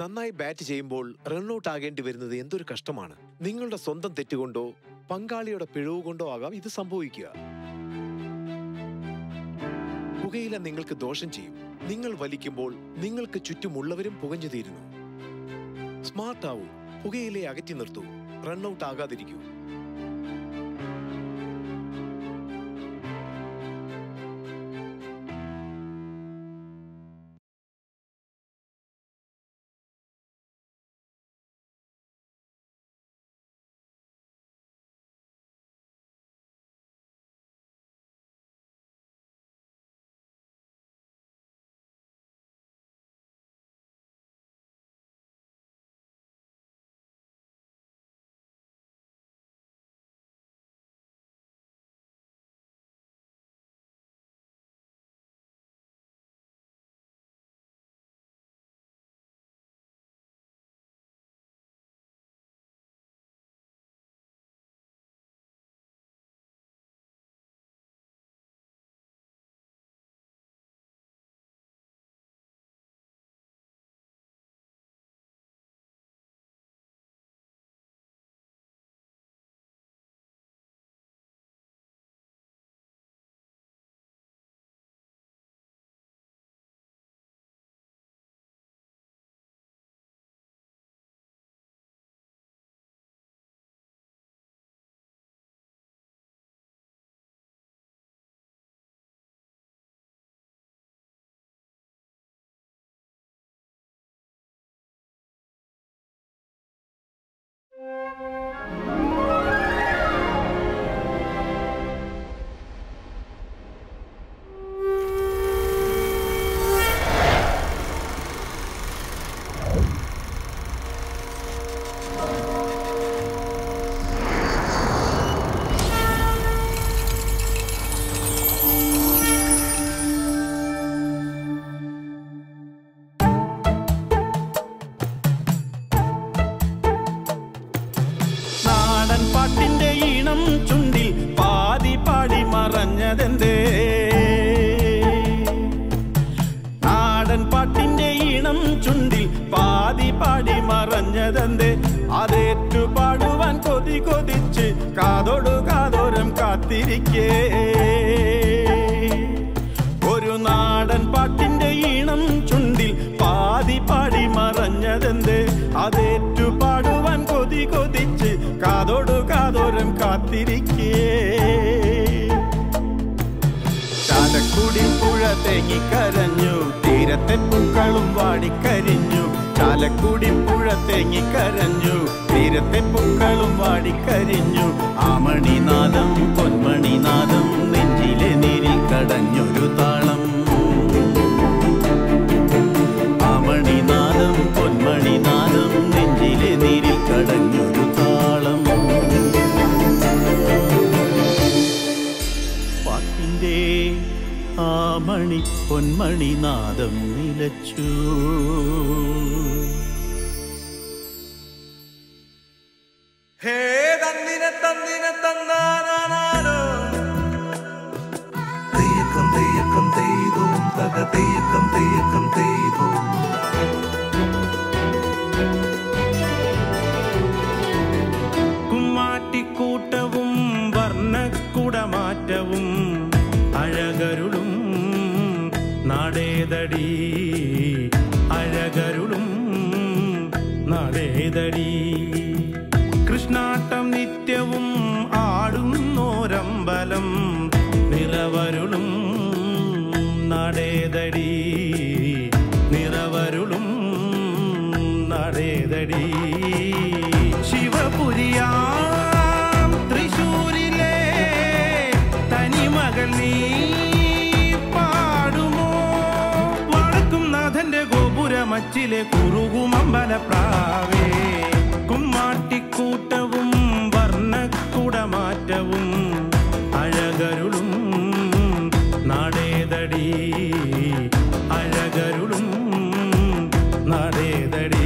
നന്നായി ബാറ്റ് ചെയ്യുമ്പോൾ റൺഔട്ട് ആകേണ്ടി വരുന്നത് എന്തൊരു കഷ്ടമാണ്. നിങ്ങളുടെ സ്വന്തം തെറ്റുകൊണ്ടോ പങ്കാളിയുടെ പിഴവ് കൊണ്ടോ ആകാം ഇത് സംഭവിക്കുക. പുകയില നിങ്ങൾക്ക് ദോഷം ചെയ്യും. നിങ്ങൾ വലിക്കുമ്പോൾ നിങ്ങൾക്ക് ചുറ്റുമുള്ളവരും പുകഞ്ഞു തീരുന്നു. സ്മാർട്ട് ആവൂ, പുകയിലെ അകറ്റി നിർത്തൂ, റൺഔട്ട് ആകാതിരിക്കൂ. നാടൻ പാട്ടിന്റെ ഈണം ചുണ്ടിൽ പാതി പാടി മറഞ്ഞതെന്തേ? അതേറ്റു പാടുവാൻ കൊതി കൊതിച്ച് കാതോടു കാതോരം കാത്തിരിക്കേ. ഒരു നാടൻ പാട്ടിന്റെ ഈണം ചുണ്ടിൽ പാതി പാടി മറഞ്ഞതെന്തേ? അതേറ്റു പാടുവാൻ കൊതി കൊതിച്ച് കാതോടു കാതോരം കാത്തിരിക്കേ. ചാലക്കുടി പുഴ തേങ്ങിക്കരഞ്ഞു, തീരത്തെ പൂക്കളും വാടിക്കരിഞ്ഞു. ചാലക്കുടി പുഴ തേങ്ങിക്കരഞ്ഞു, തീരത്തെ പൂക്കളും വാടിക്കരിഞ്ഞു. ആമണിനാദം പൊന്മണിനാദം നെഞ്ചിലെ നീരിൽ കടഞ്ഞൊരു താളം. ആമണിനാദം പൊന്മണിനാദം നെഞ്ചിലെ നീരിൽ കടഞ്ഞൊരു താളം. പാട്ടിൻ്റെ ആമണി പൊന്മണിനാദം നിലച്ചു. ഹേ തന്നിനെ തന്നിനെ തന്നാനാനോ തെയ്യക്കം തെയ്യക്കം തെയ്തോ തക തെയ്യക്കം തെയ്യക്കം തെയ്തോ. കുമ്മാട്ടിക്കൂട്ടവും വർണ്ണക്കുടമാറ്റവും അഴകരുളും നാടേതടി. അഴകരുളും നാടേതടി. കൃഷ്ണാട്ടം നിത്യവും ആടുന്നോരമ്പലം നിറവരുളും നാടേതടി. നിറവരുളും നാടേതടി. ശിവപുരിയാം തൃശ്ശൂരിലെ തനിമകൾ നീ പാടുമോ? വടക്കും നാഥന്റെ ഗോപുരമച്ചിലെ കുറുകുമമ്പലപ്രാവേ. കുമ്മാട്ടിക്കൂട്ടവും വർണ്ണക്കുടമാറ്റവും അഴകരുളും നാടേതടി. അഴകരുളും നാടേതടി.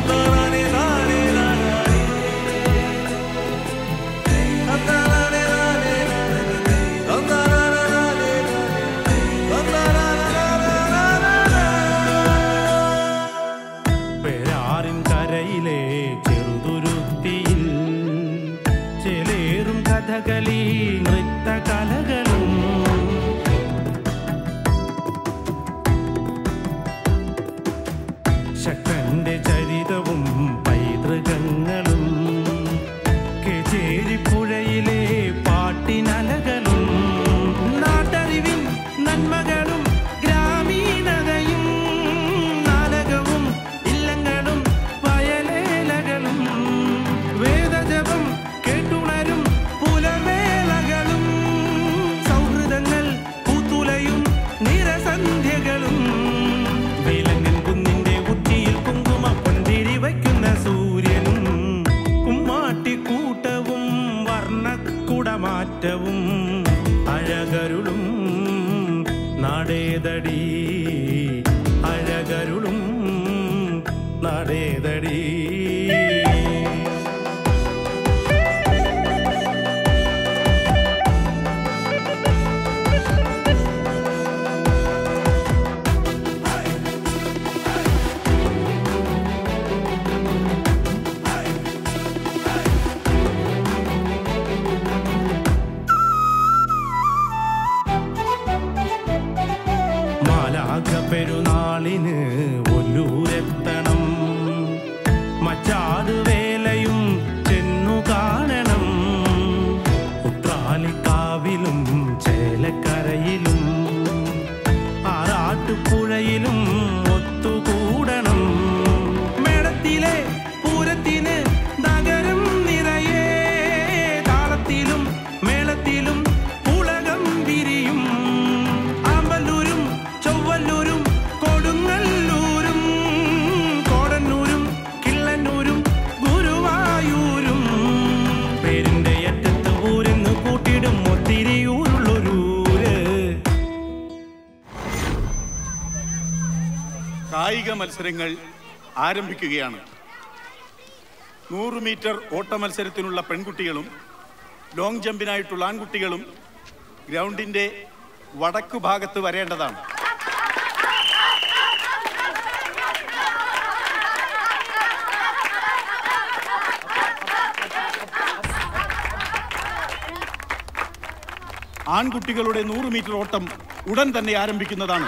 പെരാറിൻ കരയിലെ ചെറുതുരുത്തിയിൽ ചെലേറും കഥകളി നൃത്തകലകളും ശക്തന്റെ ചരിതവും പൈതൃകങ്ങളും കേച്ചേരിപ്പുഴയിലെ പാട്ടിനലകളും നാട്ടറിവിൻ നന്മകളും ഗ്രാമീണതയും നാടകവും ഇല്ലങ്ങളും വയലേലകളും വേദജപം കേട്ടുണരും പുലമേളകളും സൗഹൃദങ്ങൾ പൂത്തുലയും നിറസന്ധ്യകളും വേലങ്ങൻ കുന്നിന്റെ ഉച്ചിയിൽ കുങ്കുമ പൊന്തിരി വയ്ക്കുന്ന സൂര്യനും കുമ്മാട്ടിക്കൂട്ടവും വർണ്ണക്കുടമാറ്റവും അഴകരുളും നടേതടി അഴകരുളും നടേതടി പെരുന്നാളിന് ഒല്ലൂരെത്തണം മച്ചാട് വേലയും ചെന്നു കാണണം ഉത്രാലിക്കാവിലും ചേലക്കരയിലും ആറാട്ടുപുഴയിലും ഒത്തുകൂടണം മേടത്തിലെ പൂരത്തിന് നഗരം നിറയെ താളത്തിലും മേളത്തിലും ഉലകം വിരിയും ആമ്പല്ലൂരും ചൊവ്വല്ലൂരും കൊടുങ്ങല്ലൂരും കോടന്നൂരും കിള്ളന്നൂരും ഗുരുവായൂരും പേരിന്റെ അറ്റത്ത് ഊരെന്ന് കൂട്ടിടും ഒത്തിരിയൂരുള്ളൊരൂര്. കായിക മത്സരങ്ങൾ ആരംഭിക്കുകയാണ്. 100 മീറ്റർ ഓട്ട മത്സരത്തിനുള്ള പെൺകുട്ടികളും ലോങ് ജമ്പിനായിട്ടുള്ള ആൺകുട്ടികളും ഗ്രൗണ്ടിന്റെ വടക്കു ഭാഗത്ത് വരേണ്ടതാണ്. ആൺകുട്ടികളുടെ 100 മീറ്റർ ഓട്ടം ഉടൻ തന്നെ ആരംഭിക്കുന്നതാണ്.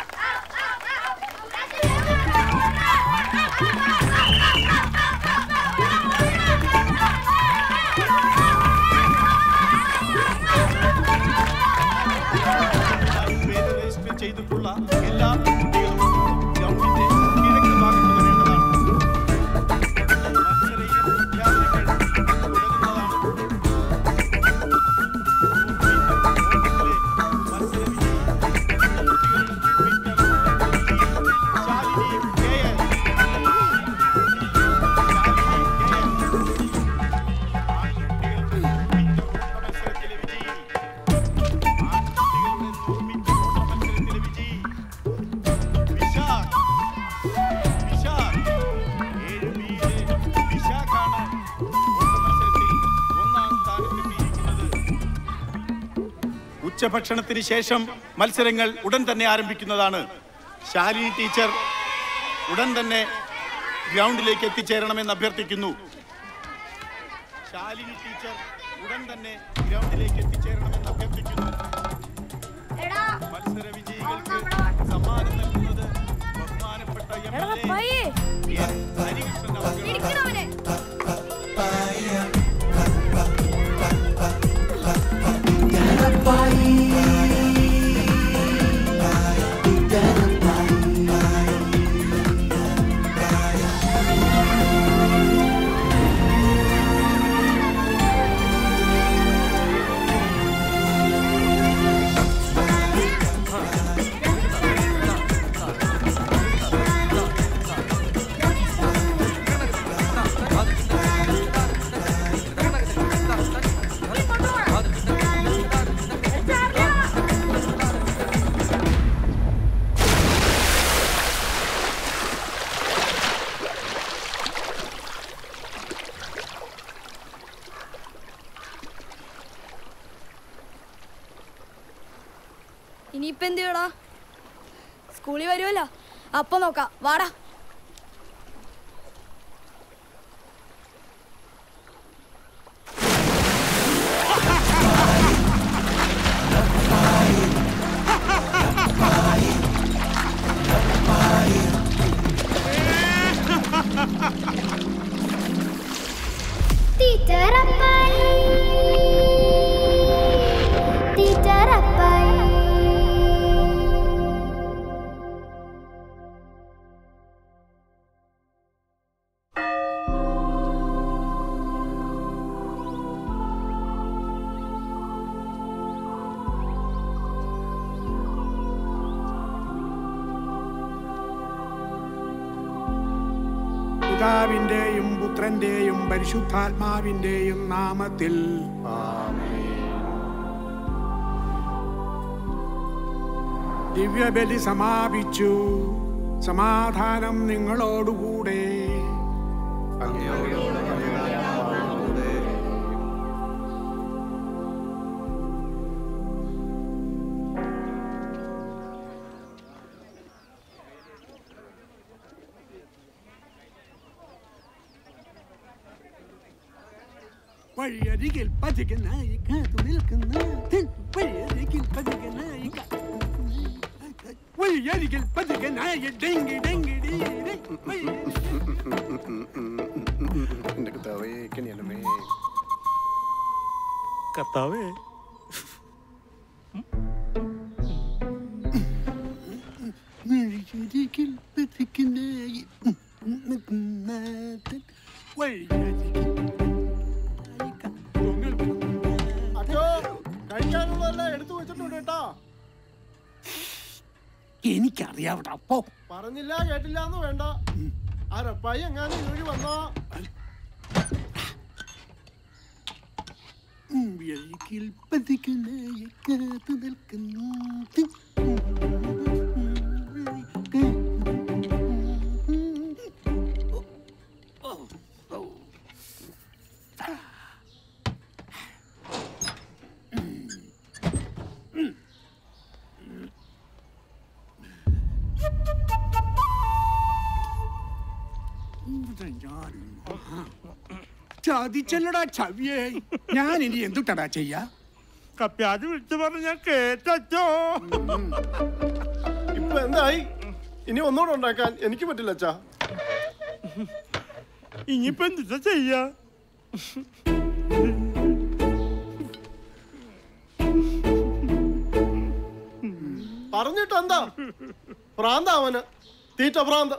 ചെയ്തിട്ടുള്ള എല്ലാ കുട്ടികളും ഗ്രൗണ്ടിന്റെ കിഴക്ക് ഭാഗത്ത് വരേണ്ടതാണ്. ഉച്ചഭക്ഷണത്തിന് ശേഷം മത്സരങ്ങൾ ഉടൻ തന്നെ ആരംഭിക്കുന്നതാണ്. ശാലിനി ടീച്ചർ ഉടൻ തന്നെ ഗ്രൗണ്ടിലേക്ക് എത്തിച്ചേരണമെന്ന് അഭ്യർത്ഥിക്കുന്നു. ശാലിനി ടീച്ചർ ഉടൻ തന്നെ ഗ്രൗണ്ടിലേക്ക് എത്തിച്ചേരണമെന്ന് അഭ്യർത്ഥിക്കുന്നു. മത്സര വിജയികൾക്ക് സമ്മാനം നൽകുന്നത് ബഹുമാനപ്പെട്ട ഹരികൃഷ്ണൻ അവരുടെ സ്കൂളിൽ വരുമല്ലോ, അപ്പൊ നോക്കാം. വാടാ. Theetta Rappai, Theetta Rappai. പിതാവിന്റെയും പുത്രന്റെയും പരിശുദ്ധാത്മാവിന്റെയും നാമത്തിൽ ദിവ്യബലി സമാപിച്ചു. സമാധാനം നിങ്ങളോടുകൂടെ. വഴിയരികിൽ പതികനായി കാത്തു നിൽക്കുന്ന വഴിയരികിൽ പതികനായി വഴിയരികിൽ പതികനായി ഡെങ്കി ഡെങ്കി കർത്താവേ, വഴിയരികിൽ പതികനായി വഴിയരികിൽ കഴിക്കാനുള്ളതെല്ലാം എടുത്തു വെച്ചിട്ടുണ്ട് കേട്ടോ. എനിക്കറിയാവട്ടെ. അപ്പോ പറഞ്ഞില്ല കേട്ടില്ല എന്ന് വേണ്ട. ആ റപ്പായി എങ്ങാനും ഇങ്ങോട്ട് വന്നോ. വഴിയിൽ പതികനായി കാത്തു നിൽക്കുന്നു. ചതിച്ചല്ലടാ ചവിയേ. ഞാൻ ഇനി എന്തുട്ടടാ ചെയ്യാ? കപ്പ്യാജ് വിളിച്ചു പറഞ്ഞു ഞാൻ കേട്ടോ. ഇപ്പൊ എന്തായി? ഇനി ഒന്നുകൂടെ ഉണ്ടാക്കാൻ എനിക്ക് പറ്റില്ല അച്ഛാ. ഇനിയിപ്പോ എന്താ ചെയ്യാ? പറഞ്ഞിട്ടെന്താ? പ്രാന്താവന് തീറ്റ പ്രാന്ത്.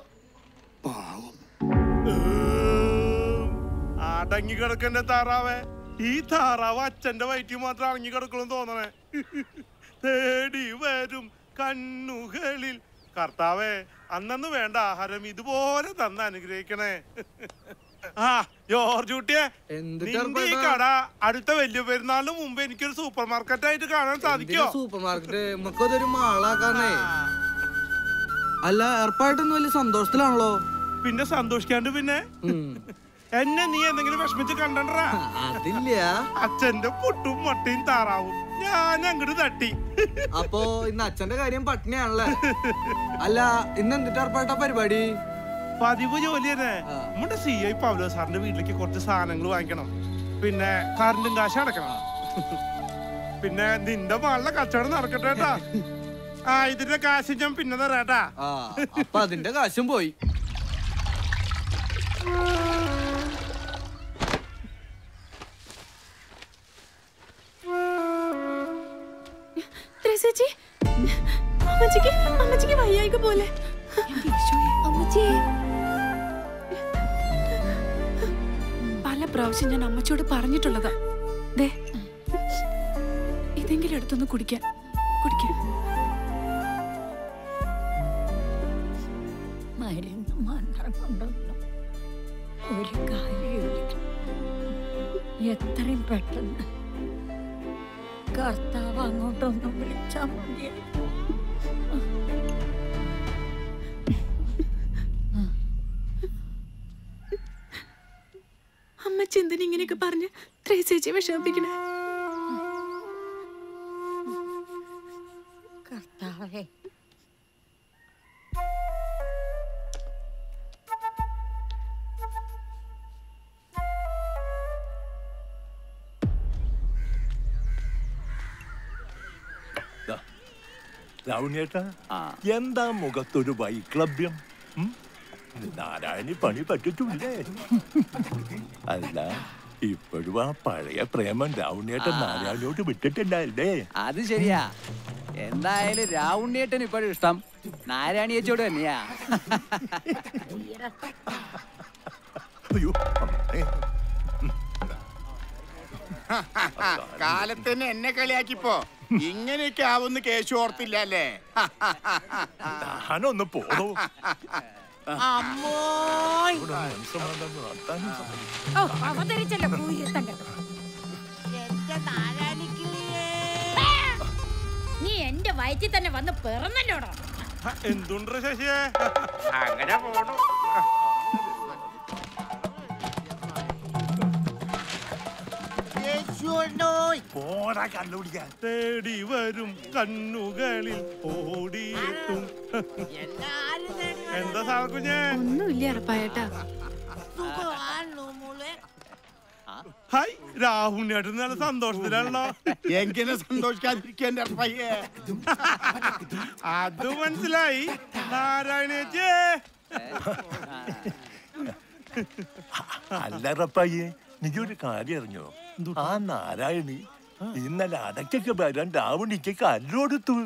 അടങ്ങി കിടക്കണ്ട താറാവേ. ഈ താറാവ് അച്ഛന്റെ വയറ്റിൽ മാത്രം അടങ്ങി കിടക്കണം തോന്നണേ. തേടി വരും കണ്ണുകളിൽ. കർത്താവേ, അന്നു വേണ്ട ആഹാരം ഇതുപോലെ തന്ന് അനുഗ്രഹിക്കണേ. ആ ജോർജ് കുട്ടിയെ, നിന്റെ ഈ കട അടുത്ത വലിയ പെരുന്നാളിന് മുമ്പ് എനിക്കൊരു സൂപ്പർ മാർക്കറ്റ് ആയിട്ട് കാണാൻ സാധിക്കോ? സൂപ്പർ മാർക്കറ്റ് നമുക്കതൊരു മാളാക്കാന്നേ. അല്ല, ഏർപ്പായിട്ടൊന്നും വലിയ സന്തോഷത്തിലാണല്ലോ. പിന്നെ സന്തോഷിക്കാണ്ട് പിന്നെ എന്നെ നീ എന്തെങ്കിലും വിഷമിച്ച് കണ്ടണ്ടാ? അതില്ല. അച്ഛന്റെ പുട്ടും മുട്ടയും താറാവും ഞാൻ അങ്ങോട്ട് തട്ടി. അപ്പൊ ഇന്ന് അച്ഛന്റെ കാര്യം പട്ടിണിയാണല്ലേ? അല്ല, ഇന്ന് എന്തിട്ട് ഏർപ്പാട്ട പരിപാടി? പതിവ് ജോലി തന്നെ. നമ്മുടെ CI പൗലോ സാറിന്റെ വീട്ടിലേക്ക് കുറച്ച് സാധനങ്ങൾ വാങ്ങിക്കണം. പിന്നെ കറണ്ടും കാശ് അടക്കണം. പിന്നെ നിന്റെ മകളുടെ കച്ചവടം നടക്കട്ടെ കേട്ടാ. ആ ഇതിന്റെ കാശ് ഞാൻ പിന്നെ തരാട്ടാ. അപ്പൊ അതിന്റെ കാശും പോയി. അമ്മച്ചിക്ക് വയ്യായിക പോലെ. പല പ്രാവശ്യം ഞാൻ അമ്മച്ചിയോട് പറഞ്ഞിട്ടുള്ളതാ. ദേ, ഇതെങ്കിലും എടുത്തൊന്ന് കുടിക്കാൻ. മരുന്ന് മാത്രം കൊണ്ടൊന്നും ഒരു കാര്യമില്ല. എത്രയും പെട്ടെന്ന് കർത്താവ് അങ്ങോട്ടൊന്നും വിളിച്ചാൽ മതിയായി. അമ്മച്ചി എന്തിനാ ഇങ്ങനെയൊക്കെ പറഞ്ഞ് ത്രേസ്യയെ വിഷമിപ്പിക്കണേ? കർത്താവേ, രാവുണ്ണേട്ടാ, എന്താ മുഖത്തൊരു വൈക്ലഭ്യം? നാരായണി പണി പറ്റിട്ടില്ലേ? അല്ല, ഇപ്പോഴും ആ പഴയ പ്രേമം രാവുണ്ണേട്ടൻ നാരായണിയോട് വിട്ടിട്ടുണ്ടായില്ലേ? അത് ശരിയാ. എന്തായാലും രാവുണ്ണിയേട്ടൻ ഇപ്പോഴും ഇഷ്ടം നാരായണിയേച്ചോട് തന്നെയാ. കാലത്തന്നെ എന്നെ കളിയാക്കിപ്പോ ഇങ്ങനെയൊക്കെ ആവുന്ന കേശു ഓർത്തില്ല അല്ലേ? ഞാനൊന്ന് പോണു. നീ എന്റെ വയറ്റിൽ തന്നെ വന്ന് പിറന്നല്ലോടോ. എന്തുണ്ട് ശശിയെ? അങ്ങനെ പോണു. തേടി വരും കണ്ണുകളിൽ ഓടിയെത്തും. എന്താ സാകുഞ്ഞേ? ഒന്നുമില്ല അറപ്പായേട്ടാ. ഹായ്, രാഹുലിനായിട്ട് നല്ല സന്തോഷത്തിലാണല്ലോ. എങ്ങനെ സന്തോഷിക്കാതിരിക്കാൻ പയ്യേ? അത് മനസ്സിലായി. നാരായണേച്ചേ. അല്ല റപ്പായേ, നീ ഒരു കാര്യം അറിഞ്ഞോ? ആ നാരായണി ഇന്നലെ അടക്കൊക്കെ വരാൻ രാവണിക്ക് കല്ലോടുത്തു.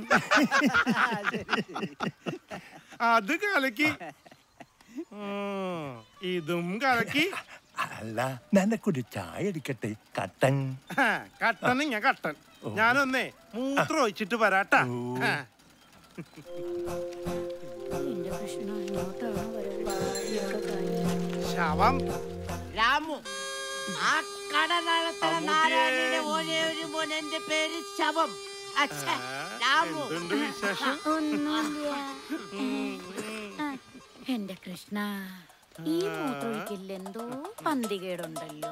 അത് കലക്കി. ഇതും കലക്കി. അല്ല, നിനക്കൊരു ചായ അടിക്കട്ടെ? കട്ടൻ. കട്ടൻ ഞാൻ കട്ടൻ. ഞാനൊന്നേ മൂത്രം ഒഴിച്ചിട്ട് വരാട്ടാ. ശവം രാമു, ആ കടലാളത്തിലെ നാരായണിയുടെ ഒരേ ഒരു മോൻ, എന്റെ പേര് ശവം. രാമു, എന്റെ കൃഷ്ണ, ഈ മൂത്രമൊഴിക്കിൽ എന്തോ പന്തികേടുണ്ടല്ലോ.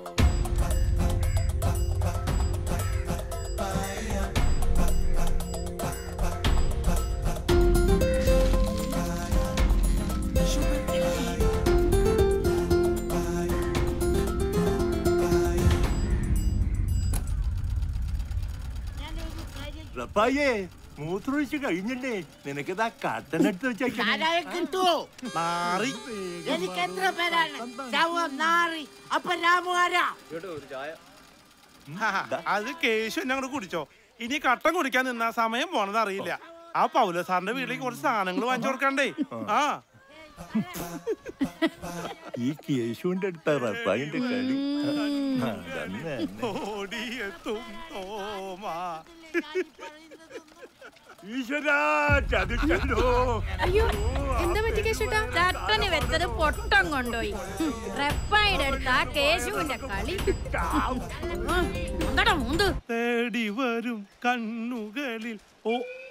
റപ്പായേ, മൂത്രമൊഴിച്ച് കഴിഞ്ഞില്ലേ? നിനക്കിതാ കട്ടനെടുത്ത് വെച്ചേക്കാം. എനിക്ക് എത്ര പേരാണ്? ശവം, നാറി. അപ്പൊ രാമു ആരാ? അത് കേശു എന്നെ അങ്ങോട്ട് കുടിച്ചോ. ഇനി കട്ടൻ കുടിക്കാൻ നിന്നാ സമയം പോണത് അറിയില്ല. ആ പൗല സാറിന്റെ വീട്ടിലേക്ക് കുറച്ച് സാധനങ്ങൾ വാങ്ങിച്ചു കൊടുക്കണ്ടേ? ആ, ഈ കേശുവിന്റെ അടുത്ത റപ്പായിന്റെ കളി. ഓടിയെത്തും തോമാ. അയ്യോ, എന്താ പറ്റി കേശുട്ടാ? ചട്ടന് വെച്ചത് പൊട്ടം കൊണ്ടുപോയി. റപ്പായുടെ അടുത്ത് ആ കേശുവിന്റെ കളി. എന്താടാ മൂന്ന്? തേടി വരും കണ്ണുകളിൽ. ഓ,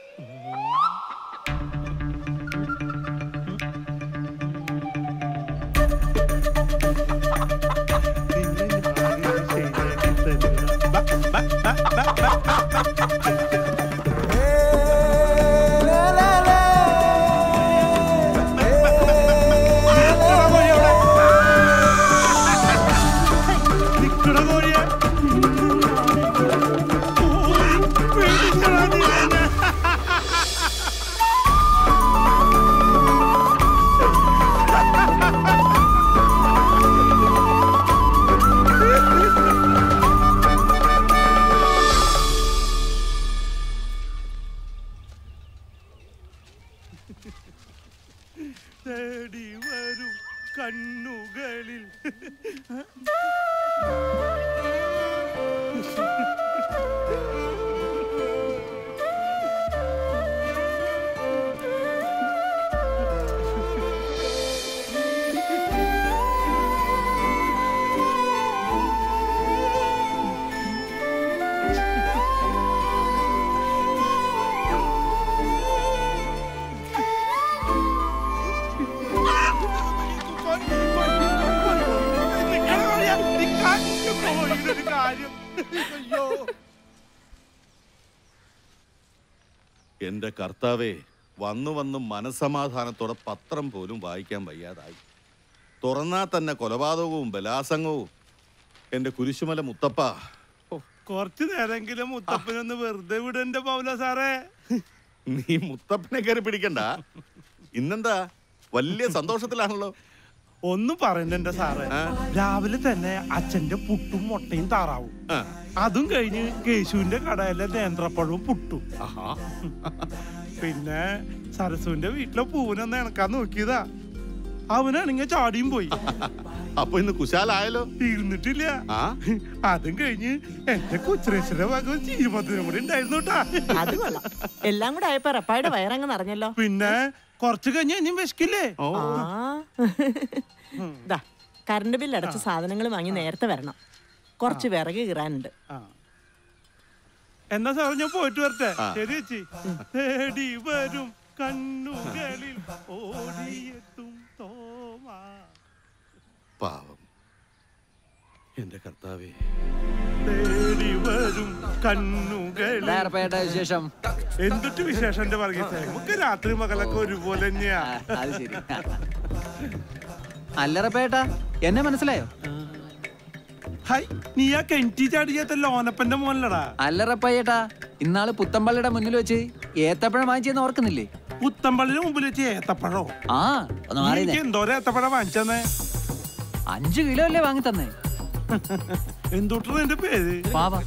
തേടി വരും കണ്ണുകളിൽ. എന്റെ കർത്താവേ, വന്നു വന്ന് മനസ്സമാധാനത്തോടെ പത്രം പോലും വായിക്കാൻ വയ്യാതായി. തുറന്നാ തന്നെ കൊലപാതകവും ബലാസംഗവും. എന്റെ കുരിശുമല മുത്തപ്പ, കുറച്ചു നേരെങ്കിലും മുത്തപ്പനൊന്ന് വെറുതെ വിടന്റെ പൗല സാറേ. നീ മുത്തപ്പനെ കയറി പിടിക്കണ്ട. ഇന്നെന്താ വലിയ സന്തോഷത്തിലാണല്ലോ. ഒന്നും പറയണ്ട സാറേ, രാവിലെ തന്നെ അച്ഛന്റെ പുട്ടും മുട്ടയും താറാവും, അതും കഴിഞ്ഞ് കേശുവിന്റെ കടയിലെ നേന്ത്രപ്പഴവും പുട്ടും. പിന്നെ സരസുവിന്റെ വീട്ടിലെ പൂവിനൊന്ന് ഇണക്കാൻ നോക്കിയതാ, അവനാണെങ്കിൽ ചാടിയും പോയി. അപ്പൊ ഇന്ന് കുശാലായല്ലോ. തീർന്നിട്ടില്ല. അതും കഴിഞ്ഞ് എന്റെ കൊച്ചുരേശ്വര ഭാഗം ചീമത്തിനും കൂടി ഉണ്ടായിരുന്നു കേട്ടാ. അത് കൊള്ളാം. എല്ലാം കൂടെ ആയപ്പോ റപ്പായുടെ വയറങ്ങ് നിറഞ്ഞല്ലോ. പിന്നെ കുറച്ച് കഴിഞ്ഞ് ഇനിയും വിശക്കില്ലേ? കറണ്ട് ബില്ല് അടച്ച് സാധനങ്ങൾ വാങ്ങി നേരത്തെ വരണം. കുറച്ച് വിറക് കീറാനുണ്ട്. എന്നാ സാറേ ഞാൻ പോയിട്ട് വരട്ടെ. ശരി ചേച്ചി. തേടി വരും കണ്ണുകളിൽ ഓടിയെത്തും തോമാ. പാവം എന്റെ കർത്താവേ. തേടി വരും കണ്ണുകളിൽ. വിശേഷം എന്തൊട്ട് വിശേഷം എന്റെ വർഗീസേ? നമുക്ക് രാത്രി മകളൊക്കെ ഒരുപോലെ തന്നെയാ. അല്ലറപ്പേട്ടാ, എന്നെ മനസ്സിലായോ? ഹായ്, നീ ആ കെൻറ്റി ചാടിയാത്ത ലോനപ്പന്റെ മോനല്ലടാ. അല്ലറപ്പയ്യേട്ടാ, ഇന്നാള് പുത്തമ്പള്ളിയുടെ മുന്നിൽ വെച്ച് ഏത്തപ്പഴം വാങ്ങിച്ചെന്ന് ഓർക്കുന്നില്ലേ? പുത്തമ്പള്ളിയുടെ മുമ്പിൽ വെച്ച് ഏത്തപ്പഴോ? ആ, എന്തോരം ഏത്തപ്പഴം വാങ്ങിച്ചെന്നേ? 5 കിലോ അല്ലേ വാങ്ങി തന്നെ. എന്തൊട്ടാ എന്റെ പേര്? വാവേ.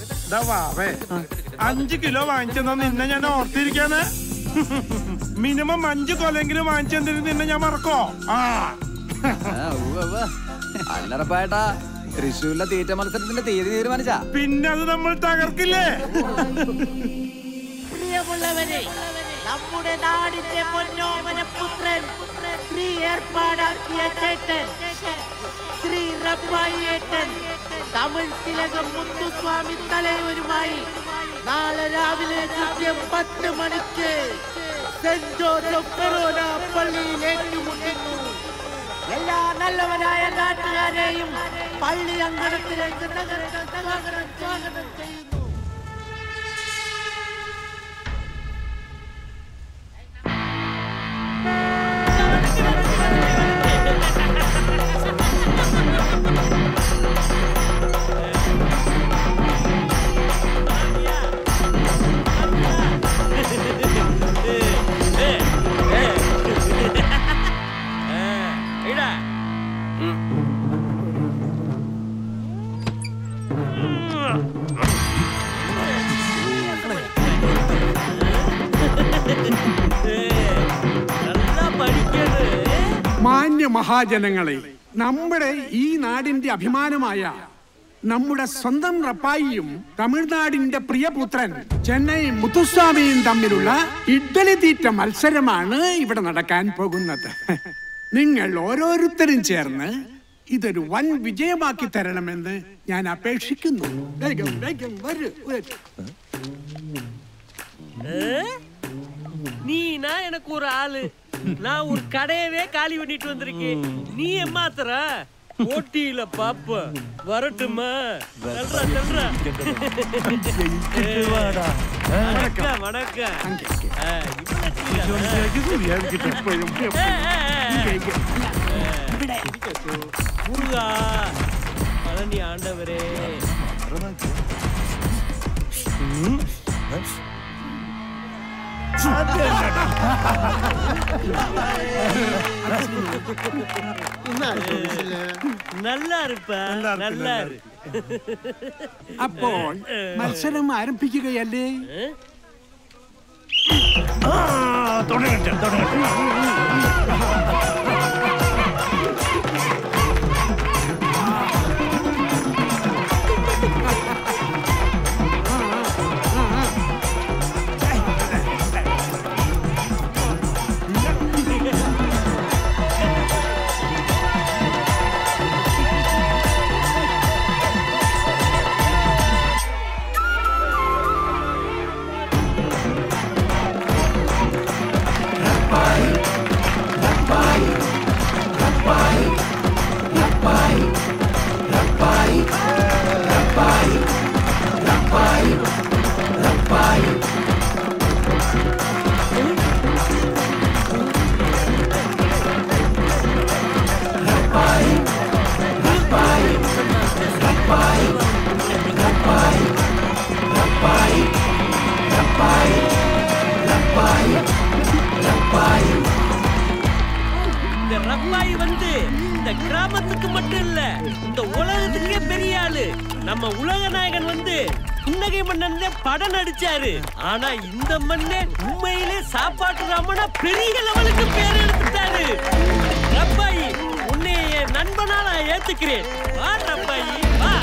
5 കിലോ വാങ്ങിച്ചെന്നാ നിന്നെ ഞാൻ ഓർത്തിരിക്കാന്. മിനിമം 5 കൊലെങ്കിലും വാങ്ങിച്ചെന്തിന് നിന്നെ ഞാൻ മറക്കോ? അല്ലറപ്പേട്ടാ, തൃശ്ശൂരിലെ തീറ്റ മത്സരത്തിന്റെ തീയതി തീരുമാനിച്ചാ? പിന്നെ അത് നമ്മൾ തകർക്കില്ലേ? പ്രിയമുള്ളവരെ, നമ്മുടെ നാടിന്റെ പൊന്നോമന പുത്രൻ ശ്രീ ഏർപ്പാടാക്കിയ ചേട്ടൻ ശ്രീ റപ്പായിയേട്ടൻ തമിഴ് തിലകം മുത്തുസ്വാമി തലവരുമായി നാളെ രാവിലെ കൃത്യം 10 മണിക്ക് സെന്റ് ജോസഫ് ഫെറോന പള്ളിയിൽ ഏറ്റുമുട്ടുന്നു. എല്ലാ നല്ലവരായ നാട്ടുകാരെയും പള്ളി അങ്കണത്തിലേക്ക് സ്വാഗതം ചെയ്യുന്നു. മാന്യ മഹാജനങ്ങളെ, നമ്മുടെ ഈ നാടിന്റെ അഭിമാനമായ നമ്മുടെ സ്വന്തം റപ്പായിയും തമിഴ്നാടിന്റെ പ്രിയപുത്രൻ ചെന്നൈ മുത്തുസ്വാമിയും തമ്മിലുള്ള ഇഡ്ഡലി തീറ്റ മത്സരമാണ് ഇവിടെ നടക്കാൻ പോകുന്നത്. നിങ്ങൾ ഓരോരുത്തരും ചേർന്ന് ഇതൊരു വൻ വിജയമാക്കി തരണമെന്ന് ഞാൻ അപേക്ഷിക്കുന്നു. വേഗം വേഗം വരൂ. நீனா எனக்கு ஒரு ஆளு, நான் ஒரு கடையவே காலி பண்ணிட்டு வந்திருக்கேன். நீ ஏமாத்துற ஓட்டியில பாப்ப வரட்டுமா? வணக்கம் வணக்கம். முருகா பழனி ஆண்டவரே. நல்லா இருப்ப, நல்லா இரு. അപ്പോൾ മത്സരം ആരംഭിക്കുകയല്ലേ? തുടങ്ങട്ടെ തുടങ്ങട്ടെ. Rappai, ரப்பாய் வந்து இந்த கிராமத்துக்கு மட்டும் இல்ல இந்த உலகத்துக்கே பெரிய ஆளு. நம்ம உலக நாயகன் வந்து புன்னகை மன்னன்ல படம் நடிச்சாரு. ஆனா இந்த மண்ணே உண்மையிலே சாப்பாட்டு ராமனா பெரிய லெவலுக்கு பேர் எடுத்துட்டாரு. ரப்பாய் உன்னை என் நண்பனா நான் ஏத்துக்கிறேன். வா ரப்பாய் வா.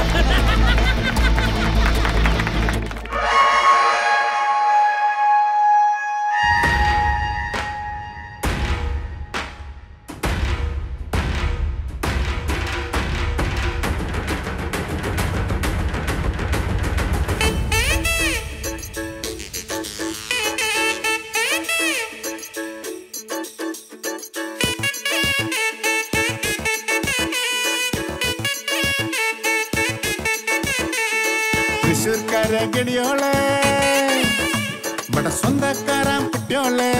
തൃശ്ശൂർക്കാരെ ഗടിയോളെ ഇവിടെ സ്വന്തക്കാരാം കുട്ടിയോളെ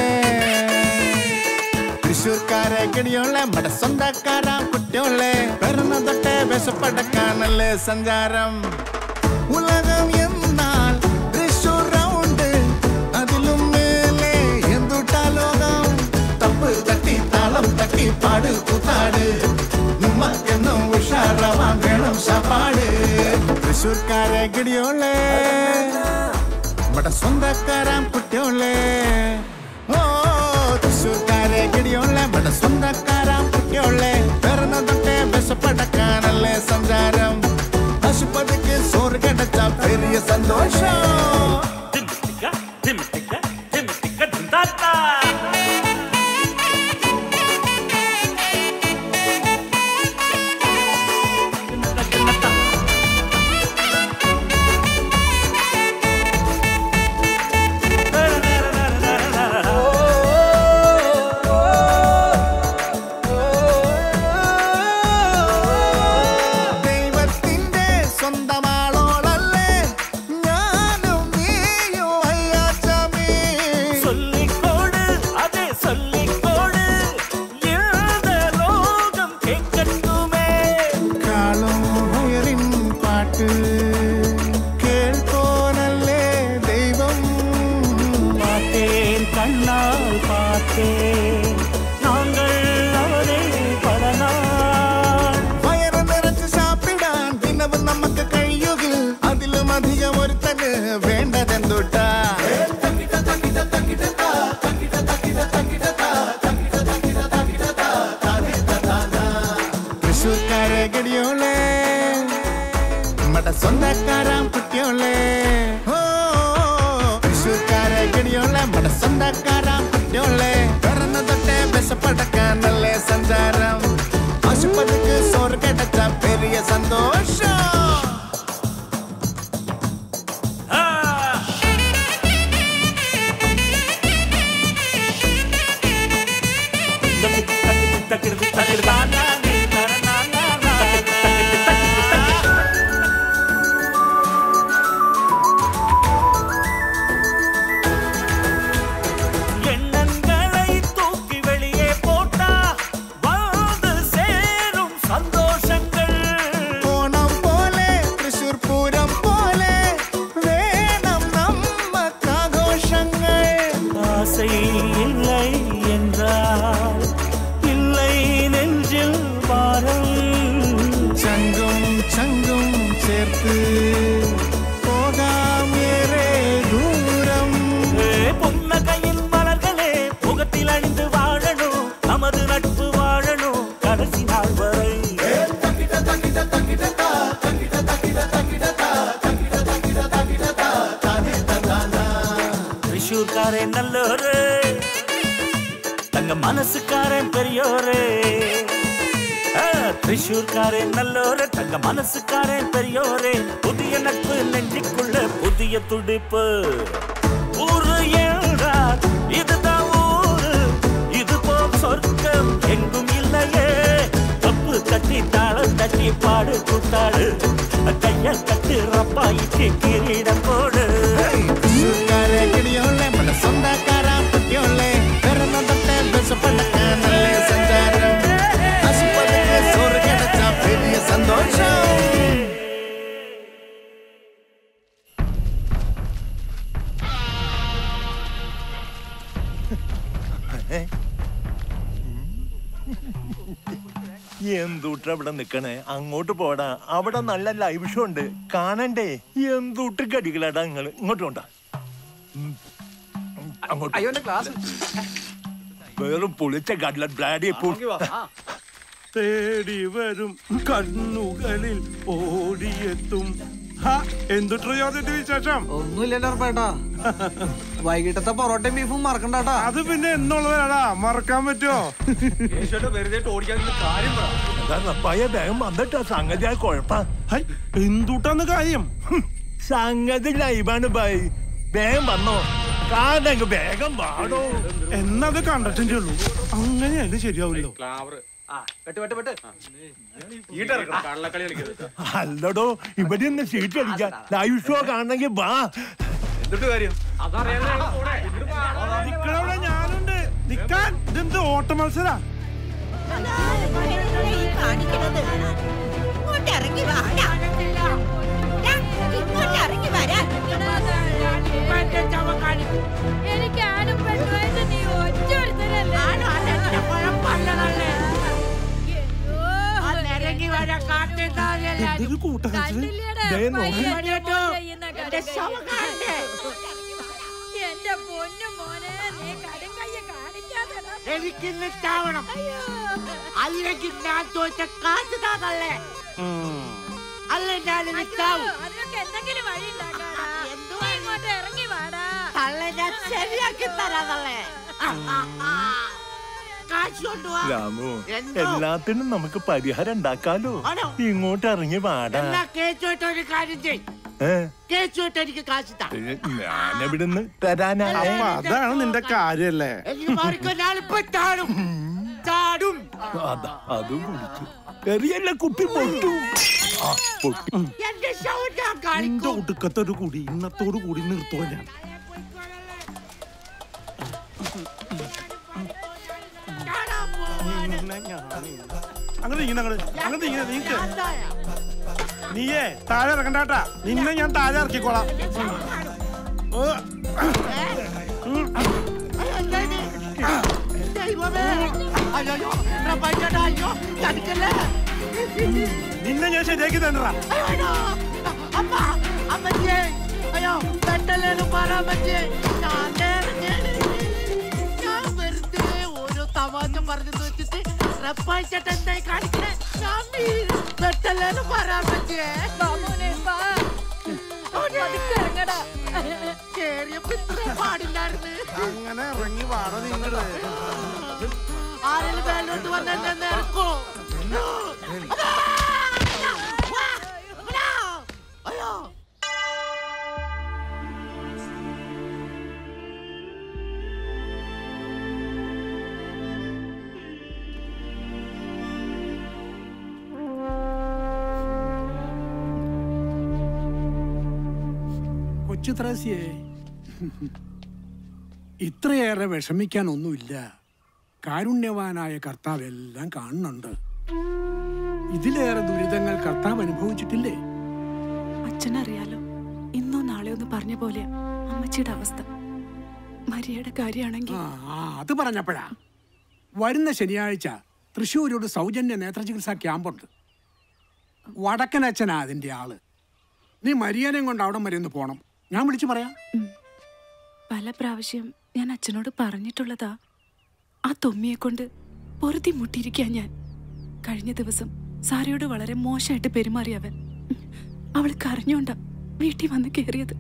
തൃശ്ശൂർക്കാരെ ഗടിയോളെ ഇവിടെ സ്വന്തക്കാരാം കുട്ടിയോളെ പിറന്ന തൊട്ടേ വിശപ്പടക്കാനല്ലേ സഞ്ചാരം ഉലകം എന്നാൽ തൃശ്ശൂർ റൗണ്ട് അതിലും മേലെ എന്തുട്ടാ ലോകം തപ്പ് തട്ടി താളം തട്ടി പാട് കൂത്താട് നമ്മക്കെന്നും ഉഷാറാവാൻ വേണം സാപ്പാട് തൃശ്ശൂർക്കാരെ ഗടിയോളെ ഇവിടെ സ്വന്തക്കാരാം കുട്ടിയോളെ ഓ തൃശ്ശൂർക്കാരെ ഗടിയോളെ ഇവിടെ സ്വന്തക്കാരാം കുട്ടിയോളെ പിറന്ന തൊട്ടേ വിശപ്പടക്കാനല്ലേ സഞ്ചാരം പശുപതിക്ക് സോറ് കിടച്ച പെരിയ സന്തോഷം സ്വന്തക്കാരാം കുട്ടിയോളെ ഓ തൃശ്ശൂർക്കാരെ ഗടിയോളെ നമ്മുടെ സ്വന്തക്കാരാം കുട്ടിയോളെ പിറന്ന തൊട്ടേ വിശപ്പടക്കാനല്ലേ സഞ്ചാരം ആശുപത്രിക്ക് സോറ് കിടച്ച പെരിയ സന്തോഷം நல்லோரு தங்க மனசுக்காரன் பெரியோரு திரிசூர்காரன் நல்லோரு தங்க மனசுக்காரன் பெரியோரு புதிய நட்பு நெஞ்சுக்குள்ள புதிய துடிப்பு ஊரு என்றார் இதுதான் ஊரு இது போல் சொர்க்கம் எங்கும் இல்லையே தப்பு தட்டி தாளம் தட்டி பாடு கூத்தாடு கைய கட்டு ரப்பாய்க்கு கிரீடம் போடு സ്വന്തക്കാരാം കുട്ടിയോളെ പിറന്ന തൊട്ടേ വിശപ്പടക്കാനല്ലേ സഞ്ചാരം ആശുപത്രിക്ക് സോറ് കിടച്ച പെരിയ സന്തോഷം എന്തൂട്ട ഇവിടെ നിക്കണേ? അങ്ങോട്ട് പോടാ, അവിടെ നല്ല ലൈവ് ഷോ ഉണ്ട്, കാണണ്ടേ? എന്തൂട്ട് കടികളാടാ നിങ്ങള്? ഇങ്ങോട്ട് കൊണ്ടാ. വെറും പൊളിച്ച കടല ബ്ലാഡി തേടി വരും കണ്ണുകളിൽ ഓടിയെത്തും. എന്തുട്ടോ വിശേഷം? ഒന്നുമില്ലല്ലോ ഉറപ്പായിട്ടാ. വൈകിട്ടത്തെ പൊറോട്ടയും ബീഫും മറക്കണ്ടാട്ടാ. അത് പിന്നെ എന്നുള്ളതാടാ, മറക്കാൻ പറ്റുമോ? സംഗതി കുഴപ്പ. എന്തുട്ടാന്ന് കാര്യം? സംഗതി ലൈവാണ് ബൈ. വേഗം വന്നോ, കാതങ്ങ് വേഗം പാടോ. എന്നത് കണ്ടിട്ടേ ഉള്ളൂ, അങ്ങനെയായാലും ശരിയാവില്ലോ. അല്ലടോ, ഇവിടെ ഒന്ന് സീറ്റ് അടിക്കാം. ലൈവ് ഷോ കാണണമെങ്കിൽ വാ. ഞാനുണ്ട് നിക്കാൻ. ഇതെന്ത് ഓട്ട മത്സര? എന്റെ പൊന്നു മോനെ, നീ കടും കയ്യ കാണിക്കാതെടാ. എനിക്കിന്ന് ചാവണം. അല്ലെങ്കിൽ ഞാൻ തോറ്റ കാറ്റ് താതല്ലേ. അല്ല ഞാനിന്ന് ചാവും. അതിനൊക്കെ എന്തെങ്കിലും വഴി ഉണ്ടാക്കാടാ. ഇങ്ങോട്ട് ഇറങ്ങി വാടാ. തള്ളെ ഞാൻ ശരിയാക്കി തരാതല്ലേ. രാമു, എല്ലാത്തിനും നമുക്ക് പരിഹാരം ഉണ്ടാക്കാലോ. ഇങ്ങോട്ട് ഇറങ്ങി വാടാ. കേച്ചോട്ടൊരു കാര്യം ചെയ്. കേച്ചോട്ട് എനിക്ക് കാശ് താ. ഞാനെവിടുന്ന് തരാനാ? അതാണ് നിന്റെ കാര്യല്ലേ? എനിക്ക് മാറിക്കൊല്ലാളിപ്പോ ചാടും ചാടും. അതും കുടിച്ചു എറിയല്ല, കുപ്പി പൊട്ടു. എന്റെ ഷൗ നിന്റെ ഒടുക്കത്തൊരു കൂടി ഇന്നത്തോടു കൂടി നിർത്തോ ഞാൻ. നീയേ താഴെ ഇറക്കണ്ടാട്ടാ, നിന്നെ ഞാൻ താഴെ ഇറക്കിക്കോളാം. നിന്നെ ഞാൻ ശരിയാക്കി തന്നെടാ. അയ്യോ പെട്ടല്ലേലും പറയാൻ പറ്റേ. ഞാൻ വെറുതെ ഓരോ തമാശ പറഞ്ഞു വെച്ചിട്ട് റപ്പായിച്ചേട്ടൻ എന്തായി കാണിക്കണേ? പെട്ടല്ലേലും പറയാൻ പറ്റേ. കേറിയപ്പോ ഇത്ര പാടില്ലായിരുന്നു. അങ്ങനെ ഇറങ്ങി വാട നിങ്ങള്. ആരെങ്കിലും മേലോട്ട് വന്ന് എന്നെ ഇറക്കോ? അയ്യോ കൊച്ചു ത്രേസ്യേ, ഇത്രയേറെ വിഷമിക്കാനൊന്നുമില്ല. കാരുണ്യവാനായ കർത്താവ് എല്ലാം കാണുന്നുണ്ട്. ഇതിലേറെ ദുരിതങ്ങൾ കർത്താവ് അനുഭവിച്ചിട്ടില്ലേ? അച്ഛനറിയാലോ, ഇന്നോ നാളെയോ ഒന്ന് പറഞ്ഞ പോലെ അമ്മച്ചിയുടെ അവസ്ഥ. മരിയയുടെ കാര്യമാണെങ്കിൽ അത് പറഞ്ഞപ്പോഴാ വരുന്ന ശനിയാഴ്ച തൃശ്ശൂരോട് സൗജന്യ നേത്രചികിത്സാ ക്യാമ്പുണ്ട്. വടക്കനച്ഛനാ അതിന്റെ ആള്. നീ മരിയനെയും കൊണ്ട് അവിടം വരെ ഒന്ന് പോണം. ഞാൻ വിളിച്ചു പറയാം. പല പ്രാവശ്യം ഞാൻ അച്ഛനോട് പറഞ്ഞിട്ടുള്ളതാ. ആ തൊമ്മിയെ കൊണ്ട് പൊറുതി മുട്ടിയിരിക്കാൻ ഞാൻ. കഴിഞ്ഞ ദിവസം സാരയോട് വളരെ മോശമായിട്ട് പെരുമാറിയവൻ. അവൾ കരഞ്ഞോണ്ട വീട്ടിൽ വന്ന് കേറിയത്.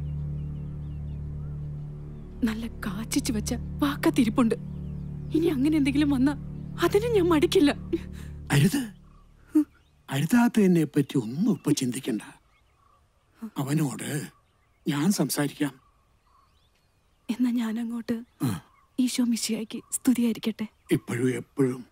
നല്ല കാച്ചിച്ചു വെച്ച വാക്കത്തിരിപ്പുണ്ട്. ഇനി അങ്ങനെ എന്തെങ്കിലും വന്നാ അതിന് ഞാൻ മടിക്കില്ല. അരുത്, അരുതാത്തതിനെ പറ്റി ഒന്നും ഇപ്പൊ ചിന്തിക്കണ്ട. അവനോട് ഞാൻ സംസാരിക്കാം. എന്നാ ഞാൻ അങ്ങോട്ട്. ഈശോ മിശിഹായ്ക്ക് സ്തുതിയായിരിക്കട്ടെ. ഇപ്പോഴും എപ്പോഴും.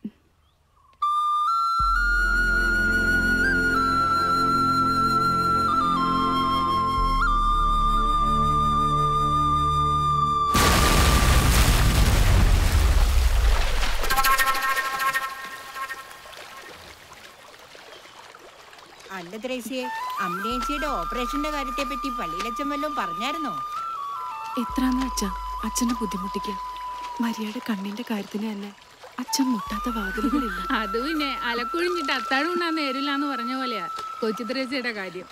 അല്ല ത്രേസ്യേ, അമ്മേച്ചിയുടെ ഓപ്പറേഷന്റെ കാര്യത്തെ പറ്റി പള്ളിയിലച്ഛൻ വല്ലതും പറഞ്ഞായിരുന്നോ? എത്രാന്ന് വെച്ചാ അച്ഛനെ ബുദ്ധിമുട്ടിക്കുക. മരിയയുടെ കണ്ണിന്റെ കാര്യത്തിന് തന്നെ അച്ഛൻ മുട്ടാത്ത വാതിലുകളില്ല. അത് പിന്നെ അലക്കൊഴിഞ്ഞിട്ട് അത്താഴം ഉണ്ണാൻ നേരില്ലാന്ന് പറഞ്ഞ പോലെയാ കൊച്ചു ത്രേസ്യയുടെ കാര്യം.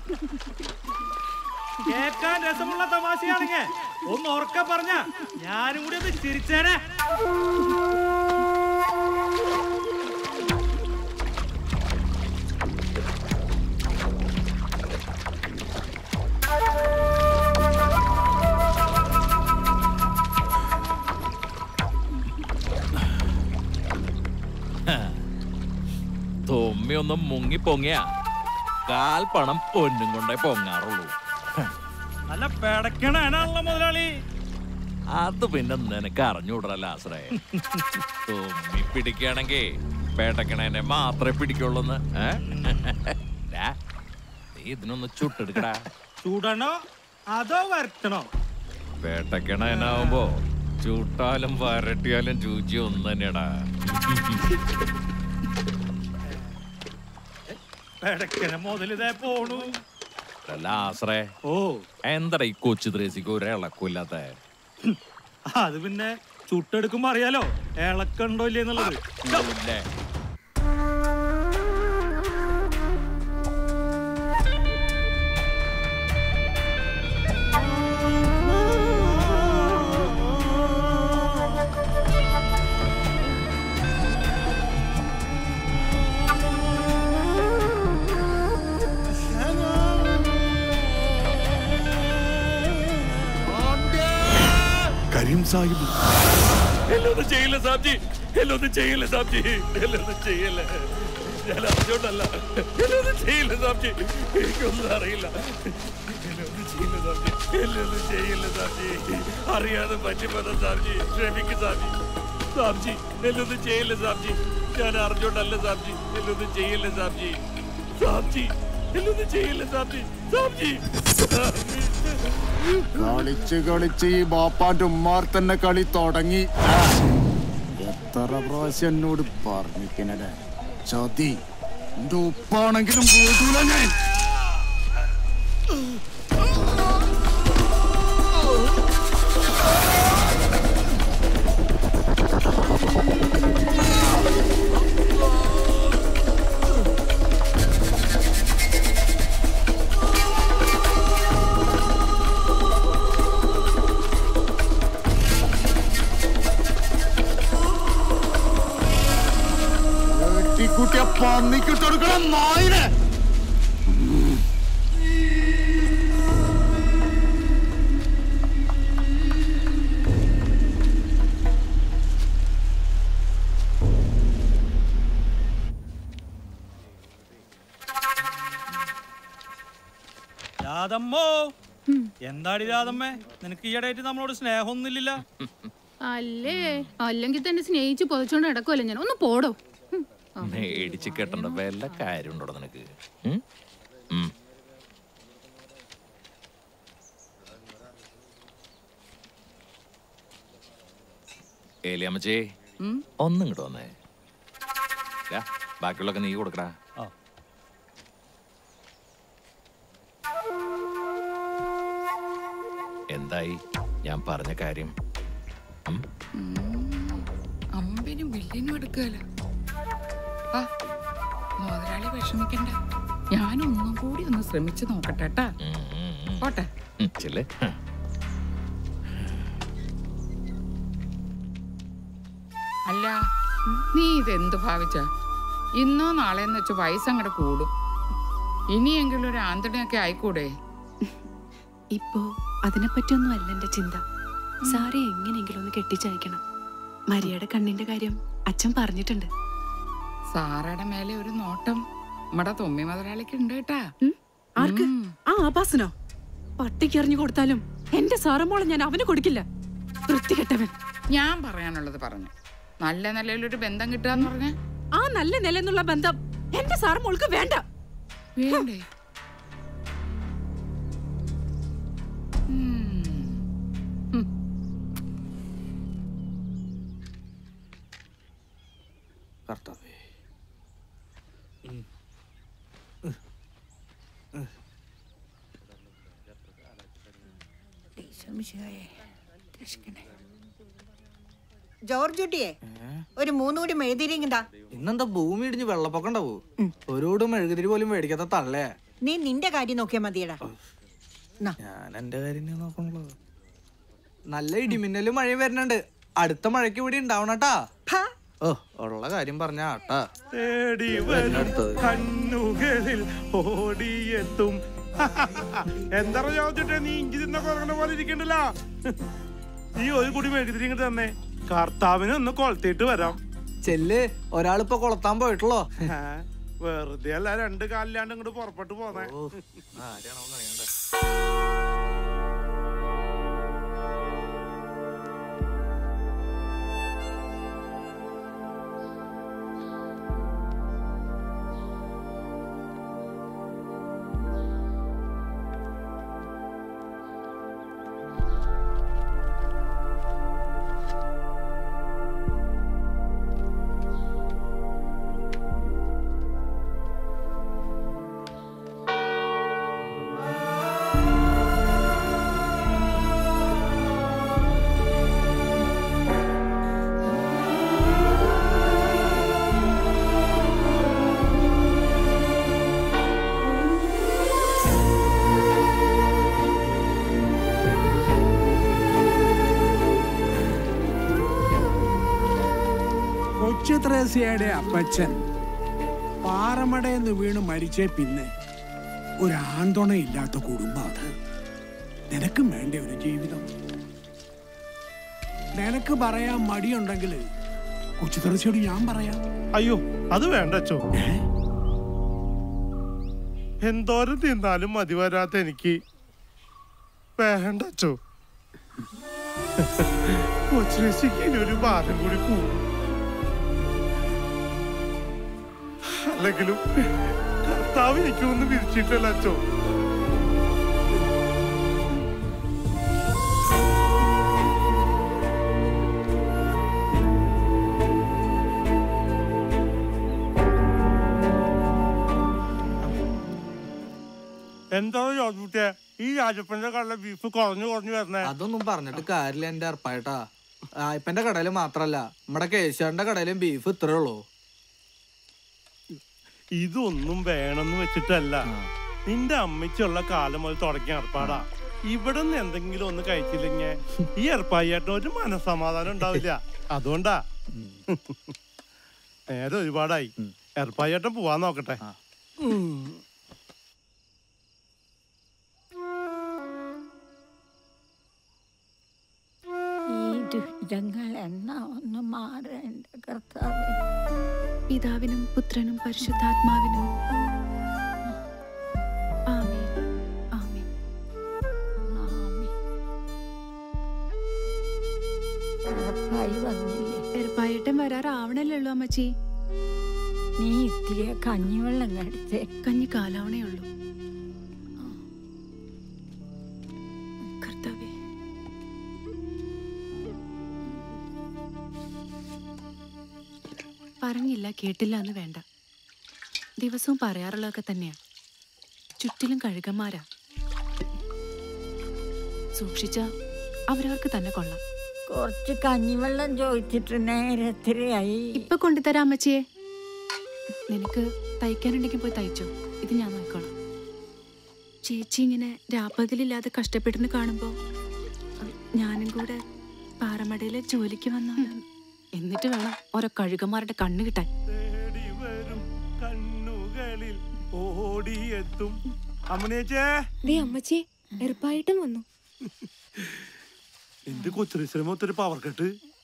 കേൾക്കാൻ രസമുള്ള തമാശയാണെങ്കിൽ ഒന്ന് ഉറക്കെ പറഞ്ഞ ഞാനും കൂടി ഒന്ന് ചിരിച്ചേനെ. തൊമ്മിയൊന്നും മുങ്ങി പൊങ്ങിയ കാൽപ്പണം പൊന്നും കൊണ്ടേ പൊങ്ങാറുള്ളൂ. നല്ല പെടക്കണാണല്ലോ മുതലാളി. അത് പിന്നെ നിനക്ക് അറിഞ്ഞൂടല്ല ആശ്രയ. തൊമ്മി പിടിക്കുകയാണെങ്കിൽ പേടക്കണേനെ മാത്രമേ പിടിക്കുള്ളൂന്ന്. നീ ഇതിനൊന്ന് ചുട്ടെടുക്കടാ. ചൂടണോ അതോ വരട്ടണോ? പേട്ടക്കണേനാവുമ്പോ ചൂട്ടാലും വരട്ടിയാലും രുചി ഒന്ന് തന്നെയാടാ. പെടക്കണ മുതലിതേ പോണു. ആശ്രയ എന്താ ഈ കൊച്ചു ത്രേസിക്ക് ഒരു ഇളക്കില്ലാത്ത? അത് പിന്നെ ചുട്ടെടുക്കുമ്പോ അറിയാലോ ഇളക്കണ്ടോ ഇല്ലേ എന്നുള്ളത്. കരീം സാഹിബ് എന്നൊന്നും ചെയ്യില്ല സാബ്ജി, എന്നൊന്നും ചെയ്യില്ല സാബ്ജി, എന്നൊന്നും ചെയ്യില്ല. ഞാൻ അറിഞ്ഞോണ്ടല്ല, എന്നൊന്നും ചെയ്യില്ല സാബ്ജി, എനിക്കൊന്നും അറിയില്ല. എന്നൊന്നും ചെയ്യില്ല സാബ്ജി, എന്നൊന്നും ചെയ്യില്ല സാബ്ജി, അറിയാതെ പറ്റിപ്പോന്ന സാബ്ജി, ക്ഷമിക്കും സാബ്ജി. സാബ്ജി എന്നൊന്നും ചെയ്യില്ല സാബ്ജി, ഞാൻ അറിഞ്ഞോണ്ടല്ല സാബ്ജി, എന്നൊന്നും ചെയ്യില്ല സാബ്ജി. സാബ്ജി എന്നൊന്നും ചെയ്യില്ല സാബ്ജി, സാബ്ജി. കളിച്ച് കളിച്ച് ഈ ബാപ്പാന്റെ ഉമ്മാർ തന്നെ കളി തുടങ്ങി. എത്ര പ്രാവശ്യം എന്നോട് പറഞ്ഞിക്കണേ ചതി. എന്റെ ഉപ്പാണെങ്കിലും പോകൂല ഞാൻ. കുട്ടിയെ പന്നിക്കിട്ട് കൊടുക്കണം നായിനെ. രാധമ്മോ, എന്താടി രാധമ്മേ, നിനക്ക് ഈയിടെയായിട്ട് നമ്മളോട് സ്നേഹമൊന്നുമില്ല. അല്ലേ, അല്ലെങ്കിൽ തന്നെ സ്നേഹിച്ച് പൊതിച്ചോണ്ട് നടക്കുമല്ലോ ഞാൻ. ഒന്ന് പോടോ. മേടിച്ച് കെട്ടണ്ട വല്ല കാര്യം ഉണ്ടോ നിനക്ക്? ഏലിയമ്മച്ചേ, ഒന്നും ഇങ്ങോട്ട് വന്നേ. ബാക്കിയുള്ളൊക്കെ നീ കൊടുക്കടാ. എന്തായി ഞാൻ പറഞ്ഞ കാര്യം? അമ്പിനും വില്ലിനും എടുക്കല. മുതലാളി വിഷമിക്കണ്ട, ഞാനൊന്നും കൂടി ഒന്ന് ശ്രമിച്ചു നോക്കട്ടെ. പോട്ടെ. അല്ല, നീ ഇതെന്ത് ഭാവിച്ച? ഇന്നോ നാളെന്ന് വെച്ച് വയസ്സങ്ങടെ കൂടും. ഇനിയെങ്കിലും ഒരു ആന്തണിയൊക്കെ ആയിക്കൂടെ? ഇപ്പോ അതിനെപ്പറ്റിയൊന്നും അല്ല എന്റെ ചിന്ത. സാറെ എങ്ങനെയെങ്കിലും ഒന്ന് കെട്ടിച്ചയക്കണം. മരിയയുടെ കണ്ണിന്റെ കാര്യം അച്ഛൻ പറഞ്ഞിട്ടുണ്ട്. സാറയുടെ മേലെ ഒരു നോട്ടം നമ്മടെ തൊമ്മി മുതലാളിക്ക് ഉണ്ട് കേട്ടാ. ആർക്ക്? ആ ആഭാസനോ? പട്ടിക്ക് എറിഞ്ഞു കൊടുത്താലും എന്റെ സാറമോളെ ഞാൻ അവന് കൊടുക്കില്ല. വൃത്തികെട്ടവൻ. ഞാൻ പറയാനുള്ളത് പറഞ്ഞു. നല്ല നിലയിലൊരു ബന്ധം കിട്ടുകയെന്ന് പറഞ്ഞ ആ നല്ല നിലന്നുള്ള ബന്ധം എന്റെ സാറമോൾക്ക് വേണ്ട. വേണ്ടേ? കർത്താവേ, ജോർജ് കുട്ടിയെ ഒരു 3 കൂടി മെഴുതിരിങ്ങതാ. ഇന്നെന്താ ഭൂമി ഇടിഞ്ഞ് വെള്ളപ്പൊക്കം ഉണ്ടാവൂ? ഒരു മെഴുകുതിരി പോലും മേടിക്കാത്ത തള്ളേ. നീ നിന്റെ കാര്യം നോക്കിയാ മതിയടാ. ഞാൻ എന്റെ കാര്യം നോക്കണല്ലോ. നല്ല ഇടിമിന്നലും മഴയും വരുന്നുണ്ട്. അടുത്ത മഴയ്ക്ക് ഇവിടെ ഉണ്ടാവണട്ടാ. ഓ ഉള്ള കാര്യം പറഞ്ഞ ആട്ടാ. കണ്ണുകളിൽ ഓടിയെത്തും. എന്താ ചോദിച്ചിട്ടേ നീ ഇഞ്ചി തിന്ന കുറങ്ങണ പോലെ ഇരിക്കണ്ടല്ലോ. നീ ഒരു കൂടി മെഴുകുതിരി ഇങ്ങോട്ട് തന്നെ. കർത്താവിനെ ഒന്ന് കൊളത്തിട്ട് വരാം. ചെല്ല്, ഒരാളിപ്പോ കൊളത്താൻ പോയിട്ടുള്ളോ? വെറുതെ അല്ല 2 കാലില്ലാണ്ട് ഇങ്ങോട്ട് പുറപ്പെട്ടു പോന്നെ. ത്രേസ്യയുടെ അപ്പച്ചൻ പാറമടയെന്ന് വീണ് മരിച്ചേ പിന്നെ ഒരു ആന്തോണയില്ലാത്ത കുടുംബം അത്. നിനക്കും വേണ്ട ഒരു ജീവിതം. നിനക്ക് പറയാൻ മടിയുണ്ടെങ്കിൽ കൊച്ചു ത്രേസ്യയോട് ഞാൻ പറയാം. അയ്യോ അത് വേണ്ട അച്ചോ. എന്തോരം തിന്നാലും മതി വരാത്ത എനിക്ക് വേണ്ട അച്ചോ. കൊച്ചുരശിക്ക് ഒരു ഭാരം കൂടി കൂടും. അല്ലെങ്കിലും കർത്താവ് എനിക്കൊന്നും വിരിച്ചിട്ടല്ല അച്ചോ. എന്താ ചോദിച്ചേ ഈ രാജപ്പന്റെ കടയിലെ ബീഫ് കുറഞ്ഞു വരണേ? അതൊന്നും പറഞ്ഞിട്ട് കാര്യമില്ല എന്റെ അർപ്പായിട്ടാ. ഇപ്പന്റെ കടയില് മാത്രല്ല നമ്മുടെ കേശവന്റെ കടയിലും ബീഫ് ഇത്രേ ഉള്ളൂ. ഇതൊന്നും വേണമെന്ന് വെച്ചിട്ടല്ല, നിന്റെ അമ്മയ്ക്കുള്ള കാലം മുതൽ തുടങ്ങിയ ഏർപ്പാടാ. ഇവിടെ നിന്ന് എന്തെങ്കിലും ഒന്ന് കഴിച്ചില്ലെങ്കിൽ ഈ ഏർപ്പായിട്ട ഒരു മനസ്സമാധാനം ഉണ്ടാവില്ല. അതുകൊണ്ടാ. നേരെ ഒരുപാടായി. ഏർപ്പായിട്ടം പോവാൻ നോക്കട്ടെ. പിതാവിനും പുത്രനും പരിശുദ്ധാത്മാവിനും ആമേൻ. ആമേൻ. ഏർപ്പായിട്ടം വരാറാവണല്ലോ അമ്മച്ചി. നീ ഇത്തിരി കഞ്ഞിവെള്ളം കടിച്ചേ. കഞ്ഞി കാലാവണേ ഉള്ളൂ. കർത്താവേ, പറഞ്ഞില്ല കേട്ടില്ല എന്ന് വേണ്ട. ദിവസവും പറയാറുള്ളതൊക്കെ തന്നെയാ. ചുറ്റിലും കഴുകന്മാരാ. സൂക്ഷിച്ച അവരവർക്ക് തന്നെ കൊള്ളാം. കുറച്ച് കഞ്ഞിവെള്ളം ചോദിച്ചിട്ട് നേരത്തിരിയായി. ഇപ്പൊ കൊണ്ടുതരാം അമ്മച്ചിയെ. നിനക്ക് തയ്ക്കാനുണ്ടെങ്കിൽ പോയി തയ്ച്ചോ. ഇത് ഞാൻ നോക്കിക്കോളാം. ചേച്ചി ഇങ്ങനെ രാപ്പകലില്ലാതെ കഷ്ടപ്പെടുന്ന കാണുമ്പോ ഞാനും കൂടെ പാറമടയിലെ ജോലിക്ക് വന്നോളാം. എന്നിട്ട് വേണം ഓരോ കഴുകന്മാരുടെ കണ്ണ് കിട്ടാൻ. കണ്ണുകളിൽ ഓടിയെത്തും. അമ്മച്ചി എറുപ്പായിട്ടും വന്നു. എന്റെ കൊച്ചുശ്രമ ഒത്തൊരു പവർ കെട്ട്.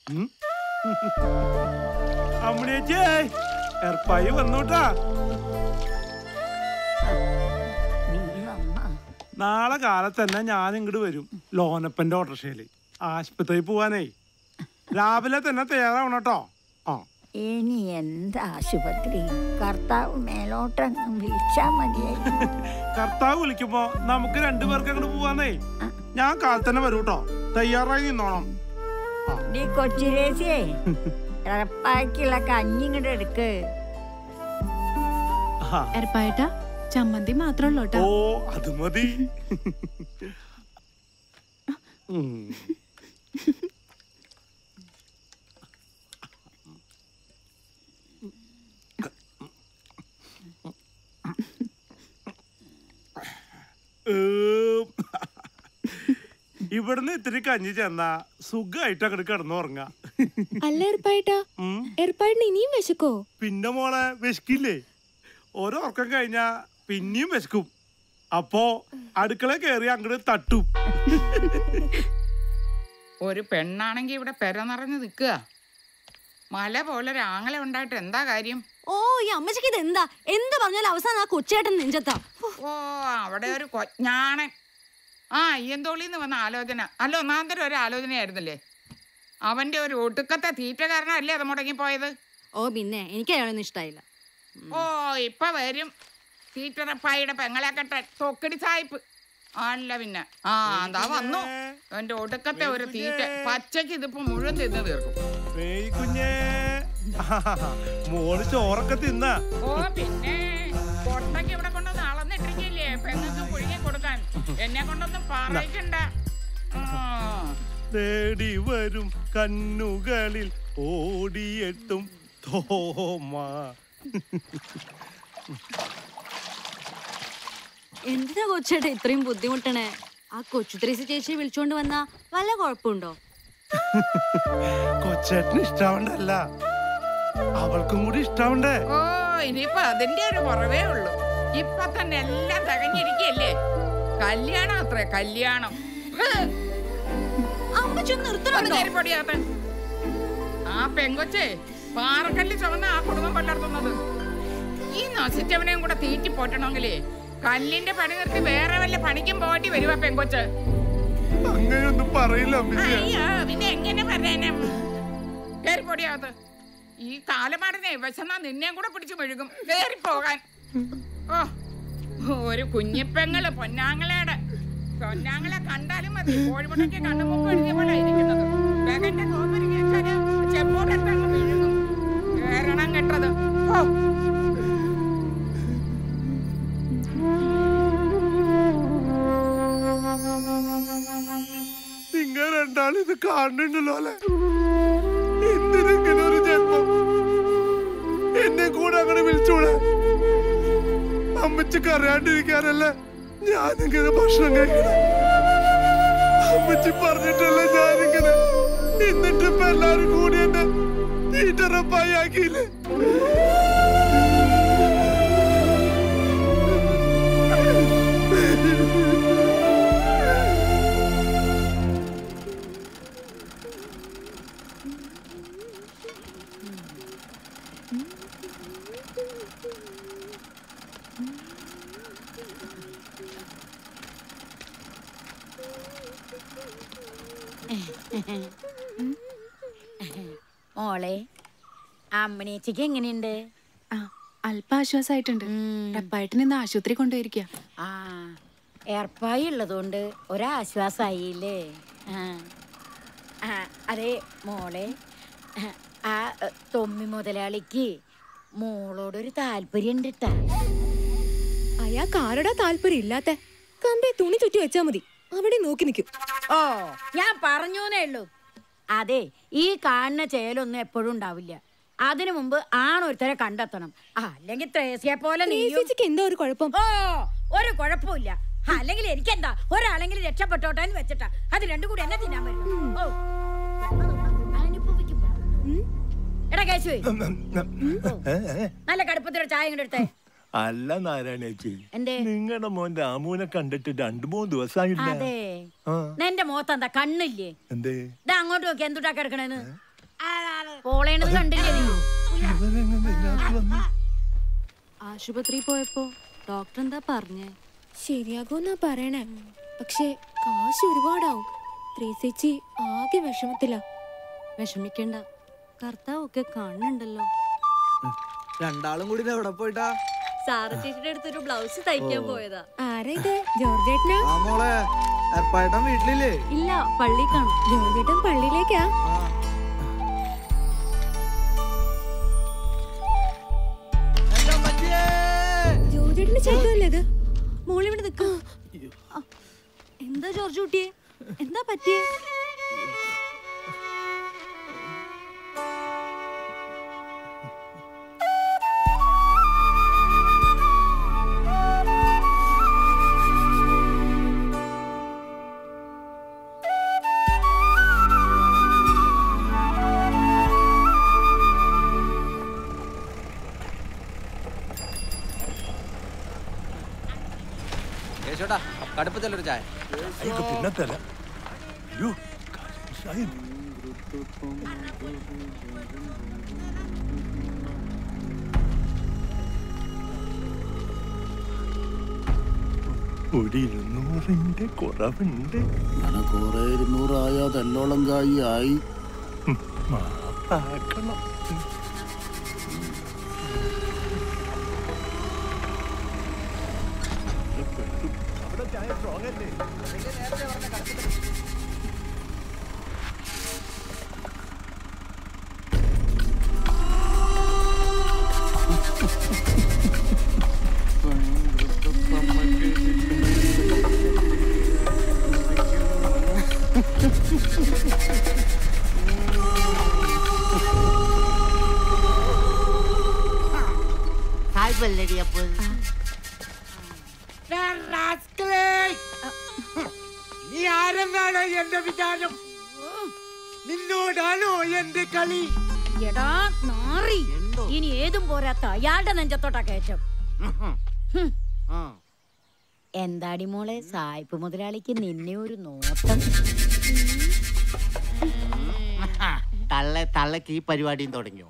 അമ്മണിയേച്ചേ എർപ്പായി വന്നോട്ടാ. നാളെ കാലത്ത് തന്നെ ഞാൻ ഇങ്ങോട്ട് വരും. ലോനപ്പന്റെ ഓട്ടോറിക്ഷയില് ആശുപത്രിയിൽ പോവാനേ. രാവിലെ തന്നെ തയ്യാറാവണം കേട്ടോ. ഇനി എന്താ ആശുപത്രി? കർത്താവ് മേലോട്ടങ്ങ് വിളിച്ചാ മതിയായി. കർത്താവ് വിളിക്കുമ്പോ നമുക്ക് 2 പേർക്ക് അങ്ങോട്ട് പോവാന്നേ. ഞാൻ കാലത്ത് തന്നെ വരൂ കേട്ടോ. തയ്യാറായി നിന്നോണം. നീ കൊച്ചിരേശിയേ എറപ്പായ്ക്കുള്ള കഞ്ഞിങ്ങടെ എടുക്ക്. എറപ്പായിട്ടാ ചമ്മന്തി മാത്രമല്ലോ. ഓ അത് മതി. ഇവിടുന്ന് ഇത്തിരി കഞ്ഞി ചെന്നാ സുഖമായിട്ട് അങ്ങോട്ട് കിടന്നുറങ്ങാ. അല്ല ഏർപ്പായിട്ടാ, ഏർപ്പാടിന് ഇനിയും വിശക്കോ? പിന്നെ മോളെ വിശക്കില്ലേ? ഓരോ ഉറക്കം കഴിഞ്ഞാ പിന്നെയും വിശക്കും. അപ്പോ അടുക്കള കയറി അങ്ങോട്ട് തട്ടും. ഒരു പെണ്ണാണെങ്കി ഇവിടെ പെര നിറഞ്ഞു നിൽക്കുക. മല പോലെ ഒരാങ്ങളെ ഉണ്ടായിട്ട് എന്താ കാര്യം? ഓ ഈ അമ്മച്ചിക്ക് ഇത് എന്താ എന്ത് പറഞ്ഞാലും അവസാനം ആ കൊച്ചേട്ടൻ നെഞ്ചത്താ. ഓ അവിടെ ഒരു കൊഞ്ഞാണൻ. ആ അയ്യന്തോളിന്ന് വന്ന ആലോചന അല്ല, ഒന്നാന്തരം ഒരു ആലോചനയായിരുന്നില്ലേ? അവന്റെ ഒരു ഒടുക്കത്തെ തീറ്റ കാരണമല്ലേ അത് മുടങ്ങിപ്പോയത്? ഓ പിന്നെ എനിക്ക് അയാളൊന്നും ഇഷ്ടായില്ല. ഓ ഇപ്പൊ വരും തീറ്റ റപ്പായിയുടെ പെങ്ങളെ കെട്ടാൻ തൊക്കടി സായിപ്പ്. അല്ല പിന്നെ ആ എന്താ വന്നു എന്റെ ഒടുക്കത്തെ ഒരു തീറ്റ. പച്ചക്ക് ഇതിപ്പോ മുഴുവൻ തിന്ന് തീർക്കും. കുഞ്ഞേ മോള് ചോറൊക്കെ തിന്ന? ഓ പിന്നെ കൊട്ടയ്ക്ക് ഇവിടെ കൊണ്ടൊന്ന് അളന്നിട്ടിരിക്കില്ലേ പെങ്ങൾക്ക് പുഴുങ്ങി കൊടുക്കാൻ. എന്നെ കൊണ്ടൊന്നും പറയിക്കണ്ട. തേടി വരും കണ്ണുകളിൽ ഓടിയെത്തും തോമ. എന്തിനാ കൊച്ചേട്ടാ ഇത്രയും ബുദ്ധിമുട്ടണേ? ആ കൊച്ചു ത്രീസി ചേച്ചിയെ വിളിച്ചോണ്ട് വന്നാ വല്ല കുഴപ്പമുണ്ടോ? കൊച്ചേട്ടന് ഇഷ്ടാവണ്ടല്ല, അവൾക്കും കൂടി ഇഷ്ടാവണ്ടേ? ഓ ഇനിയിപ്പൊ അതിന്റെ ഒരു കുറവേ ഉള്ളൂ. ഇപ്പൊ തന്നെ എല്ലാം തകഞ്ഞിരിക്കല്ലേ. കല്യാണം അത്രേ കല്യാണം. ആ പെങ്കൊച്ചേ പാറക്കല്ല് ചുവന്ന ആ കുടുംബം പലർത്തുന്നത്. ഈ നശിച്ചവനെയും കൂടെ തീറ്റി പോറ്റണമെങ്കിലേ കല്ലിന്റെ പണി നിർത്തി വേറെ വല്ല പണിക്കും പോറ്റി വരുവാ പെങ്കൊച്ച്. അങ്ങനെയൊന്നും പറയില്ല പിന്നെ എങ്ങനെ പറയാനാ? കേറിപ്പൊടിയാകത്ത്. ഈ കാലമാടനെ വിശന്നാ നിന്നെയും കൂടെ പിടിച്ചു മെഴുകും. കേറിപ്പോകാൻ. ഓ ഒരു കുഞ്ഞിപ്പെങ്ങള് പൊന്നാങ്ങളയുടെ പൊന്നാങ്ങളെ കണ്ടാലും മതി. കോഴിമുട്ടയ്ക്ക് കണ്ണുമുക്ക് എഴുതിയ പോലെ ഇരിക്കുന്നത്. വേഗന്റെ കോപ്പരിക്ക് ചെമ്പോട്ടെടുത്തങ്ങ് മെഴുകും. കേരണം കെട്ടത്. ഓ നിങ്ങൾ രണ്ടാളും ഇത് കാണുന്നുണ്ടല്ലോ അല്ലെ? എന്തിനെങ്കിലും ഒരു ജന്മം എന്നെ കൂടെ അങ്ങനെ വിളിച്ചൂടെ? അമ്മച്ചിക്ക് അറിയാണ്ടിരിക്കാനല്ലേ ഞാനിങ്ങനെ ഭക്ഷണം കഴിക്കണം? അമ്മച്ചി പറഞ്ഞിട്ടല്ലേ ഞാനിങ്ങനെ. എന്നിട്ട് ഇപ്പൊ എല്ലാരും കൂടി എന്നെ തീറ്റ റപ്പായി ആക്കിയില്ലേ? മോളെ അമ്മനേച്ചിക്ക് എങ്ങനെയുണ്ട്? അല്പം ആശ്വാസമായിട്ടുണ്ട്. റപ്പായിട്ടിന് ഇന്ന് ആശുപത്രി കൊണ്ടുപോയിരിക്കുക. ആ ഏർപ്പായി ഉള്ളതുകൊണ്ട് ഒരാശ്വാസായില്ലേ? അതെ മോളെ, ആ തൊമ്മി മുതലാളിക്ക് മോളോടൊരു താല്പര്യം ഉണ്ട് ട്ടാ. അയാൾക്ക് ആരോടാ താല്പര്യം ഇല്ലാത്ത? കമ്പേ തുണി ചുറ്റി വെച്ചാ മതി, അവിടെ നോക്കി നിൽക്കും. ഓ ഞാൻ പറഞ്ഞൂന്നേ ഉള്ളൂ. അതെ ഈ കാണുന്ന ചേലൊന്നും എപ്പോഴും ഉണ്ടാവില്ല. അതിനു മുമ്പ് ആണൊരുത്തരെ കണ്ടെത്തണം. അല്ലെങ്കിൽ ത്രേസ്യെ പോലെ എന്താ ഒരു കുഴപ്പം? ഓ ഒരു കുഴപ്പമില്ല. അല്ലെങ്കിൽ എനിക്കെന്താ, ഒരാളെങ്കിലും രക്ഷപ്പെട്ടോട്ടെ എന്ന് വെച്ചിട്ടാ. അത് രണ്ടും കൂടി എന്നെ തിന്നാൻ പറ്റും. ഓ അനുഭവിക്കുമ്പോ എടാ കേശുവേ, നല്ല കടുപ്പത്തിലൊരു ചായ ഇങ്ങോട്ട് എടുത്തേ. അല്ല നാരായണേച്ചി, എന്തേ നിങ്ങളുടെ മോൻ രാമുവിനെ കണ്ടിട്ട് 2-3 ദിവസമായില്ല. അതെ നിന്റെ മുഖത്തെന്താ കണ്ണില്ലേ? എന്തേ ഇതാ അങ്ങോട്ട് നോക്കി എന്തുട്ടാ കിടക്കണേന്ന്. പോളേണത് കണ്ടില്ലേ നീ? ആശുപത്രി പോയപ്പോ ഡോക്ടർ എന്താ പറഞ്ഞേ? ശരിയാകുമെന്നാ പറയണേ, പക്ഷെ കാശ് ഒരുപാടാവും. ത്രേസ്യേച്ചി ആകെ വിഷമത്തില. വിഷമിക്കണ്ട, കർത്താവൊക്കെ കാണുന്നുണ്ടല്ലോ. രണ്ടാളും കൂടി എവിടെ പോയിട്ടാ? സാറ ചേച്ചിയുടെ അടുത്തൊരു ബ്ലൗസ് തയ്ക്കാൻ പോയതാ. ആരാ ഇത്? ജോർജേട്ടനാ? ആ മോളെ, ഏർപ്പായിട്ടൻ വീട്ടിലില്ലേ? ഇല്ല, പള്ളി കാണും. ജോർജേട്ടൻ പള്ളിയിലേക്കാ? ജോർജേട്ടന്റെ ചേട്ടല്ലേ ഇത്? മോളിവിടെ നിൽക്ക. എന്താ ജോർജ് കുട്ടിയെ, എന്താ പറ്റിയേ? കേശോട്ടാ കടുപ്പത്തിലൊരു ചായ. പിന്നെ തരാം. ഒരു 200 കുറവുണ്ട്. അങ്ങനെ കുറെ 200 ആയാ തെല്ലോളം കായി ആയി. മാപ്പാക്കണം. അവിടെ ചായ സ്ട്രോങ് അല്ലേ? നീ ആരെന്നാണ് എന്റെ വിചാരം? നിന്നോടാണോ എന്റെ കളി? എടാ നാറി, ഇനി ഏതും പോരാത്ത അയാളുടെ നെഞ്ചത്തോട്ടാ കയറ്റം. എന്താടി മോളെ സായിപ്പ് മുതലാളിക്ക് നിന്നെ ഒരു നോട്ടം. തള്ളക്ക് ഈ പരിപാടിയും തുടങ്ങിയോ?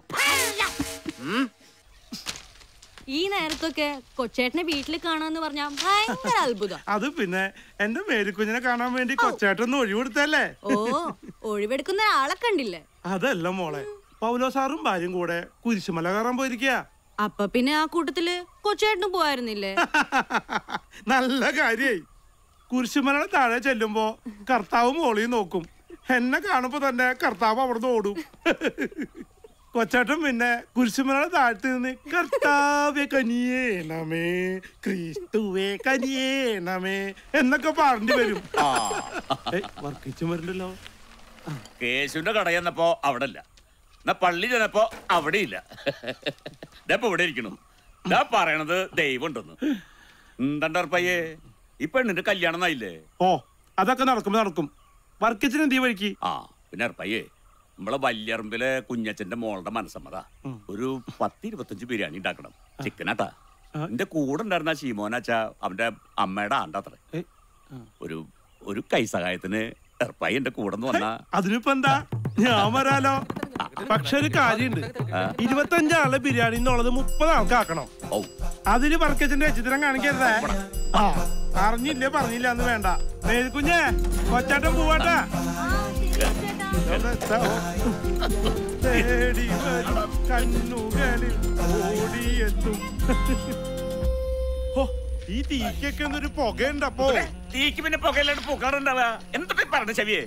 ഈ നേരത്തൊക്കെ കൊച്ചേട്ടനെ വീട്ടിൽ കാണാന്ന് പറഞ്ഞാ ഭയങ്കര അത്ഭുതം. അത് പിന്നെ എന്റെ മേരിക്കുഞ്ഞിനെ കാണാൻ വേണ്ടി കൊച്ചേട്ടൊന്ന് ഒഴിവെടുത്തല്ലേ? ഓ, ഒഴിവെടുക്കുന്ന ആളെ കണ്ടില്ലേ? അതല്ല മോളെ, പൗലോ സാറും ഭാര്യയും കൂടെ കുരിശുമല കയറാൻ പോയിരിക്കുക. അപ്പൊ പിന്നെ ആ കൂട്ടത്തില് കൊച്ചേട്ടന് പോവായിരുന്നില്ലേ? നല്ല കാര്യായി. കുരിശുമലയുടെ താഴെ ചെല്ലുമ്പോ കർത്താവ് മോളിൽ നോക്കും. എന്നെ കാണുമ്പോ തന്നെ കർത്താവ് അവിടുന്ന് ഓടും. കൊച്ചേട്ടൻ പിന്നെ കുരിശുമലയുടെ താഴത്ത് നിന്ന് കർത്താവെ കനിയേണമേ, ക്രിസ്തുവേ കനിയേണമേ എന്നൊക്കെ പറഞ്ഞു വരും. വർക്കിച്ചും വരണ്ടല്ലോ. കേശുവിന്റെ കട ചെന്നപ്പോ അവിടെ ഇല്ല, എന്നാ പള്ളി ചെന്നപ്പോ അവിടെ ഇല്ല. ഇപ്പൊ ഇവിടെ ഇരിക്കണു. ഇതാ പറയണത് ദൈവം ഉണ്ടെന്ന്. എന്താണ്ടർപ്പയ്യേ, ഈ പെണ്ണിന്റെ കല്യാണം ആയില്ലേ? ഓ, അതൊക്കെ നടക്കും. വർക്കിച്ചിന് എന്ത് വഴിക്ക്? ആ പിന്നെ അർപ്പയ്യേ, നമ്മളെ വല്യറമ്പിലെ കുഞ്ഞച്ചന്റെ മോളുടെ മനസ്സമ്മതാ. ഒരു 10-25 ബിരിയാണി ഉണ്ടാക്കണം. ചിക്കനാട്ടാ. എന്റെ കൂടെ ഉണ്ടായിരുന്ന ശീമോനാച്ചാ അവന്റെ അമ്മയുടെ ആണ്ടാത്രേ. ഒരു കൈസഹായത്തിന് എർപ്പായി എന്റെ കൂടെ വന്നാ. അതിനിപ്പോ എന്താ, ഞാൻ വരാലോ. പക്ഷെ ഒരു കാര്യമുണ്ട്, 25 ആളെ ബിരിയാണി എന്നുള്ളത് 30 ആൾക്കാക്കണം. അതിന് വർക്കച്ചന്റെ ചിത്രം കാണിക്കരുതേ. അറിഞ്ഞില്ല പറഞ്ഞില്ല എന്ന് വേണ്ട. മേൽക്കുഞ്ഞേ, കൊച്ചാട്ടം പോവാട്ടാ. തേടി വരും കണ്ണുകളിൽ ഓടിയെത്തും. ഈ തീക്കൊക്കെ ഒന്നൊരു പുകയുണ്ടപ്പോ. തീക്ക് പിന്നെ പുകയില്ലാണ്ട് പുകാറുണ്ടാവാ. എന്തൊക്കെ പറഞ്ഞു ചെവിയെ?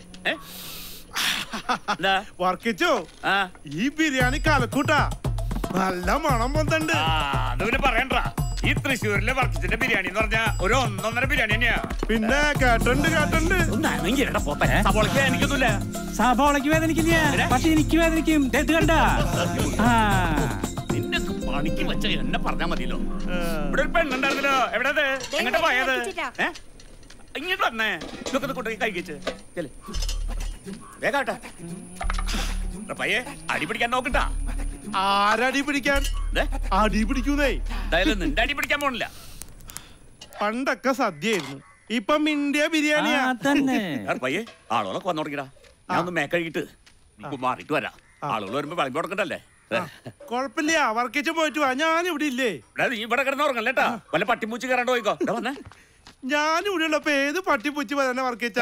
വർക്കിച്ചോ, ഈ ബിരിയാണി കലക്കൂട്ടാ. നല്ല മണം പൊന്തണ്ട്. അത് പിന്നെ പറയണ്ട. ഈ തൃശ്ശൂരിലെ വർക്കിച്ചിന്റെ ബിരിയാണി എന്ന് പറഞ്ഞാ ഒരു 1.5 ബിരിയാണി തന്നെയാ. പിന്നെ കേട്ടുണ്ട്. സബോളയ്ക്ക് വേദനിക്കൊന്നുമില്ല. സബോളയ്ക്ക് വേദനിക്കില്ല, പക്ഷെ എനിക്ക് വേദനിക്കും. കണ്ട നിന്നൊക്കെ പണിക്ക് വെച്ച എന്നെ പറഞ്ഞാ മതിയല്ലോ. ഇവിടെ ഒരു പെണ്ണുണ്ടായിരുന്നല്ലോ, എവിടെയത്? എങ്ങോട്ട് പോയത്? ഇങ്ങോട്ട് വന്നേ. ഇതൊക്കെ കൊണ്ടുപോയി കഴിക്കച്ച് വേഗാട്ടെ. പയ്യെ അടി പിടിക്കാൻ നോക്കട്ടാ. ആരടി പിടിക്കാൻ? അടി പിടിക്കുന്നേ. എന്തായാലും നിന്റെ അടി പിടിക്കാൻ പോണില്ല. പണ്ടൊക്കെ സദ്യയായിരുന്നു, ഇപ്പം ഇന്ത്യ ബിരിയാണിയാ. പയ്യെ ആളുകളൊക്കെ വന്നു തുടങ്ങിടാ. ഞാൻ ഒന്ന് മേക്കഴിട്ട് മാറിയിട്ട് വരാം. ആളുകൾ വരുമ്പോ വിളമ്പി കൊടുക്കണ്ടല്ലേ? കൊഴപ്പില്ല, വർക്കിച്ച് പോയിട്ട് വാ. ഞാൻ ഇവിടെ ഇല്ലേ? നീ ഇവിടെ കിടന്ന് ഉറങ്ങല്ലേട്ടാ. വല്ല പട്ടിപ്പൂച്ചി കയറാണ്ട് പോയിക്കോ. വന്നേ, ഞാൻ ഇവിടെ ഉള്ളപ്പോ ഏത് പട്ടിപ്പൂച്ചി വരാനെ വർക്കിച്ചാ?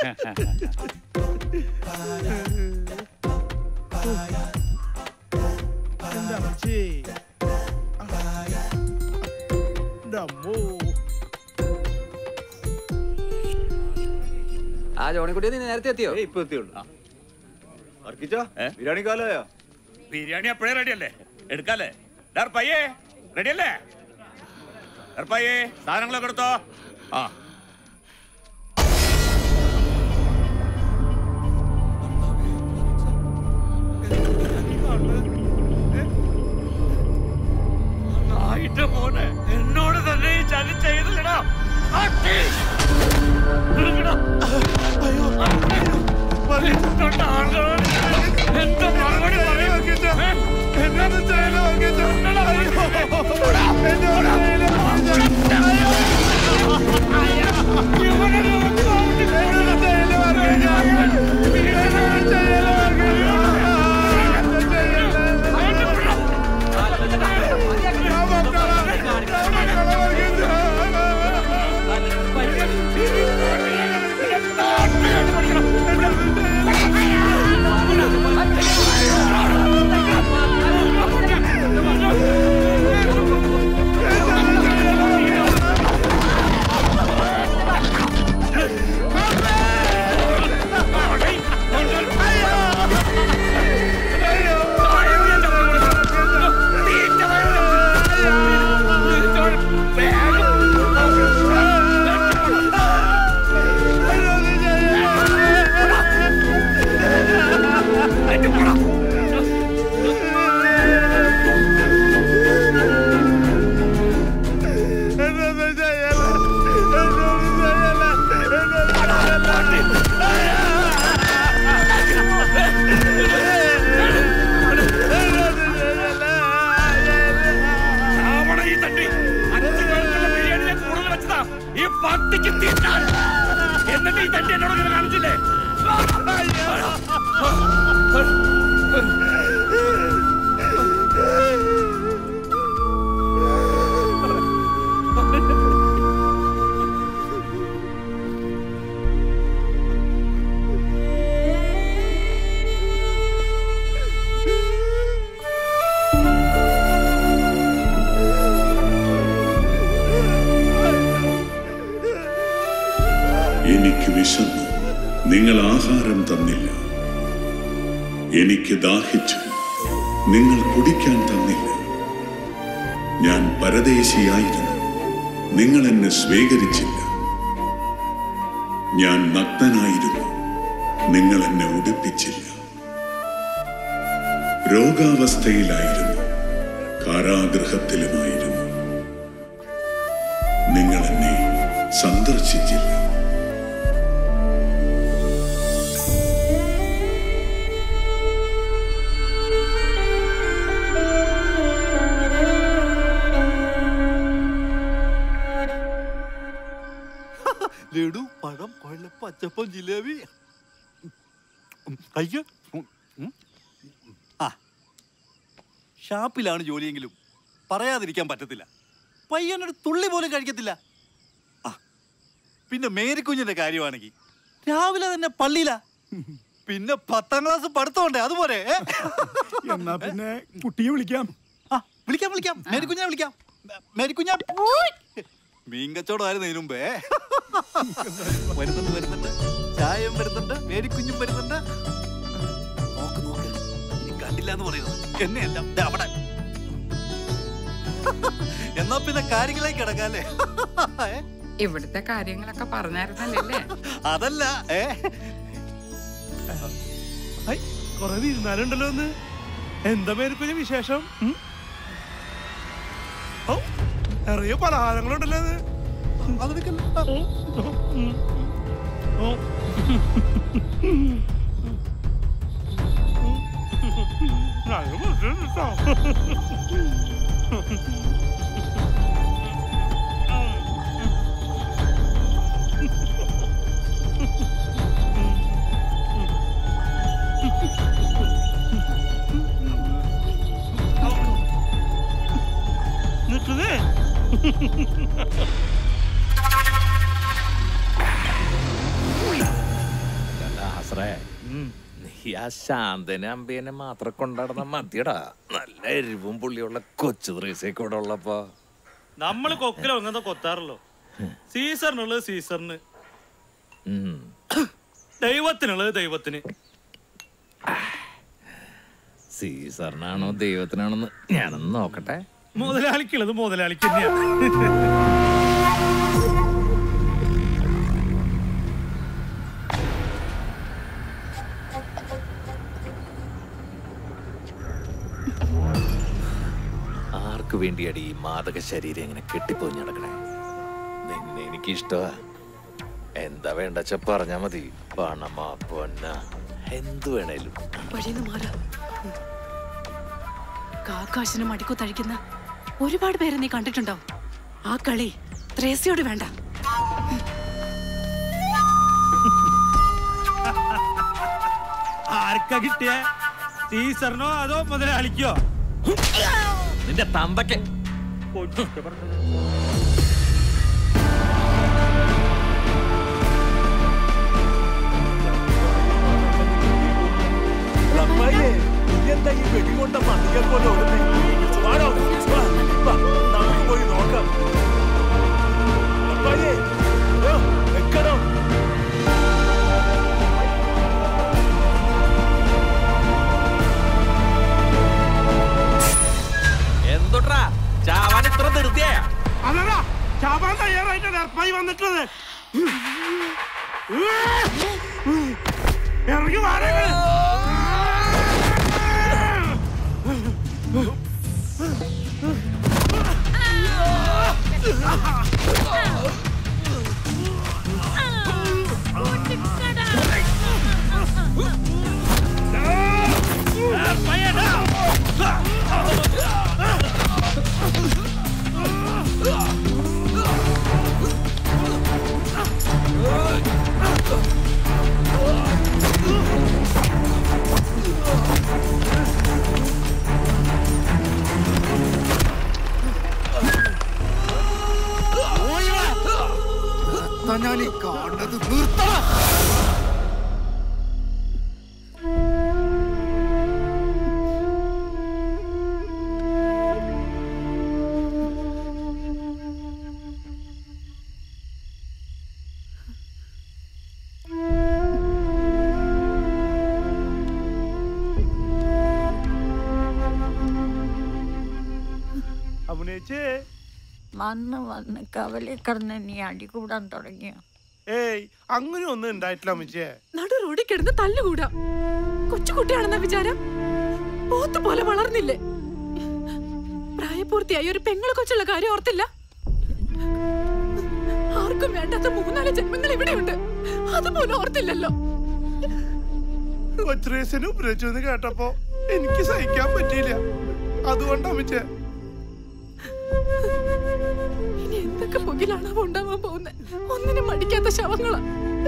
ആ ജോണിക്കുട്ടി, നീ നേരത്തെ എത്തിയോ? ഇപ്പൊ എത്തിയുള്ളൂ. ബിരിയാണി കാലോ? ബിരിയാണി എപ്പോഴേ റെഡി അല്ലേ? എടുക്കാല്ലേ? പയ്യേ റെഡി അല്ലേ? പയ്യേ സാധനങ്ങളൊക്കെ എടുത്തോ. ആ മോനെ, എന്നോട് തന്നെ ഈ ചതി ചെയ്തില്ലടാ. എന്താ മറുപടി പറയും? എന്നാ ചെയ്യലോ? അയ്യോ എനിക്ക് വിശന്നു, നിങ്ങൾ ആഹാരം തന്നില്ല. എനിക്ക് ദാഹിച്ചു, നിങ്ങൾ കുടിക്കാൻ തന്നില്ല. ഞാൻ പരദേശിയായിരുന്നു, നിങ്ങൾ എന്നെ സ്വീകരിച്ചില്ല. ഞാൻ നഗ്നനായിരുന്നു, നിങ്ങൾ എന്നെ ഉടുപ്പിച്ചില്ല. രോഗാവസ്ഥയിലായിരുന്നു, കാരാഗൃഹത്തിലുമായിരുന്നു, നിങ്ങൾ എന്നെ സന്ദർശിച്ചില്ല. ലഡു, പഴം, കൊഴലപ്പം, അച്ചപ്പം, ജിലേബി. കഴിക്ക. ആ, ഷാപ്പിലാണ് ജോലിയെങ്കിലും പറയാതിരിക്കാൻ പറ്റത്തില്ല. പയ്യനൊരു തുള്ളി പോലും കഴിക്കത്തില്ല. ആ, പിന്നെ മേരിക്കുഞ്ഞിന്റെ കാര്യമാണെങ്കിൽ രാവിലെ തന്നെ പള്ളിയില, പിന്നെ 10ാം ക്ലാസ് പഠിത്തമുണ്ടേ, അതുപോലെ. എന്നാ പിന്നെ കുട്ടിയെ വിളിക്കാം. ആ, വിളിക്കാം. മേരിക്കുഞ്ഞിനെ വിളിക്കാം. മേരിക്കുഞ്ഞ മീൻ കച്ചവടമായിരുന്നു ഇതിനു മുമ്പേ. വരുന്നുണ്ട്. ചായയും വരുന്നുണ്ട്, മേരിക്കുഞ്ഞും വരുന്നുണ്ട്. നോക്ക്, ഇനി കണ്ടില്ല എന്ന് പറയുന്നത് എന്നെയല്ല, അവിടെ. എന്നാ പിന്നെ കാര്യങ്ങളിലേക്ക് കിടക്കാല്ലേ? ഇവിടുത്തെ കാര്യങ്ങളൊക്കെ പറഞ്ഞായിരുന്നല്ലേ? അതല്ല, കൊറേ ഇരുന്നാലുണ്ടല്ലോ ഒന്ന്. എന്താ മേരിക്കുഞ്ഞ വിശേഷം? നിറയെ പലഹാരങ്ങളുണ്ടല്ലോ അത്. നിൽക്കുന്നേ. നീ ആ ശാന്തനെ അമ്പേനെ മാത്രം കൊണ്ടാടുന്ന മതിയടാ. നല്ല എരിവും പുള്ളിയുള്ള കൊച്ചു ത്രീസേ കൂടെ ഉള്ളപ്പോ നമ്മള് കൊക്കിലോ അങ്ങനത്തെ കൊത്താറല്ലോ. സീസറിനുള്ളത് സീസറിന്, ദൈവത്തിനുള്ളത് ദൈവത്തിന്. സീസറിനാണോ ദൈവത്തിനാണോന്ന് ഞാനൊന്ന് നോക്കട്ടെ. മുതലാളിക്കുള്ളത് മുതലാളിക്ക് തന്നെയാണ്. ആർക്ക് വേണ്ടിയാണ് ഈ മാദക ശരീരം ഇങ്ങനെ കെട്ടിപ്പോഞ്ഞ് നടക്കണേ? നിന്നെ എനിക്ക് ഇഷ്ടമാ. എന്താ വേണ്ടച്ച പറഞ്ഞാ മതി. പണമാ പൊന്ന എന്തു വേണേലും. കാക്കാശിനും അടിക്കോ തഴിക്കുന്ന ഒരുപാട് പേരെ നീ കണ്ടിട്ടുണ്ടാവും. ആ കളി ത്രേസ്യയോട് വേണ്ട. ആർക്കാ കിട്ടിയ? സീസറിനോ അതോ മുതലാളിക്കോ? നിന്റെ തന്തയ്ക്ക്. എന്താ ഈ വെടികൊണ്ട പട്ടികൾ പോലെ നമുക്ക് പോയി നോക്കാം. എന്തുട്രാ ചാവാൻ ഇത്ര ധൃതിയാ? അതടാ ചാവാൻ തയ്യാറായിട്ട് റപ്പായി വന്നിട്ടുള്ളത്. ഇറങ്ങി വാരങ്ങൾ. ഞാൻ ഈ കാണുന്നത് നിർത്തണം. ചേച്ചി വന്ന് വന്ന് കവലെ കിടന്ന് നീ അടി കൂടാൻ തുടങ്ങിയ. ഏയ് അങ്ങനെ ഒന്നും ഉണ്ടായിട്ടില്ല അമ്മച്ചേ. നടു റോഡിൽ കിടന്ന് തല്ലുകൂടാ. കൊച്ചുകുട്ടിയാണെന്ന വിചാരം പോത്ത് പോലെ വളർന്നില്ലേ? പ്രായപൂർത്തിയായി ഒരു പെങ്ങളെ കൊച്ചുള്ള കാര്യം ഓർത്തില്ല? ആർക്കും വേണ്ടാത്ത 3-4 ജന്മങ്ങൾ ഇവിടെയുണ്ട്, അതുപോലെ ഓർത്തില്ലല്ലോ. കൊച്ചുറേസിന് ഉപയോഗിച്ചു കേട്ടപ്പോ എനിക്ക് സഹിക്കാൻ പറ്റിയില്ല. അതുകൊണ്ടാ അമ്മച്ചേ. ഇനി എന്തൊക്കെ പുകിലാണോ ഉണ്ടാവാൻ പോകുന്നത്? ഒന്നിനും മടിക്കാത്ത ശവങ്ങളാ.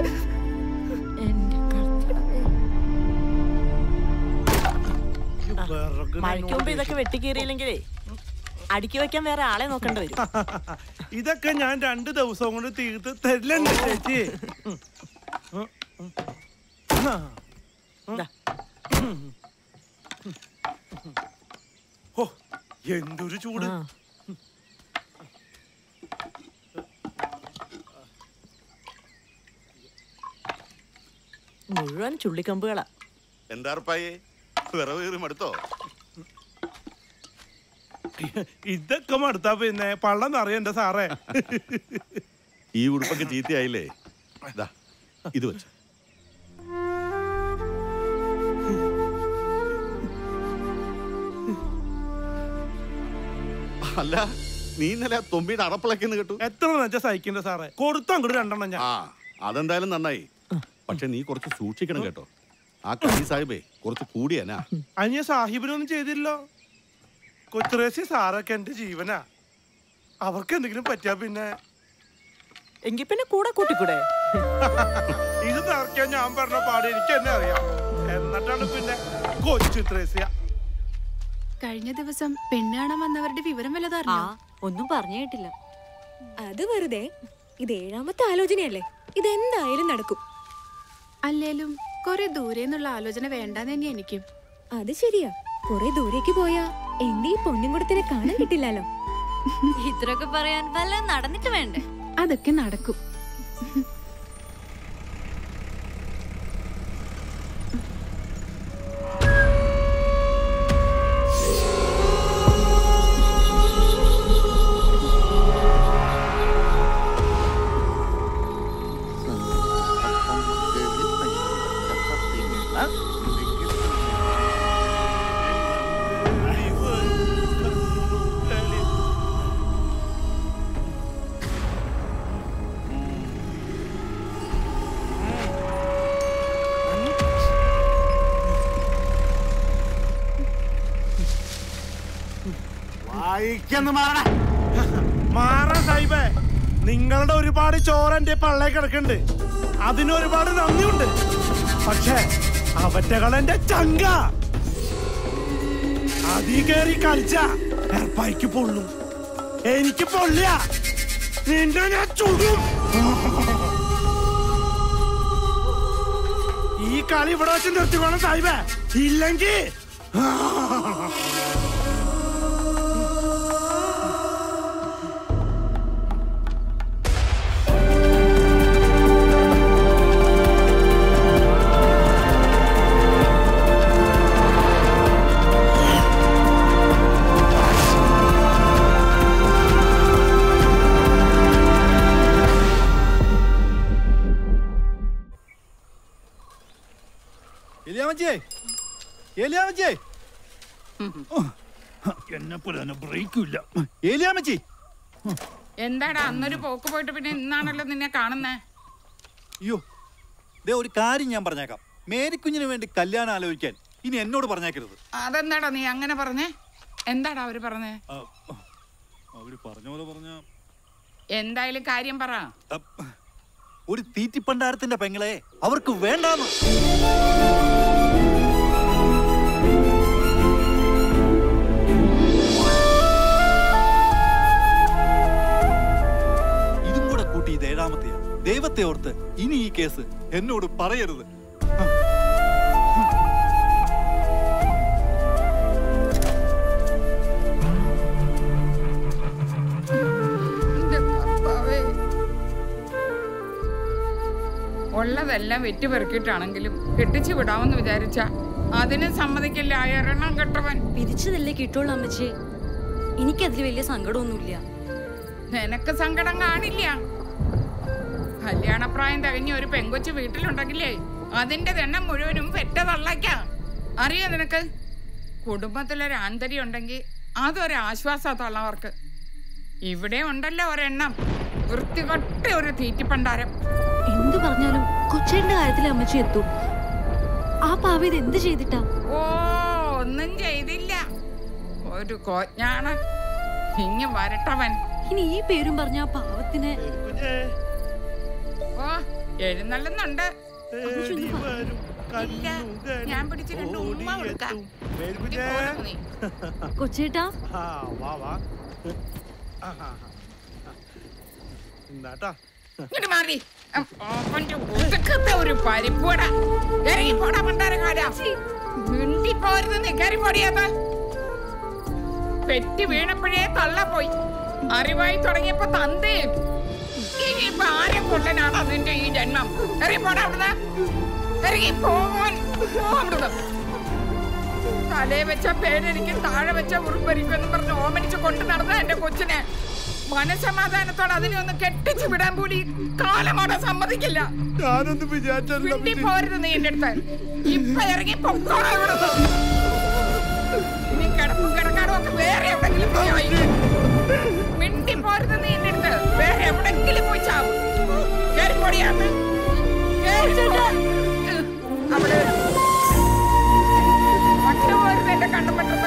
മഴയ്ക്ക് മുമ്പ് ഇതൊക്കെ വെട്ടിക്കീറിയില്ലെങ്കിലേ അടുക്കി വെക്കാൻ വേറെ ആളെ നോക്കേണ്ടി വരും. ഇതൊക്കെ ഞാൻ 2 ദിവസം കൊണ്ട് തീർത്ത് തരില്ലേ ചേച്ചി? ഓ എന്തൊരു ചൂട്. മുഴുവൻ ചുള്ളിക്കമ്പുകളാ. എന്താ റപ്പായേ, വിറവ് കയറി മടുത്തോ? ഇതൊക്കെ മടുത്താ പിന്നെ പള്ളം നിറയണ്ട സാറേ. ഈ ഉടുപ്പൊക്കെ ചീത്തയായില്ലേ? ഇത് വെച്ചു. അല്ല, നീ ഇന്നലെ തൊമ്പിയുടെ അറപ്പിളക്കെന്ന് കേട്ടു. എത്ര നെച്ച സഹിക്കണ്ട സാറേ, കൊടുത്തു അങ്ങോട്ട് 2 എണ്ണം ഞാൻ. അതെന്തായാലും നന്നായി. പക്ഷെ നീ കുറച്ച് സൂക്ഷിക്കണം കേട്ടോ. ആ കലി സാഹിബേ കുറച്ച് കൂടിയാനാ. അനിയ സാഹിബിനൊന്നും ചെയ്തില്ലോ. കൊച്ചുറേസി സാറൊക്കെ എന്റെ ജീവനാ. അവർക്ക് എന്തെങ്കിലും പറ്റിയാ പിന്നെ എങ്കിൽ പിന്നെ കൂടെ കൂട്ടിക്കൂടെ? ഇത് തറക്കാൻ ഞാൻ പറഞ്ഞ പാട് എനിക്ക് തന്നെ അറിയാം. എന്നിട്ടാണ് പിന്നെ കൊച്ചുത്രേസ്യ. കഴിഞ്ഞ ദിവസം പെണ്ണ് കാണാൻ വന്നവരുടെ വിവരം വല്ലതറിഞ്ഞോ? ഒന്നും പറഞ്ഞു കേട്ടില്ല. അത് വെറുതെ. ഇത് 7ാമത്തെ ആലോചനയല്ലേ, ഇതെന്തായാലും നടക്കും. അല്ലേലും കുറെ ദൂരെ നിന്നുള്ള ആലോചന വേണ്ടാന്ന് തന്നെ എനിക്കും. അത് ശരിയാ, കുറെ ദൂരേക്ക് പോയാ എന്റെ ഈ പൊന്നുംകുടത്തിനെ കാണാൻ കിട്ടില്ലല്ലോ. ഇത്രയൊക്കെ പറയാൻ വല്ല നടന്നിട്ട് വേണ്ടേ? അതൊക്കെ നടക്കും. മാറാ സാഹിബേ, നിങ്ങളുടെ ഒരുപാട് ചോര എന്റെ പള്ളേ കിടക്കുന്നുണ്ട്. അതിനൊരുപാട് നന്ദിയുണ്ട്. പക്ഷേ അവറ്റകളെന്റെ ചങ്ക. അതീ കേറി കളിച്ച എർപ്പായിക്ക് പൊള്ളും, എനിക്ക് പൊള്ളിയ നിന്നെ ഞാൻ ചുടും. ഈ കളി ഇവിടെ വെച്ച് നിർത്തിക്കോണം സാഹിബേ, ഇല്ലെങ്കിൽ എന്താടാ അന്നൊരു പോക്ക് പോയിട്ട് പിന്നെ ഇന്നാണല്ലോ നിന്നെ കാണുന്നേ? അയ്യോ, ഒരു കാര്യം ഞാൻ പറഞ്ഞേക്കാം. മേരിക്കുഞ്ഞിന് വേണ്ടി കല്യാണം ആലോചിക്കാൻ ഇനി എന്നോട് പറഞ്ഞേക്കരുത്. അതെന്താടാ നീ അങ്ങനെ പറഞ്ഞേ? എന്താടാ അവര് പറഞ്ഞേ? അവര് പറഞ്ഞ പോലെ പറഞ്ഞ എന്തായാലും കാര്യം പറ. ഒരു തീറ്റിപ്പണ്ടാരത്തിന്റെ പെങ്ങളെ അവർക്ക് വേണ്ടാന്ന്. ഇതും കൂടെ കൂട്ടി ഇത് 7ാമത്തെയാ. ദൈവത്തെ ഓർത്ത് ഇനി ഈ കേസ് എന്നോട് പറയരുത്. ഉള്ളതെല്ലാം വെറ്റുപെറുക്കിയിട്ടാണെങ്കിലും കെട്ടിച്ചു വിടാമെന്ന് വിചാരിച്ച അതിന് സമ്മതിക്കില്ല. എണ്ണം കെട്ടവൻ പിരിച്ചതല്ലേ കിട്ടുള്ളൂ അമ്മച്ചി. എനിക്കതിൽ വലിയ സങ്കടമൊന്നുമില്ല. നിനക്ക് സങ്കടം കാണില്ല. കല്യാണപ്രായം തികഞ്ഞ ഒരു പെങ്കൊച്ചു വീട്ടിലുണ്ടെങ്കിലേ അതിന്റെ എണ്ണം മുഴുവനും പെറ്റതള്ളയ്ക്കാം. അറിയോ നിനക്ക്? കുടുംബത്തിലൊരു ആന്തര്യം ഉണ്ടെങ്കിൽ അതൊരാശ്വാസം തള്ളവർക്ക്. ഇവിടെ ഉണ്ടല്ലോ ഒരെണ്ണം, വൃത്തികൊട്ട ഒരു തീറ്റിപ്പണ്ടാരം. എന്തു പറഞ്ഞാലും കൊച്ചേന്റെ കാര്യത്തിൽ അമ്മച്ചി എത്തും. ആ പാവ ഇത് എന്ത് ചെയ്തിട്ടാ? ഓ, ഒന്നും ചെയ്തില്ല. ഒരു കോജ്ഞാണ് ഇങ്ങ് വരട്ടവൻ. ഇനി ഈ പേരും പറഞ്ഞ ആ പാവത്തിന് ഓ എഴുന്നള്ളുന്നുണ്ട്. ഇല്ല, ഞാൻ പിടിച്ച് 2 ഉമ്മ കൊടുക്കാം. കൊച്ചേട്ടാ ഇങ്ങോട്ട് മാറി. അവന്റെ ഒതുക്കത്തെ ഒരു പരിപ്പൂട. ഇറങ്ങി പോടാ പണ്ടാരക്കാരാ. മിണ്ടി പോരുന്ന് കയറി പൊടിയാത്ത. പെറ്റി വീണപ്പോഴേ തള്ളപ്പോയി. അറിവായി തുടങ്ങിയപ്പോ തന്തയും. ഇനിയിപ്പൊ ആരെ കൊള്ളനാണ് അതിന്റെ ഈ ജന്മം. ഇറങ്ങി പോടാ അവിടുന്ന്. ഇറങ്ങി പോവാൻ അവിടുന്ന്. തലേ വെച്ച പേരെനിക്ക് താഴെ വെച്ച ഉറുമ്പരിക്കുമെന്ന് പറഞ്ഞ് ഓമനിച്ച് കൊണ്ടു നടന്ന എന്റെ കൊച്ചിനെ മനസമാധാനത്തോടെ അതിനെ ഒന്ന് കെട്ടിച്ചു വിടാൻ കൂടി കാലമാണ് സമ്മതിക്കില്ല. മിണ്ടി പോരുത് നീ എന്റെ അടുത്ത്. ഇപ്പൊ ഇറങ്ങി പൊക്കോളാം ഇവിടുന്ന്. നീ കിടപ്പും കിടക്കാടും ഒക്കെ വേറെ എവിടെങ്കിലും പോയി. മിണ്ടി പോരുത് നീ എന്റെ അടുത്ത്. വേറെ എവിടെങ്കിലും പോയി ചാവും. കേറിപ്പൊടിയാന്ന് അവിടെ ഒട്ടുപോരുത് എന്റെ കണ്ടുപെട്ടത്.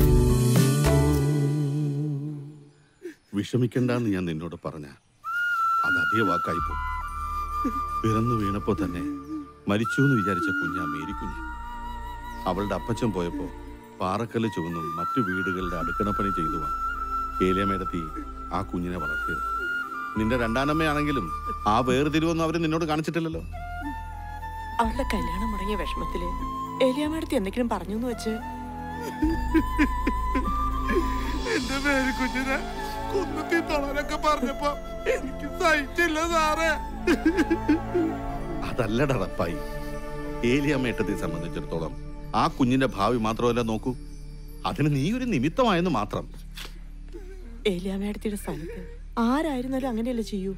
വിഷമിക്കണ്ടെന്ന് ഞാൻ നിന്നോട് പറഞ്ഞ അത് അതേ വാക്കായിപ്പോ. പിറന്നു വീണപ്പോ തന്നെ മരിച്ചു എന്ന് വിചാരിച്ച കുഞ്ഞാ മേരിക്കുഞ്ഞ്. അവളുടെ അപ്പച്ചൻ പോയപ്പോ പാറക്കല്ല് ചുവന്നും മറ്റു വീടുകളുടെ അടുക്കളപ്പണി ചെയ്തുവാ ഏലിയമ്മേടത്തി ആ കുഞ്ഞിനെ വളർത്തിയത്. നിന്റെ രണ്ടാനമ്മയാണെങ്കിലും ആ വേർതിരിവൊന്നും അവര് നിന്നോട് കാണിച്ചിട്ടില്ലല്ലോ. അവളുടെ കല്യാണം മുടങ്ങിയ വിഷമത്തില് ഏലിയാമ്മേടത്തി എന്തെങ്കിലും പറഞ്ഞു എന്ന് വെച്ച് എന്റെ മേരിക്കുഞ്ഞിനെ കുന്നത്തി തൊളാനൊക്കെ പറഞ്ഞപ്പോ എനിക്ക് സഹിച്ചില്ല സാറേ. അതല്ലട റപ്പായി, ഏലിയമ്മേട്ടത്തെ സംബന്ധിച്ചിടത്തോളം ആ കുഞ്ഞിന്റെ ഭാവി മാത്രമല്ല നോക്കൂ, അതിന് നീ ഒരു നിമിത്തമായെന്ന് മാത്രം. ഏലിയാമ്മേടത്തിയുടെ സ്ഥാനത്ത് ആരായിരുന്നാലും അങ്ങനെയല്ലേ ചെയ്യൂ.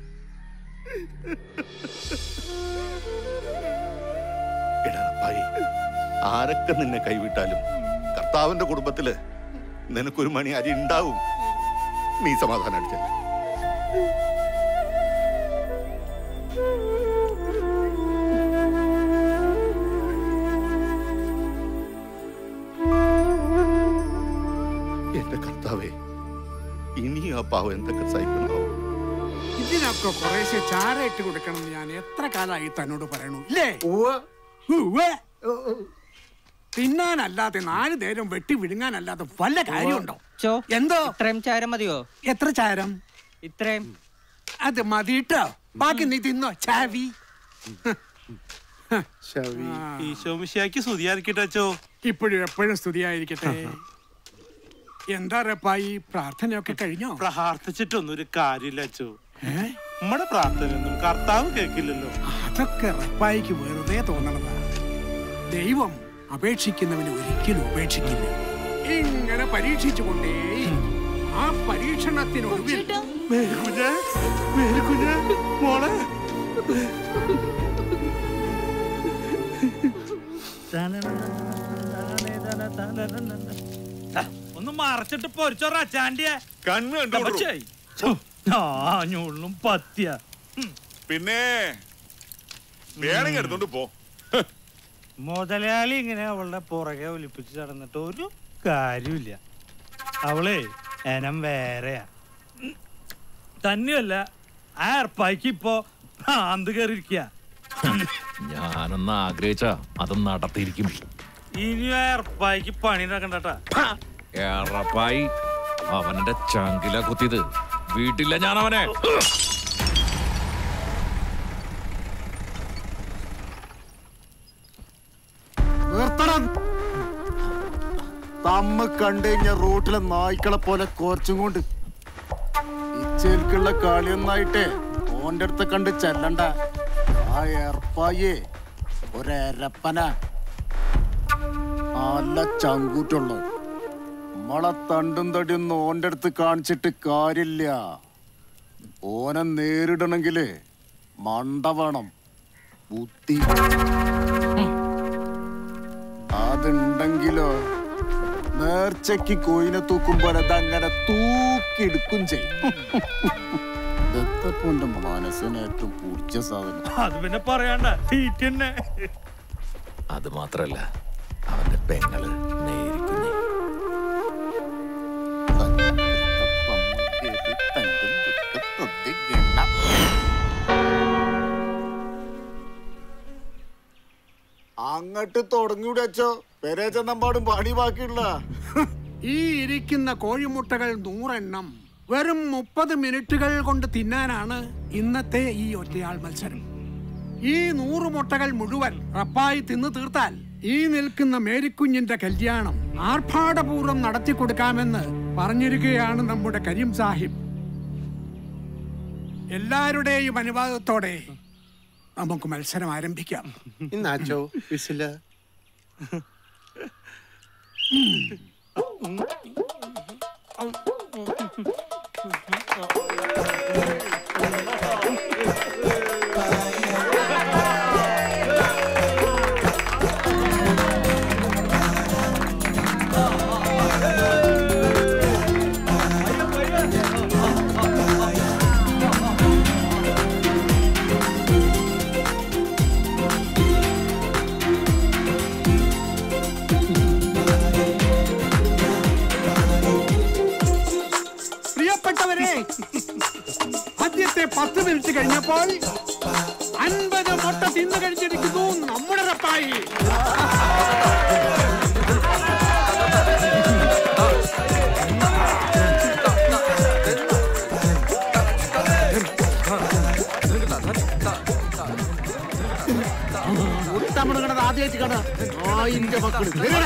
എടാ റപ്പായി, ആരൊക്കെ നിന്നെ കൈവിട്ടാലും കർത്താവിന്റെ കുടുംബത്തില് നിനക്കൊരു മണി അരി ഉണ്ടാവും. നീ സമാധാനം അടിച്ചല്ല. എന്റെ കർത്താവേ, ഇനി ആ പാവം എന്തൊക്കെ സഹിക്കണോ. ഇതിനൊക്കെ കുറേശ്ശെ ചാര ഇട്ട് കൊടുക്കണം. ഞാൻ എത്ര കാലമായി തന്നോട് പറയണു ഇല്ലേ? തിന്നാനല്ലാതെ 4 നേരം വെട്ടി വിഴുങ്ങാനല്ലാതെ വല്ല കാര്യമുണ്ടോ? എന്തോ ഇത്രയും ചാരം മതിയോ? എത്ര ചാരം? ഇത്രയും. അത് മതിട്ടോ, ബാക്കി നീ തിന്നോ. ചാവി ഇപ്പോഴും എപ്പോഴും സ്തുതിയായിരിക്കട്ടെ. എന്താ റപ്പായി, പ്രാർത്ഥനയൊക്കെ കഴിഞ്ഞോ? പ്രാർത്ഥിച്ചിട്ടൊന്നും ഒരു കാര്യമില്ല അച്ചോ. നമ്മുടെ പ്രാർത്ഥനയൊന്നും കർത്താവ് കേൾക്കില്ലല്ലോ. അതൊക്കെ റപ്പായിക്ക് വെറുതെ തോന്നണതാ. ദൈവം അപേക്ഷിക്കുന്നവന് ഒരിക്കലും ഉപേക്ഷിക്കില്ല. ഇങ്ങനെ പരീക്ഷിച്ചുകൊണ്ടേ ആ പരീക്ഷണത്തിനൊടുവിൽ മോളെ ഒന്ന് മറച്ചിട്ട് പൊരിച്ചോറാ ചാണ്ടിയെ ഞാഞ്ഞുള്ളും പത്തിയ. പിന്നെ വേണമെങ്കിൽ എടുത്തോണ്ട് പോ. മുതലാളി ഇങ്ങനെ അവളുടെ പുറകെ ഒലിപ്പിച്ച് നടന്നിട്ട് ഒരു കാര്യമില്ല. അവളെ എനം വേറെയാ. തന്നെയല്ല, ആ ഏർപ്പായ്ക്ക് ഇപ്പോ ഭ്രാന്ത് കയറിയിരിക്കുക. ഞാനൊന്ന് ആഗ്രഹിച്ച അത് നടത്തിയിരിക്കും. ഇനി ആ ഏർപ്പായ്ക്ക് പണി നടക്കണ്ടട്ടാ. ഏറപ്പായി അവന്റെ ചങ്കില കുത്തിയത് വീട്ടില്ല ഞാൻ അവനെ. തമ്മ കണ്ടുകഴിഞ്ഞ റോട്ടിലെ നായ്ക്കളെ പോലെ കോർച്ചും കൊണ്ട് ഇച്ചേൽക്കുള്ള കളിയൊന്നായിട്ടേ ഓന്റെ അടുത്ത് കണ്ട് ചെല്ലണ്ട. ആ ഏർപ്പായേ ഒരപ്പന നല്ല ചങ്കൂറ്റുള്ള നമ്മളെ തണ്ടും തടിയൊന്നും ഓന്റെ അടുത്ത് കാണിച്ചിട്ട് കാര്യമില്ല. ഓനെ നേരിടണെങ്കില് മണ്ട വേണം, ബുദ്ധി. അതുണ്ടെങ്കിലോ നേർച്ചയ്ക്ക് കോയിനെ തൂക്കുമ്പോൾ അതങ്ങനെ തൂക്കിയെടുക്കും ചെയ്യും. ദത്തപ്പന്റെ മനസ്സിന് ഏറ്റവും പൂർച്ച സാധനം. അത് പിന്നെ പറയണ്ട, തീറ്റന്നെ. അത് മാത്രല്ല, അവന്റെ പെങ്ങള് നേരിക്കുന്നേ. അങ്ങട്ട് തുടങ്ങിയൂടെ അച്ചോ, പെരേച്ചെന്നമ്പാടും പണി ബാക്കിയുള്ള. ഈ ഇരിക്കുന്ന കോഴിമുട്ടകൾ 100 എണ്ണം വെറും 30 മിനിറ്റുകൾ കൊണ്ട് തിന്നാനാണ് ഇന്നത്തെ ഈ ഒറ്റയാൾ മത്സരം. ഈ 100 മുട്ടകൾ മുഴുവൻ റപ്പായി തിന്നു തീർത്താൽ ഈ നിൽക്കുന്ന മേരിക്കുഞ്ഞിന്റെ കല്യാണം ആർഭാടപൂർവ്വം നടത്തി കൊടുക്കാമെന്ന് പറഞ്ഞിരിക്കുകയാണ് നമ്മുടെ കരീം സാഹിബ്. എല്ലാവരുടെയും അനുവാദത്തോടെ നമുക്ക് മത്സരം ആരംഭിക്കാം. ഇന്നാച്ചോ വിസില കൃത്യം 10 മിനിറ്റ് കഴിഞ്ഞപ്പോൾ 50 മുട്ട തിന്നു കഴിച്ചിരിക്കുന്നു നമ്മുടെ റപ്പായി. മുട്ടമിടുകണത് ആദ്യമായിട്ട് കാണാ ആയിന്റെ മക്കള്.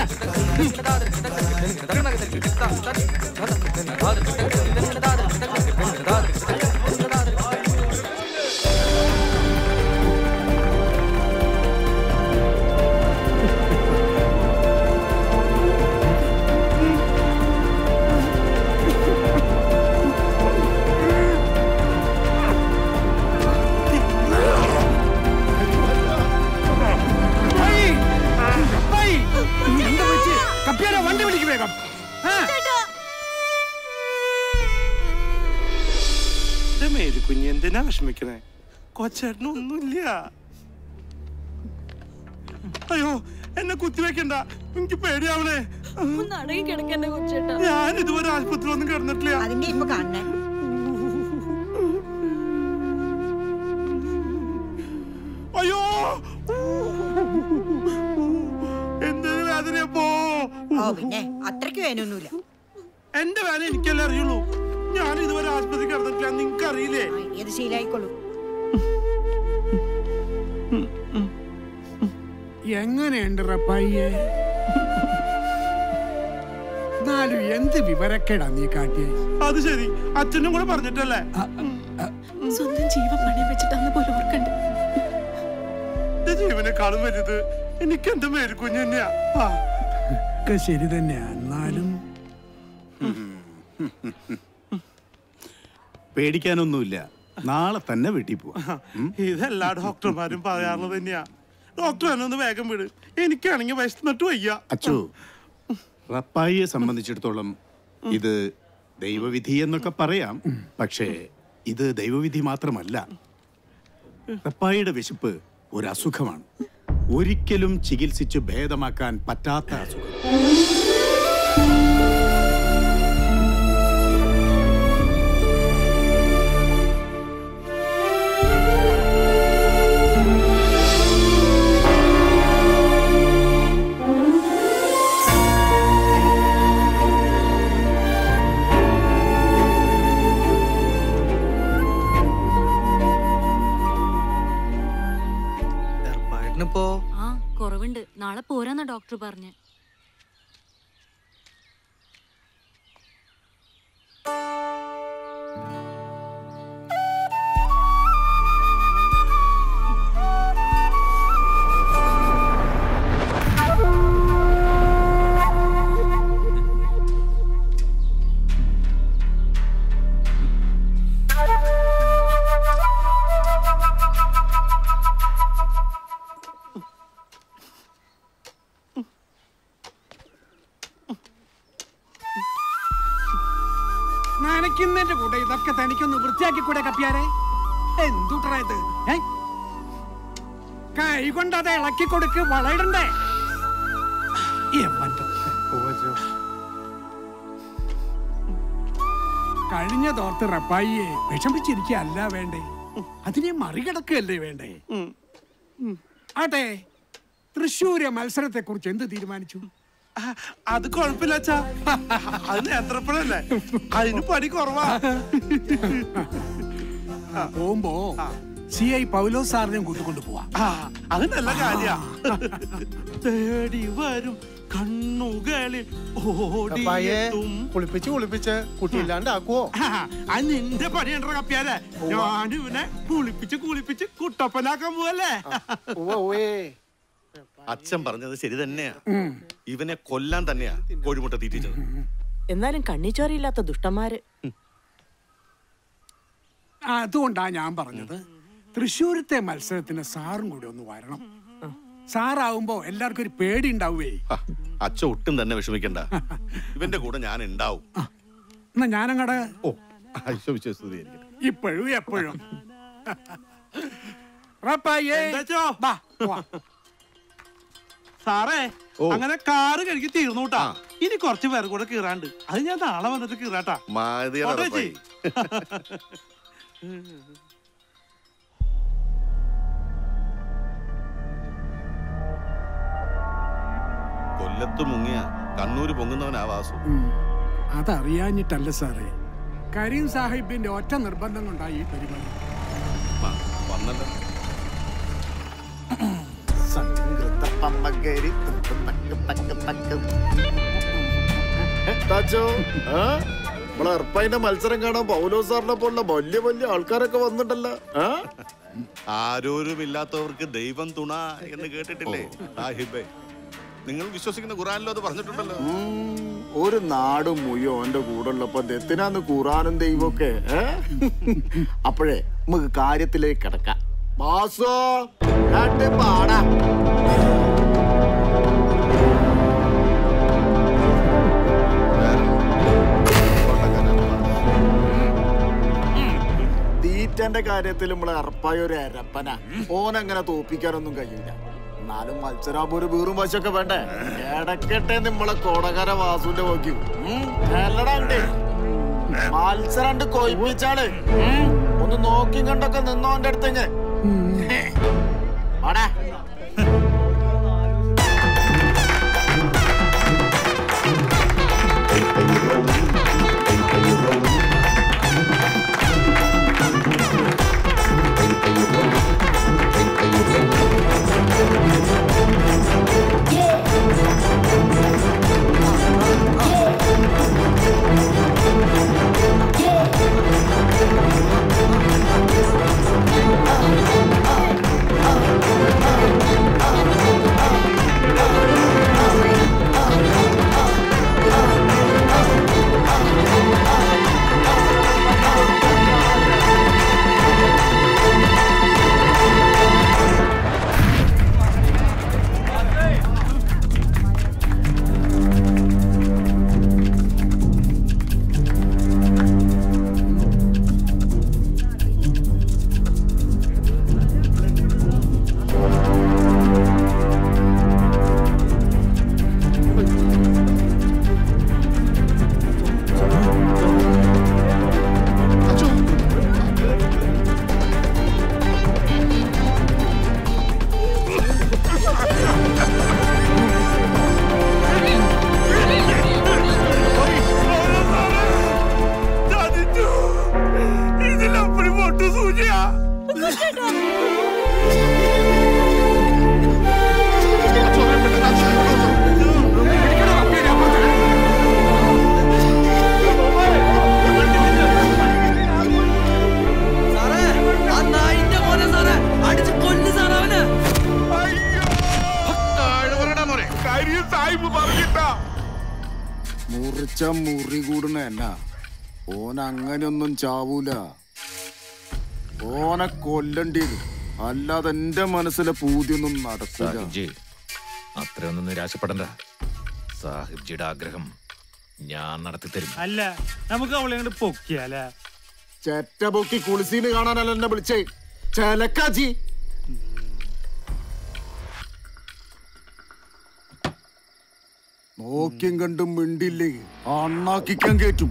വണ്ടി വിളിക്ക് വേഗം. മേരിക്കുഞ്ഞ് എന്തിനാ വിഷമിക്കണേ? കൊച്ചേട്ടനൊന്നുമില്ല. അയ്യോ എന്നെ കുത്തിവെക്കണ്ട, എനിക്ക് പേടിയാവണേ. ഞാൻ ഇതുവരെ ആശുപത്രി ഒന്നും കിടന്നിട്ടില്ല. അതിന്റെ ഇപ്പൊ കാണണേ. അയ്യോ എന്തൊരു വേദനയപ്പോ. പിന്നെ അത്രയ്ക്ക് വേനൊന്നുമില്ല. എന്റെ വേദന എനിക്കല്ലേ അറിയുള്ളൂ. ഞാൻ ഇതുവരെ ആശുപത്രി കിടന്നിട്ടില്ല, നിങ്ങക്ക് അറിയില്ലേ? ഏത് ശീലായിക്കോളൂ. എങ്ങനെയുണ്ട് റപ്പായിയെ? എന്നാലും എന്ത് വിവരക്കേടാ നീ കാട്ടിയേ? അത് ശരി, അച്ഛനും കൂടെ പറഞ്ഞിട്ടല്ലേ? സ്വന്തം ജീവൻ പണയം വെച്ചിട്ടാന്ന് പോലും ഓർക്കണ്ട. ജീവനെക്കാളും വലുത് എനിക്ക് എന്റെ മേരിക്കുഞ്ഞ് തന്നെയാ. ശരി തന്നെയാ. എന്നാലും പേടിക്കാനൊന്നുമില്ല, നാളെ തന്നെ വീട്ടിൽ പോവാം. ഇതെല്ലാ ഡോക്ടർമാരും പറയാറുള്ളത് തന്നെയാ. ഡോക്ടർ എന്നെ ഒന്ന് വേഗം വിട്, എനിക്കാണെങ്കിൽ വിശന്നിട്ട് വയ്യ. അച്ചു, റപ്പായിയെ സംബന്ധിച്ചിടത്തോളം ഇത് ദൈവവിധി എന്നൊക്കെ പറയാം. പക്ഷേ ഇത് ദൈവവിധി മാത്രമല്ല. റപ്പായിയുടെ വിശപ്പ് ഒരു അസുഖമാണ്, ഒരിക്കലും ചികിത്സിച്ച് ഭേദമാക്കാൻ പറ്റാത്ത അസുഖം. കുറവുണ്ട്, നാളെ പോരാന്ന ഡോക്ടർ പറഞ്ഞു. നനയ്ക്കുന്നതിന്റെ കൂടെ ഇതൊക്കെ തനിക്കൊന്ന് വൃത്തിയാക്കി കൂടെ കപ്പിയാരെ? എന്തുട്രാ ഇത്? കൈ കൊണ്ട് അത് ഇളക്കി കൊടുക്ക്, വളയിടണ്ടേ? കഴിഞ്ഞ തോർത്ത് റപ്പായിയെ വിഷമിച്ചിരിക്കല്ല വേണ്ടേ, അതിനെ മറികടക്കുകയല്ലേ വേണ്ടേ? ആട്ടെ, തൃശ്ശൂര് മത്സരത്തെ കുറിച്ച് എന്ത് തീരുമാനിച്ചു? അത് കുഴപ്പമില്ല അച്ഛാ, അത് നേത്രപ്പഴല്ലേ, അതിന് പണി കുറവാ. പോകുമ്പോ CI പൗലോസ് സാറിനെയും കൂട്ടിക്കൊണ്ട് പോവാ. അത് നല്ല കാര്യ. തേടി വരും കണ്ണുകളിൽ കുളിപ്പിച്ച് കുട്ടിയില്ലാണ്ടാക്കുവോ? അത് നിന്റെ പണിയുണ്ടോ കപ്പിയാലേ? ഞാനിവനെ കുളിപ്പിച്ച് കുട്ടപ്പനാക്കാൻ പോവല്ലേ? അച്ഛൻ പറഞ്ഞത് ശരി തന്നെയാ. ഇവനെ കൊല്ലാൻ തന്നെയാ കോഴിമുട്ട തീറ്റിച്ചത്. എന്നാലും കണ്ണിച്ചോരയില്ലാത്ത ദുഷ്ടന്മാര്. അതുകൊണ്ടാ ഞാൻ പറഞ്ഞത് തൃശ്ശൂരത്തെ മത്സരത്തിന് സാറും കൂടി ഒന്ന് വരണം. സാറാവുമ്പോ എല്ലാവർക്കും ഒരു പേടി ഉണ്ടാവേ. അച്ഛ ഒട്ടും തന്നെ വിഷമിക്കണ്ട, ഇവന്റെ കൂടെ ഞാൻ ഉണ്ടാവും. എന്നാ ഞാനങ്ങടെ ഇപ്പോഴും എപ്പോഴും സാറേ, അങ്ങനെ കാറ് കഴുകി തീർന്നുട്ടാ. ഇനി കുറച്ച് പേർ കൂടെ കീറാണ്ട്, അത് ഞാൻ നാളെ വന്നിട്ട് കീറാട്ടാ. കൊല്ലത്ത് മുങ്ങിയ കണ്ണൂര് പൊങ്ങുന്നവനാ വാസു. അതറിയാഞ്ഞിട്ടല്ല സാറേ, കരീം സാഹിബിന്റെ ഒറ്റ നിർബന്ധം കൊണ്ടായി ഈ പരിപാടി. വന്നല്ലോ. നമ്മളെ മത്സരം കാണാൻ പൗലോ സാറിനെ പോലുള്ള വലിയ വലിയ ആൾക്കാരൊക്കെ വന്നിട്ടല്ലോ. ആരോരുമില്ലാത്തവർക്ക് ദൈവം തുണ എന്ന് കേട്ടിട്ടില്ലേ സാഹിബേ? നിങ്ങൾ വിശ്വസിക്കുന്ന ഖുറാനിലോ അത് പറഞ്ഞിട്ടുണ്ടല്ലോ. ഒരു നാട് മുയോ എന്റെ കൂടെ ഉള്ളപ്പോ എത്തിനാന്ന് ഖുറാനും ദൈവമൊക്കെ. അപ്പോഴേ നമുക്ക് കാര്യത്തിലേക്ക് കിടക്കാം. ബാസോ പാടാ. തീറ്റന്റെ കാര്യത്തിൽ നമ്മളെ അർപ്പായ ഒരു അരപ്പന. ഓനങ്ങനെ തോപ്പിക്കാനൊന്നും കഴിയില്ല. എന്നാലും മത്സരാകുമ്പോ ഒരു വീറും വശമൊക്കെ വേണ്ടേ? ഇടക്കട്ടെ നമ്മളെ കൊടകര വാസുവിന്റെ നോക്കി മത്സരം കൊയ്പ്പിച്ചാള്. ഒന്ന് നോക്കി കണ്ടൊക്കെ നിന്നോ എന്റെ അടുത്തേക്ക്. ആടാ മുറി കൂടണ എന്നാ ഓൻ അങ്ങനെയൊന്നും ചാവൂല. ഓനെ കൊല്ലണ്ടി വരും. അല്ലാതെ എന്റെ മനസ്സിലെ പൂതിയൊന്നും നടക്കില്ല. അത്രയൊന്നും നിരാശപ്പെടണ്ട. സാഹിബ്ജിയുടെ ആഗ്രഹം ഞാൻ നടത്തി തരും. അല്ല നമുക്ക് അവളെ അങ്ങോട്ട് പൊക്കിയാല. ചെറ്റ പൊക്കി കുളിസീന് കാണാനല്ല എന്നെ വിളിച്ചേ. ചെലക്കാജി നോക്കിയും കണ്ടും മിണ്ടില്ലേ അണ്ണാക്കിക്കാൻ കേറ്റും.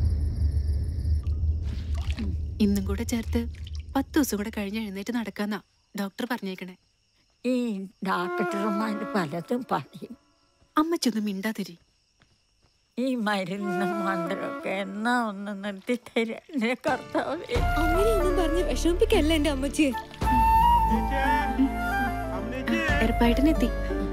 ഇന്നും കൂടെ ചേർത്ത് 10 ദിവസം കൂടെ കഴിഞ്ഞ് എഴുന്നേറ്റ് നടക്കാന്നാ ഡോക്ടർ പറഞ്ഞേക്കണേ. ഈ ഡോക്ടർമാര് പലതും പറയും. അമ്മച്ചൊന്നും മിണ്ടാതിരി. ഈ മരുന്ന് മന്ത്രമൊക്കെ എന്നാ ഒന്ന് നിർത്തി തരാ കർത്താവേ. അങ്ങനെയൊന്നും പറഞ്ഞ് വിഷമിപ്പിക്കല്ല എന്റെ അമ്മച്ചിയെ. എറപ്പായിട്ടിനെത്തി.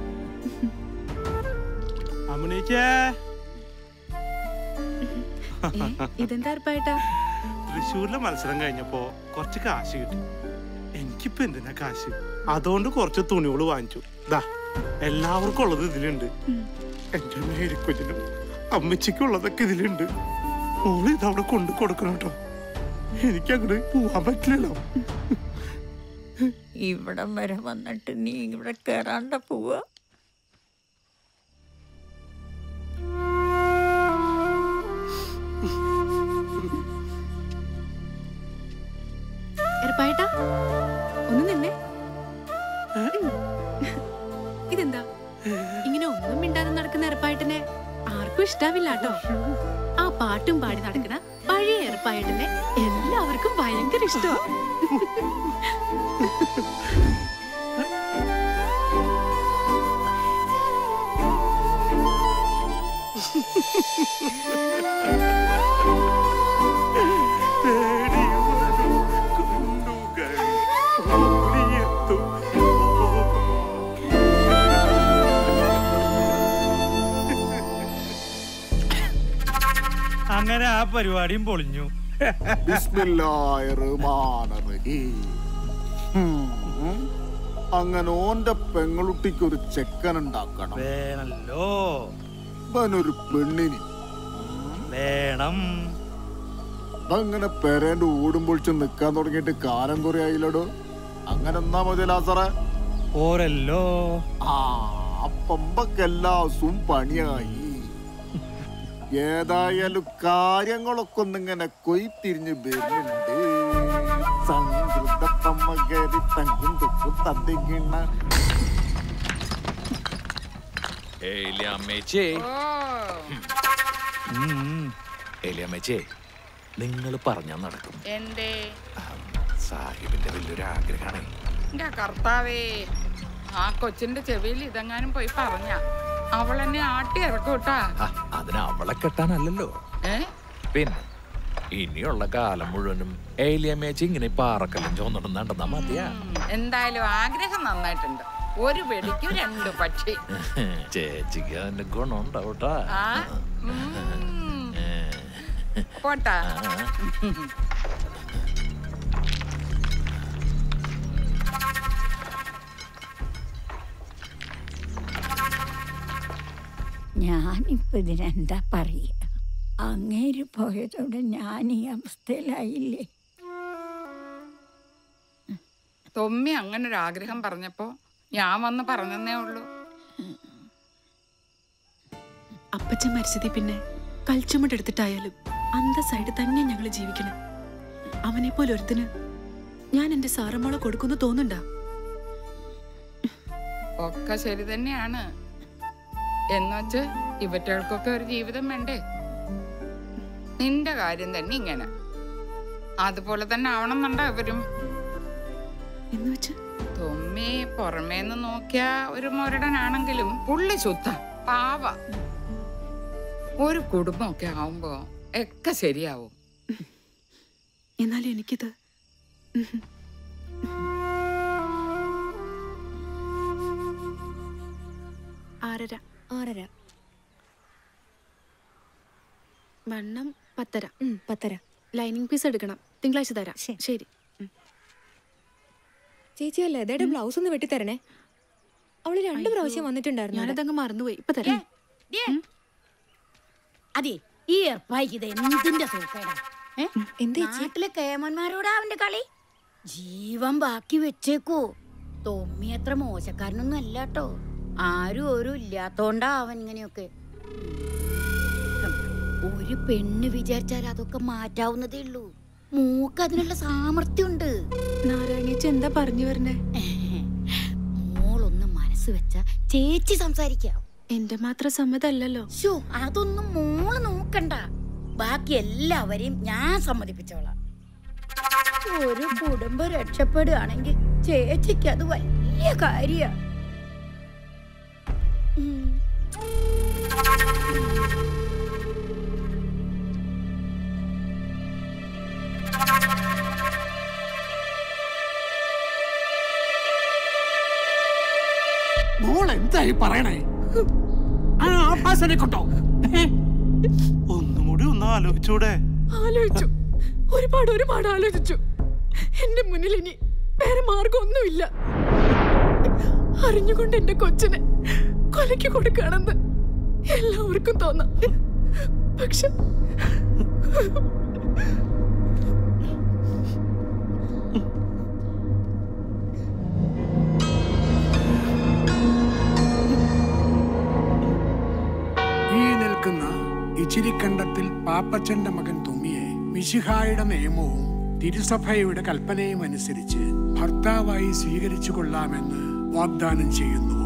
ഇതെന്താ എറപ്പായിട്ടാ? തൃശ്ശൂരിലെ മത്സരം കഴിഞ്ഞപ്പോ കുറച്ച് കാശ് കിട്ടി. എനിക്കിപ്പോ എന്തിനാ കാശ്? അതുകൊണ്ട് കുറച്ച് തുണികൾ വാങ്ങിച്ചു. ദാ എല്ലാവർക്കും ഉള്ളത് ഇതിലുണ്ട്. എന്റെ മേരിക്കൊല്ലിനും അമ്മച്ചിക്കുള്ളതൊക്കെ ഇതിലുണ്ട്. മോള് ഇതവിടെ കൊണ്ടു കൊടുക്കണം കേട്ടോ. എനിക്കങ്ങോട്ട് പോവാൻ പറ്റില്ലല്ലോ. ഇവിടം വരെ വന്നിട്ട് നീ ഇവിടെ കേറാണ്ട പോവാ. എറപ്പായിട്ടാ ഒന്ന് നിന്നെ. ഇതെന്താ ഇങ്ങനെ ഒന്നും മിണ്ടാതെ നടക്കുന്ന എറപ്പായിട്ടിനെ ആർക്കും ഇഷ്ടാവില്ല കേട്ടോ. ആ പാട്ടും പാടി നടക്കണ പഴയ ഏർപ്പായിട്ടിനെ എല്ലാവർക്കും ഭയങ്കര ഇഷ്ടമാണ്. അങ്ങനെ ആ പരിപാടിയും പൊളിഞ്ഞു. അങ്ങനെ ഓന്റെ പെങ്ങളുട്ടിക്ക് ഒരു ചെക്കൻ ഉണ്ടാക്കണം. വേണല്ലോ. ഒരു പെണ്ണിന് വേണം. അതങ്ങനെ പെരേന്റെ ഓടും പൊളിച്ച് നിക്കാൻ തുടങ്ങിയിട്ട് കാലം കുറെ ആയില്ലടോ. അങ്ങനെ എന്നാ മതി ലാസറേ. ഓരല്ലോ. ആ പമ്പക്കെല്ലാസും പണിയായി. ഏതായാലും കാര്യങ്ങളൊക്കെ ഒന്നിങ്ങനെ കൊയ്ത്തിരിഞ്ഞ് വരുന്നുണ്ട്. സംഗൃതപ്പമ്മകരി തങ്കും തൊക്കും തത്തിക്കിണ്ണ. നിങ്ങൾ പറഞ്ഞാ നടക്കും. എന്തേ? സാഹിബിന്റെ വലിയൊരു ആഗ്രഹമാണ്. എന്റെ കർത്താവേ, ആ കൊച്ചിന്റെ ചെവിയിൽ ഇതെങ്ങാനും പോയി പറഞ്ഞ അവളെന്നെ ആട്ടി ഇറക്കൂട്ടാ. അതിന് അവളെ കെട്ടാനല്ലോ. പിന്നെ ഇനിയുള്ള കാലം മുഴുവനും ഏലിയമ്മേച്ചി ഇങ്ങനെ പാറക്കല്ലും ചോന്നിടും നടന്നാ മതിയാ. എന്തായാലും ആഗ്രഹം നന്നായിട്ടുണ്ട്. ഒരു വെടിക്ക് 2 പക്ഷി. ചേച്ചിക്ക് അതിന്റെ ഗുണം ഉണ്ടാവട്ടാ. പോട്ടാ. ഞാനിപ്പോ ഇതിനെന്താ പറയുക? അങ്ങേര് പോയതോടെ ഞാൻ ഈ അവസ്ഥയിലായില്ലേ. തൊമ്മി അങ്ങനെ ഒരു ആഗ്രഹം പറഞ്ഞപ്പോ ഞാൻ വന്ന് പറഞ്ഞതേ ഉള്ളൂ. അപ്പച്ചൻ മരിച്ചതി പിന്നെ കൽച്ചുമട്ടെടുത്തിട്ടായാലും അന്തസ്സായിട്ട് തന്നെ ഞങ്ങൾ ജീവിക്കണം. അവനെ പോലെ ഒരുത്തിന് ഞാൻ എന്റെ സാറമ്മളെ കൊടുക്കുന്നു തോന്നുന്നുണ്ടാ? ഒക്കെ ശരി തന്നെയാണ്. എന്നുവെച്ച് ഇവറ്റകൾക്കൊക്കെ ഒരു ജീവിതം വേണ്ടേ? നിന്റെ കാര്യം തന്നെ ഇങ്ങനെ. അതുപോലെ തന്നെ ആവണമെന്നുണ്ടോ ഇവരും? തൊമ്മി പുറമേന്ന് നോക്കിയ ഒരു മുരടനാണെങ്കിലും പുള്ളി ശുദ്ധ പാവ. ഒരു കുടുംബമൊക്കെ ആവുമ്പോ ഒക്കെ ശരിയാവും. എന്നാലും എനിക്കിത് ആറര വണ്ണം 10:30. ലൈനിങ് പീസ് എടുക്കണം. തിങ്കളാഴ്ച തരാം. ശരി ചേച്ചി അല്ലേ അതേടെ ബ്ലൗസ് ഒന്ന് വെട്ടിത്തരണേ. അവള് 2 പ്രാവശ്യം വന്നിട്ടുണ്ടായിരുന്നു. ഞാനതങ്ങ് മറന്നുപോയി. ഇപ്പൊ തരാം. അതെ, ഈ ഏർപ്പായിക്ക് ഇത് എന്തിന്റെ സൂക്കേടാ? നാട്ടിലെ കേമന്മാരോടാ അവന്റെ കളി. ജീവൻ ബാക്കി വെച്ചേക്കോ. തൊമ്മി അത്ര മോശക്കാരനൊന്നും അല്ല കേട്ടോ. ആരും ഒരു ഇല്ലാത്തോണ്ടാ അവൻ ഇങ്ങനെയൊക്കെ. ഒരു പെണ്ണ് വിചാരിച്ചാൽ അതൊക്കെ മാറ്റാവുന്നതേ ഉള്ളൂ. മൂക്ക് അതിനുള്ള സാമർത്ഥ്യമുണ്ട്. നാരായണേച്ചി എന്താ പറഞ്ഞു വരണേ? മോളൊന്ന് മനസ്സ് വെച്ച ചേച്ചി സംസാരിക്കാം. എന്റെ മാത്രം സമ്മതല്ലല്ലോ. അതൊന്നും മോള് നോക്കണ്ട. ബാക്കി എല്ലാവരെയും ഞാൻ സമ്മതിപ്പിച്ചോളാം. ഒരു കുടുംബം രക്ഷപ്പെടുകയാണെങ്കിൽ ചേച്ചിക്ക് അത് വലിയ കാര്യ. മോൾ എന്തായി പറയണേ? ആഭാസനെ കൊണ്ടോ? ഒന്നും കൂടി ഒന്ന് ആലോചിച്ചൂടെ? ആലോചിച്ചു, ഒരുപാട് ആലോചിച്ചു. എന്റെ മുന്നിൽ ഇനി വേറെ മാർഗമൊന്നുമില്ല. അറിഞ്ഞുകൊണ്ട് എന്റെ കൊച്ചിനെ കൊലയ്ക്ക് കൊടുക്കുകയാണെന്ന് എല്ലാവർക്കും തോന്നാം. പക്ഷെ ഇച്ചിരിക്കണ്ടത്തിൽ പാപ്പച്ചന്റെ മകൻ തുമ്മിയെ മിശിഹായുടെ നിയമവും തിരുസഭയുടെ കൽപ്പനയും അനുസരിച്ച് ഭർത്താവായി സ്വീകരിച്ചു കൊള്ളാമെന്ന് വാഗ്ദാനം ചെയ്യുന്നുവോ?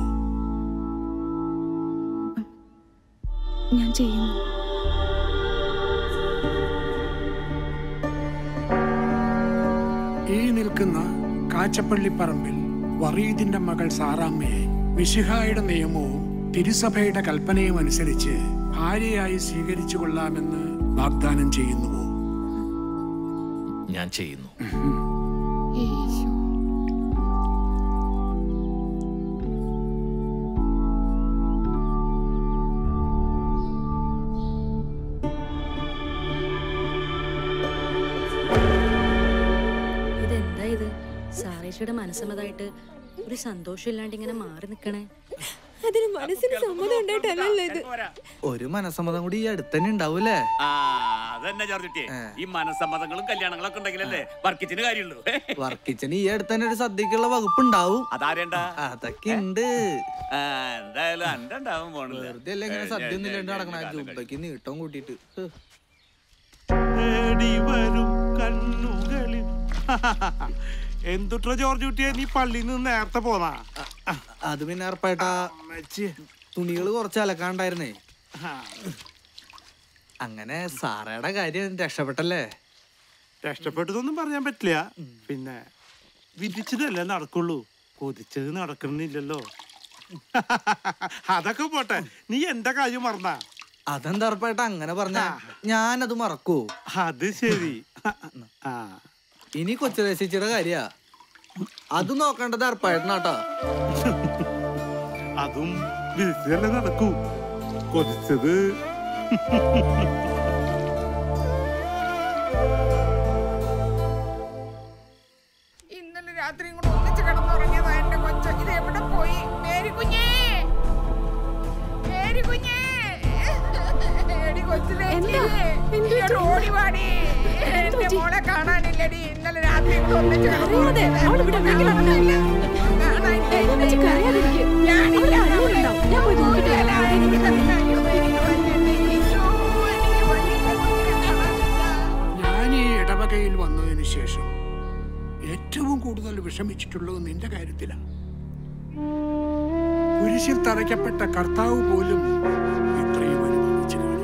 ഞാൻ ചെയ്യുന്നു. നിൽക്കുന്ന കാച്ചപ്പള്ളിപ്പറമ്പിൽ വറീദിന്റെ മകൾ സാറാമ്മയെ മിശിഹായുടെ നിയമവും തിരുസഭയുടെ കൽപ്പനയും അനുസരിച്ച് ഭാര്യയായി സ്വീകരിച്ചു കൊള്ളാമെന്ന് വാഗ്ദാനം ചെയ്യുന്നുവോ? ഞാൻ ചെയ്യുന്നു. ഇതെന്താ ഇത്? സാറേച്ചിയുടെ മനസ്സമ്മതായിട്ട് ഒരു സന്തോഷമില്ലാണ്ട് ഇങ്ങനെ മാറി നിക്കണേ. അതിന് മനസ്സിന് സമ്മതം ഉണ്ടായിട്ടല്ലല്ലോ ഇത്. ഒരു മനസ്സമ്മതം കൂടി ഈ അടുത്ത് തന്നെ ഉണ്ടാവൂലേ? അതന്നെ ജോർജുട്ടി, ഈ മനസ്സമ്മതങ്ങളും കല്യാണങ്ങളൊക്കെ ഉണ്ടെങ്കിലല്ലേ വർക്കിച്ചിന് കാര്യമുള്ളൂ. വർക്കിച്ചന് ഈ അടുത്ത് തന്നെ ഒരു സദ്യക്കുള്ള വകുപ്പ് ഉണ്ടാവും. അതാരേണ്ട? അതൊക്കെ ഉണ്ട്. എന്തായാലും അന്റെ ഉണ്ടാവും പോണില്ല. വെറുതെ അല്ലേ ഇങ്ങനെ സദ്യ ഒന്നും ഇല്ലാണ്ട് നടക്കണ, ജുബയ്ക്ക് നീട്ടം കൂട്ടിട്ട്. എന്തുട്ര ജോർജ് കുട്ടിയെ, നീ പള്ളിയിൽ നിന്ന് നേരത്തെ പോന്നാ? അത് പിന്നെ ഏർപ്പായിട്ടാ തുണികള് കുറച്ച് അലക്കാണ്ടായിരുന്നേ. അങ്ങനെ സാറയുടെ കാര്യം രക്ഷപ്പെട്ടല്ലേ? രക്ഷപ്പെട്ടതൊന്നും പറയാൻ പറ്റില്ല. പിന്നെ വിധിച്ചതല്ലേ നടക്കുള്ളൂ, കൊതിച്ചത് നടക്കണില്ലല്ലോ. അതൊക്കെ പോട്ടെ, നീ എന്റെ കാര്യം മറന്നാ? അതെന്താ ഉറപ്പായിട്ട് അങ്ങനെ പറഞ്ഞ ഞാനത് മറക്കൂ? അത് ശരി. ഇനി കൊച്ചുരേശിച്ചിയുടെ കാര്യ അത് നോക്കേണ്ടത് ഉറപ്പായിട്ടാട്ടോ. അതും വിധിച്ചതല്ലേ നടക്കൂ, കൊതിച്ചത്. ഇന്നലെ രാത്രി കൂടെ ഒന്നിച്ച് കിടന്നുറങ്ങിയതാ എന്റെ കൊച്ച. ഇത് എവിടെ പോയി? മേരി കുഞ്ഞേ, മേരി കുഞ്ഞേ, എടി കൊച്ചിനെ ഓടി വാടി. എന്റെ മോളെ കാണാനില്ലടി. ഇന്നലെ രാത്രി കൂടെ ഒന്നിച്ച് ഞാൻ ഈ ഇടവകയിൽ വന്നതിന് ശേഷം ഏറ്റവും കൂടുതൽ വിഷമിച്ചിട്ടുള്ളത് നിന്റെ കാര്യത്തിലാണ്. കുരിശിൽ തറയ്ക്കപ്പെട്ട കർത്താവ് പോലും ഇത്രയും അനുഭവിച്ചു കാണില്ല.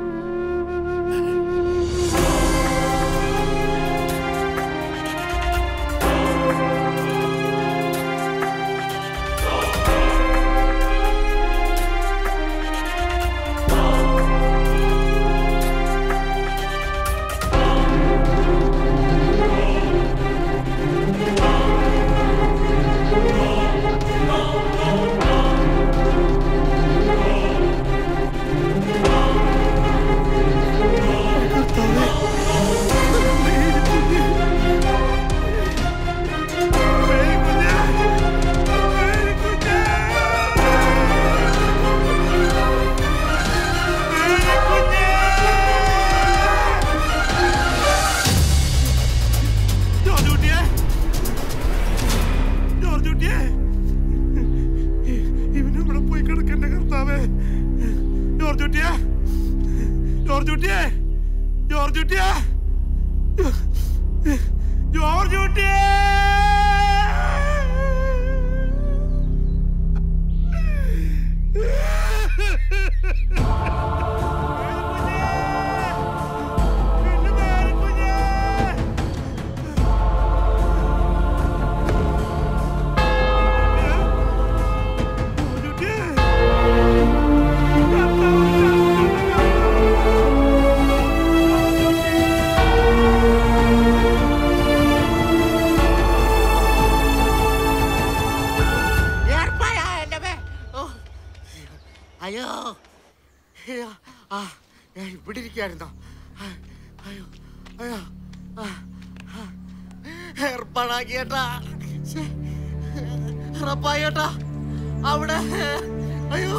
ഏർപ്പാടാക്കിയേട്ടാ റപ്പായേട്ടാ അവിടെ. അയ്യോ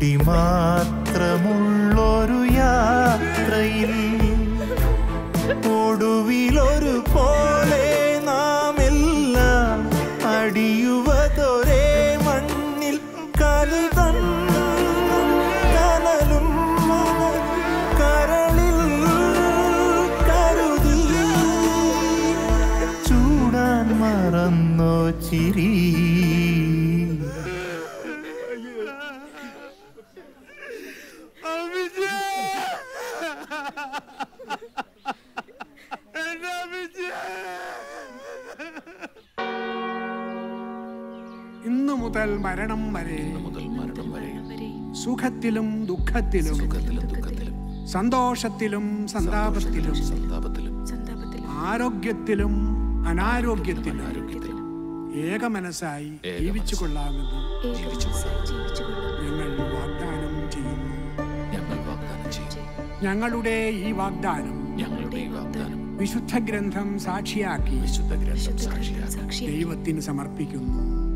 മുടി മാത്രമുള്ളൊരു യാത്രയിൽ ഒടുവിലൊരു പോലെ നാം എല്ലാം അടിയുവതൊരേ മണ്ണിൽ കലതൻ കനലും കരളിൽ കരുതി ചൂടാൻ മറന്നോ ചിരി. ഇന്നു മുതൽ മരണം വരെ സുഖത്തിലും ദുഃഖത്തിലും സന്തോഷത്തിലും സന്താപത്തിലും ആരോഗ്യത്തിലും അനാരോഗ്യത്തിലും ഏകമനസ്സായി ജീവിച്ചു കൊള്ളാമെന്ന് ഞങ്ങൾ വാഗ്ദാനം ചെയ്യുന്നു. ഞങ്ങളുടെ ഈ വാഗ്ദാനം വിശുദ്ധ ഗ്രന്ഥം സാക്ഷിയാക്കി ദൈവത്തിന് സമർപ്പിക്കുന്നു.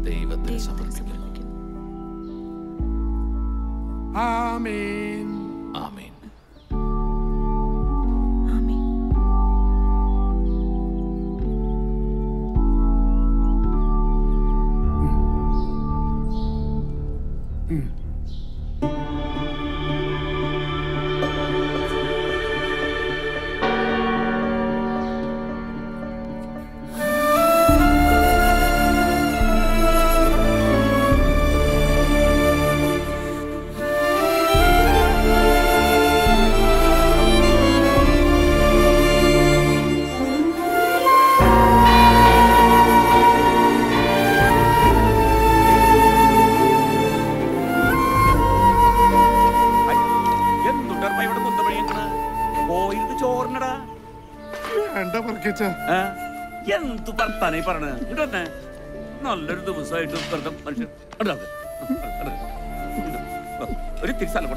ആമേൻ. ആമേൻ. എന്ത് വർത്താനായി പറഞ്ഞ നല്ലൊരു ദിവസമായിട്ട് മനുഷ്യൻ ഒരു തിരിച്ചാലും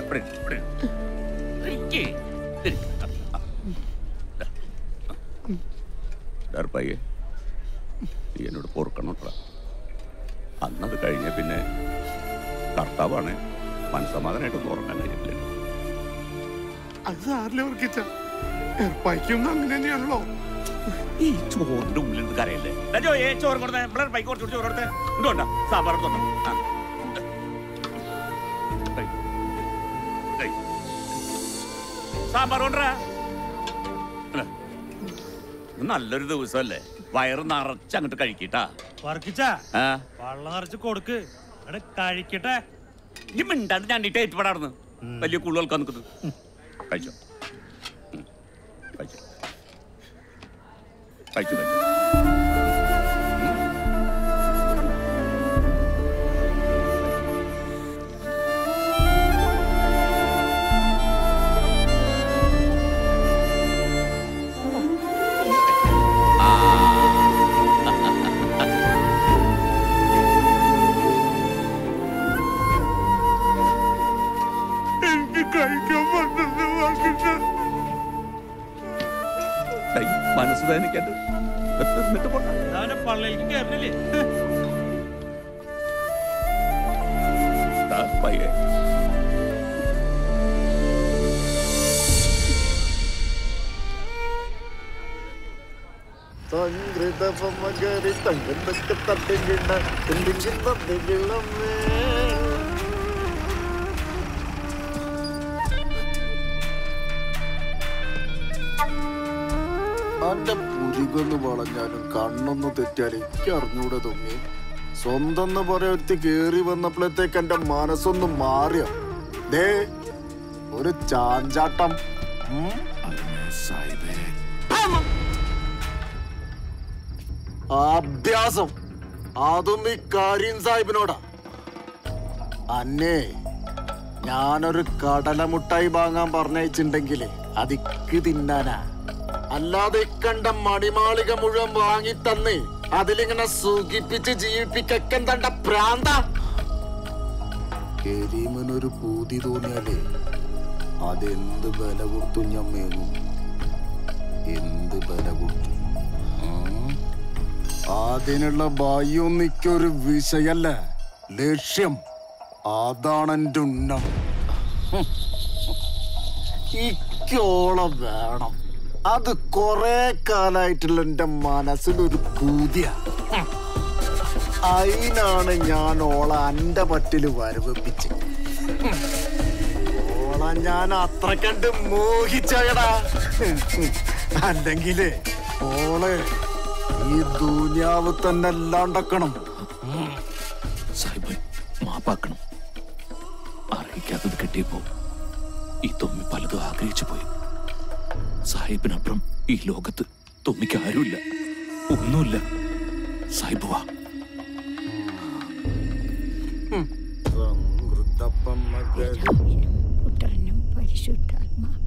പയ്യെ നീ എന്നോട് പൊറുക്കണോട്ടാ. അന്നത് കഴിഞ്ഞ പിന്നെ കർത്താവാണ് മനസ്സമാധാനായിട്ടൊന്നും ഉറങ്ങാൻ കഴിയില്ല. അത് ആരിലെ ഉറക്കിച്ച ഏർപ്പായിക്കൊന്നും അങ്ങനെ തന്നെയാണല്ലോ. ഈ ചോറിന്റെ ഉള്ളിൽ നിന്ന് കരയല്ലേ ചോറ് കൊടുത്തേ പൈക്ക് കുറച്ചുകൂടി ചോറ് കൊടുത്തേ ഇതുകൊണ്ടാ സാമ്പാർ സാമ്പാർ കൊണ്ടാ. നല്ലൊരു ദിവസമല്ലേ, വയറ് നിറച്ച് അങ്ങോട്ട് കഴിക്കട്ടാ. വെള്ളം നിറച്ച് കൊടുക്ക് കഴിക്കട്ടെ. ഈ മിണ്ടാണ്ട് ഞണ്ടിട്ട് ഏറ്റുപാടാർന്ന് വലിയ കൂടുതൽക്കാൻ നിൽക്കുന്നത്. കഴിച്ചോ കഴിച്ചോ കഴിച്ചു കഴിച്ചു. മനസ്സ് വേദനിക്കാണ്ട് പള്ളിയിലേക്ക് കയറില്ലേ പയ്യെ. അന്റെ പുരികൊന്ന് വളഞ്ഞാലും കണ്ണൊന്ന് തെറ്റിയാലും എനിക്ക് അറിഞ്ഞൂടെ തോന്നി. സ്വന്തം പറയൊരുത്തി കേറി വന്നപ്പോഴത്തേക്ക് എന്റെ മനസ്സൊന്ന് മാറിയ ദേ ഒരു ചാഞ്ചാട്ടം. അഭ്യാസം അതും ഈ കരീം സാഹിബിനോടാ. അന്നേ ഞാനൊരു കടലമുട്ടായി വാങ്ങാൻ പറഞ്ഞയച്ചിണ്ടെങ്കിലേ അതിക്ക് തിന്നാനാ. അല്ലാതെ കണ്ട മണിമാളിക മുഴുവൻ വാങ്ങി തന്ന് അതിലിങ്ങനെ സുഖിപ്പിച്ച് ജീവിപ്പിക്കാൻ തണ്ട പ്രാന്ത. കരീമിനൊരു പൂതി തോന്നിയാലേ അതെന്ത് ബല കൊടുത്തു ഞാൻ മേങ്ങും. എന്ത് ബല കൊടുത്തു. അതിനുള്ള ഭയം നിക്കൊരു വിഷയല്ല, ലക്ഷ്യം. അതാണ് എൻ്റെ ഉന്നം. ഇക്കോളം വേണം. അത് കൊറേ കാലായിട്ടുള്ള എൻ്റെ മനസ്സിലൊരു പൂതിയ. അതിനാണ് ഞാൻ ഓള എൻ്റെ പറ്റില് വരവിപ്പിച്ച്. ഓള ഞാൻ അത്ര കണ്ട് മോഹിച്ചടാ. അല്ലെങ്കിലേ ഓളെ ഈ ദുനിയാവ് തന്നെ അല്ലാണ്ടക്കണം. സാഹിബ് മാപ്പാക്കണം. അറിയിക്കാത്തത് കിട്ടിയപ്പോ ഈ തൊമ്മി പലതും ആഗ്രഹിച്ചു പോയി. സാഹിബിനപ്പുറം ഈ ലോകത്ത് തൊമ്മിക്ക് ആരുമില്ല, ഒന്നുമില്ല. സാഹിബ് വാ. പുത്രനും പരിശുദ്ധാത്മാവും.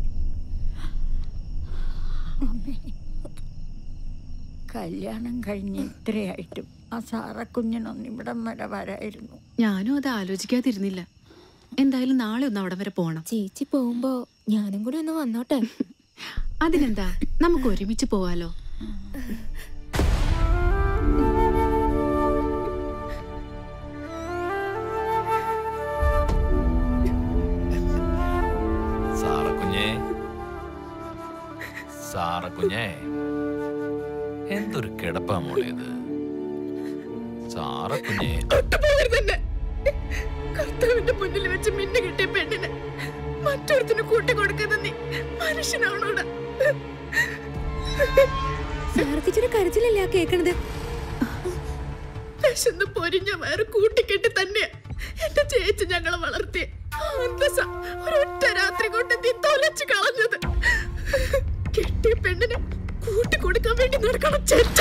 കല്യാണം കഴിഞ്ഞ് ഇത്രയായിട്ടും ആ സാറക്കുഞ്ഞിനൊന്നും ഇവിടം വരെ വരായിരുന്നു. ഞാനും അത് ആലോചിക്കാതിരുന്നില്ല. എന്തായാലും നാളെ ഒന്ന് അവിടം വരെ പോകണം. ചേച്ചി പോകുമ്പോ ഞാനും കൂടി ഒന്ന് വന്നോട്ടെ. അതിനെന്താ, നമുക്ക് ഒരുമിച്ച് പോവാലോ. സാറക്കുഞ്ഞേ, എന്തൊരു കിടപ്പാ മോളേത്. സാറക്കുഞ്ഞേ, കർത്താവിന്റെ മുന്നിൽ വെച്ച് മിന്നു കിട്ടിയ പെണ്ണിന് മറ്റൊരുത്തിന് കൂട്ടിക്കൊടുക്കുന്ന നീ മനുഷ്യനാണോടാ? സാരത്തിച്ചൊരു കരച്ചിലല്ലേ ആ കേക്കണത്? വിശന്ന് പൊരിഞ്ഞ വയറ് കൂട്ടിക്കെട്ടി തന്നെയാ എന്റെ ചേച്ചി ഞങ്ങളെ വളർത്തിയ. ഒരൊറ്റ രാത്രി കൊണ്ട് നീ തൊലച്ചു കളഞ്ഞത്. കെട്ടിയ പെണ്ണിനെ കൂട്ടിക്കൊടുക്കാൻ വേണ്ടി നടക്കണം ചേച്ച.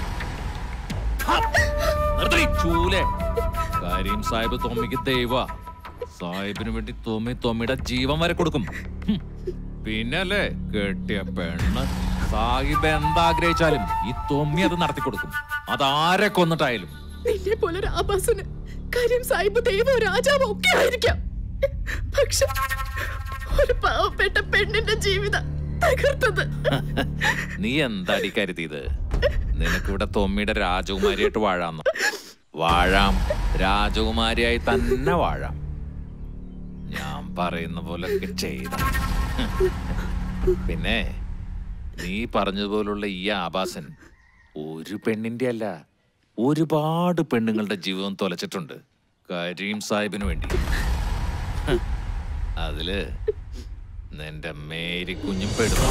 കാര്യം സാഹിബ് തൊമ്മിക്ക് ദൈവ. സാഹിബിന് വേണ്ടി തൊമ്മിയുടെ ജീവൻ വരെ കൊടുക്കും. പിന്നല്ലേ കെട്ടിയ പെണ്ണ്. സാഹിബ് എന്താഗ്രഹിച്ചാലും ഈ തൊമ്മി അത് നടത്തി കൊടുക്കും. അതാരെ കൊന്നിട്ടായാലും. നിന്നെ പോലെ ആഭാസന് കാര്യം സാഹിബ് ദൈവോ രാജാവോ ഒക്കെ ആയിരിക്കാം. പക്ഷെ ഒരു പാവപ്പെട്ട പെണ്ണിന്റെ ജീവിതം തകർത്തത്. നീ എന്താടി കരുതിയത്? നിനക്കിവിടെ തൊമ്മിയുടെ രാജകുമാരിയായിട്ട് വാഴാന്ന്. വാഴാം, രാജകുമാരിയായി തന്നെ വാഴാം. ഞാൻ പറയുന്ന പോലൊക്കെ ചെയ്ത. പിന്നെ നീ പറഞ്ഞതുപോലുള്ള ഈ ആഭാസൻ ഒരു പെണ്ണിന്റെ അല്ല, ഒരുപാട് പെണ്ണുങ്ങളുടെ ജീവിതം തൊലച്ചിട്ടുണ്ട് കരീം സാഹിബിന് വേണ്ടി. അതില് നിന്റെ മേരി കുഞ്ഞും പെടുന്നു.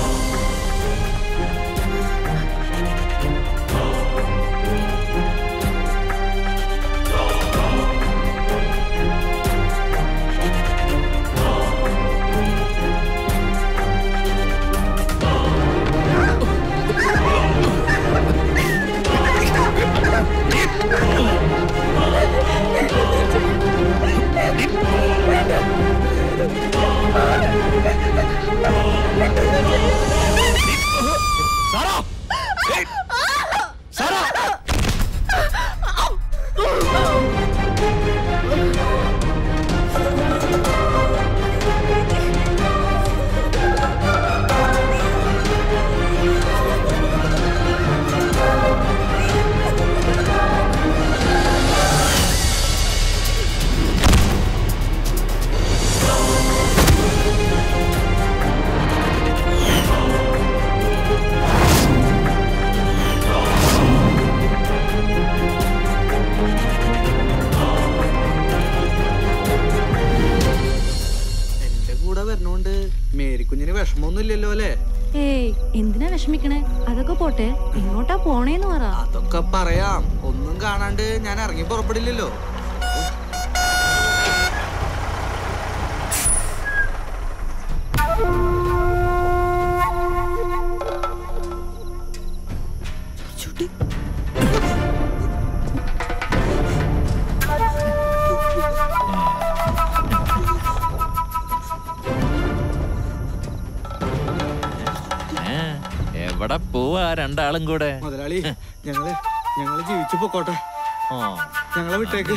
വിഷമൊന്നുമില്ലല്ലോ അല്ലേ? ഏയ് എന്തിനാ വിഷമിക്കണേ? അതൊക്കെ പോട്ടെ, എങ്ങോട്ടാ പോണേന്ന് പറ. അതൊക്കെ പറയാം. ഒന്നും കാണാണ്ട് ഞാൻ ഇറങ്ങി പുറപ്പെടില്ലല്ലോ. എവിടെ പോവാ രണ്ടാളും കൂടെ? മുതലാളി, ഞങ്ങള് ജീവിച്ചു പോക്കോട്ടെ. ഞങ്ങളെ വിട്ടേക്ക്.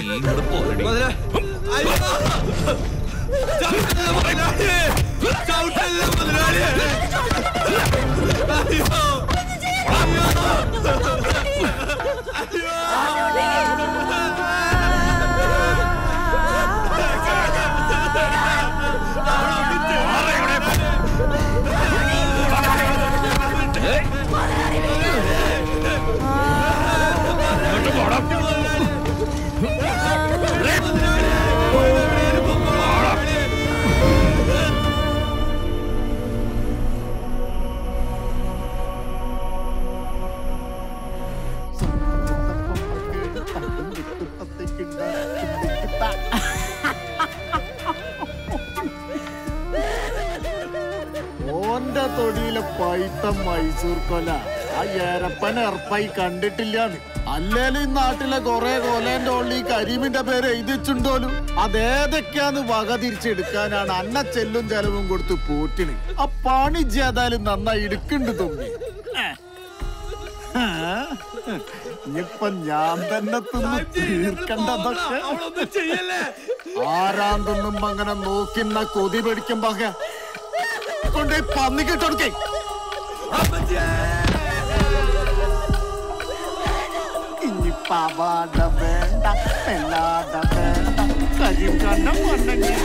ഒന്നായിട്ട മൈസൂർ കൊല ആ ഏരപ്പൻ എറപ്പായി കണ്ടിട്ടില്ലാന്ന്. അല്ലേലും ഈ നാട്ടിലെ കൊറേ കൊലേന്റെ ഉള്ളിൽ കരീമിന്റെ പേര് എഴുതിച്ചുണ്ടോലും അതേതൊക്കെയാന്ന് വക തിരിച്ചെടുക്കാനാണ് അന്ന ചെല്ലും ചെലവും കൊടുത്ത് പോറ്റിന്. ആ പണി ചെയ്താലും നന്നായി എടുക്കുന്നുണ്ട് തൊമ്മി. ഇനിയിപ്പൊ ഞാൻ തന്നെ തിന്ന് തീർക്കണ്ടതൊക്കെ ആരാൻ തിന്നുമ്പോ അങ്ങനെ നോക്കിന്ന കൊതി പിടിക്കുമ്പോ കൊണ്ടേ പന്നിക്കിട്ടൊടുക്കേ. ഇനിയിപ്പ അവാട വേണ്ട എല്ലാട വേണ്ട കരിയും കണ്ണം വന്നെങ്കിൽ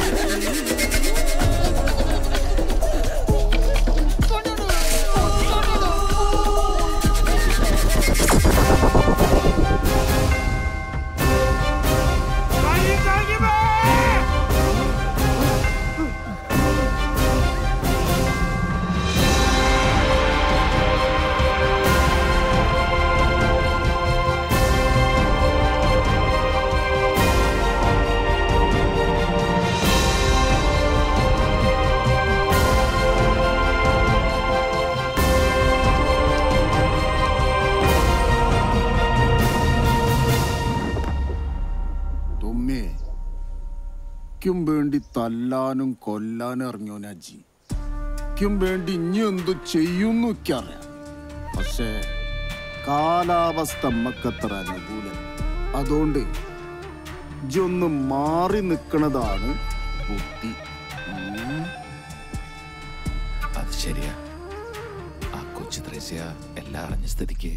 ക്കും വേണ്ടി തല്ലാനും കൊല്ലാനും ഇറങ്ങിയോനജി. ക്കും വേണ്ടി ഇനി എന്തു ചെയ്യുന്നു അറിയാം. പക്ഷേ കാലാവസ്ഥ നമ്മക്കത്ര അനുകൂലം. അതുകൊണ്ട് ഇജൊന്ന് മാറി നിൽക്കണതാണ് ബുദ്ധി. അത് ശരിയാ. ആ കൊച്ചു ത്രേസ്യ എല്ലാം അറിഞ്ഞ സ്ഥിതിക്ക്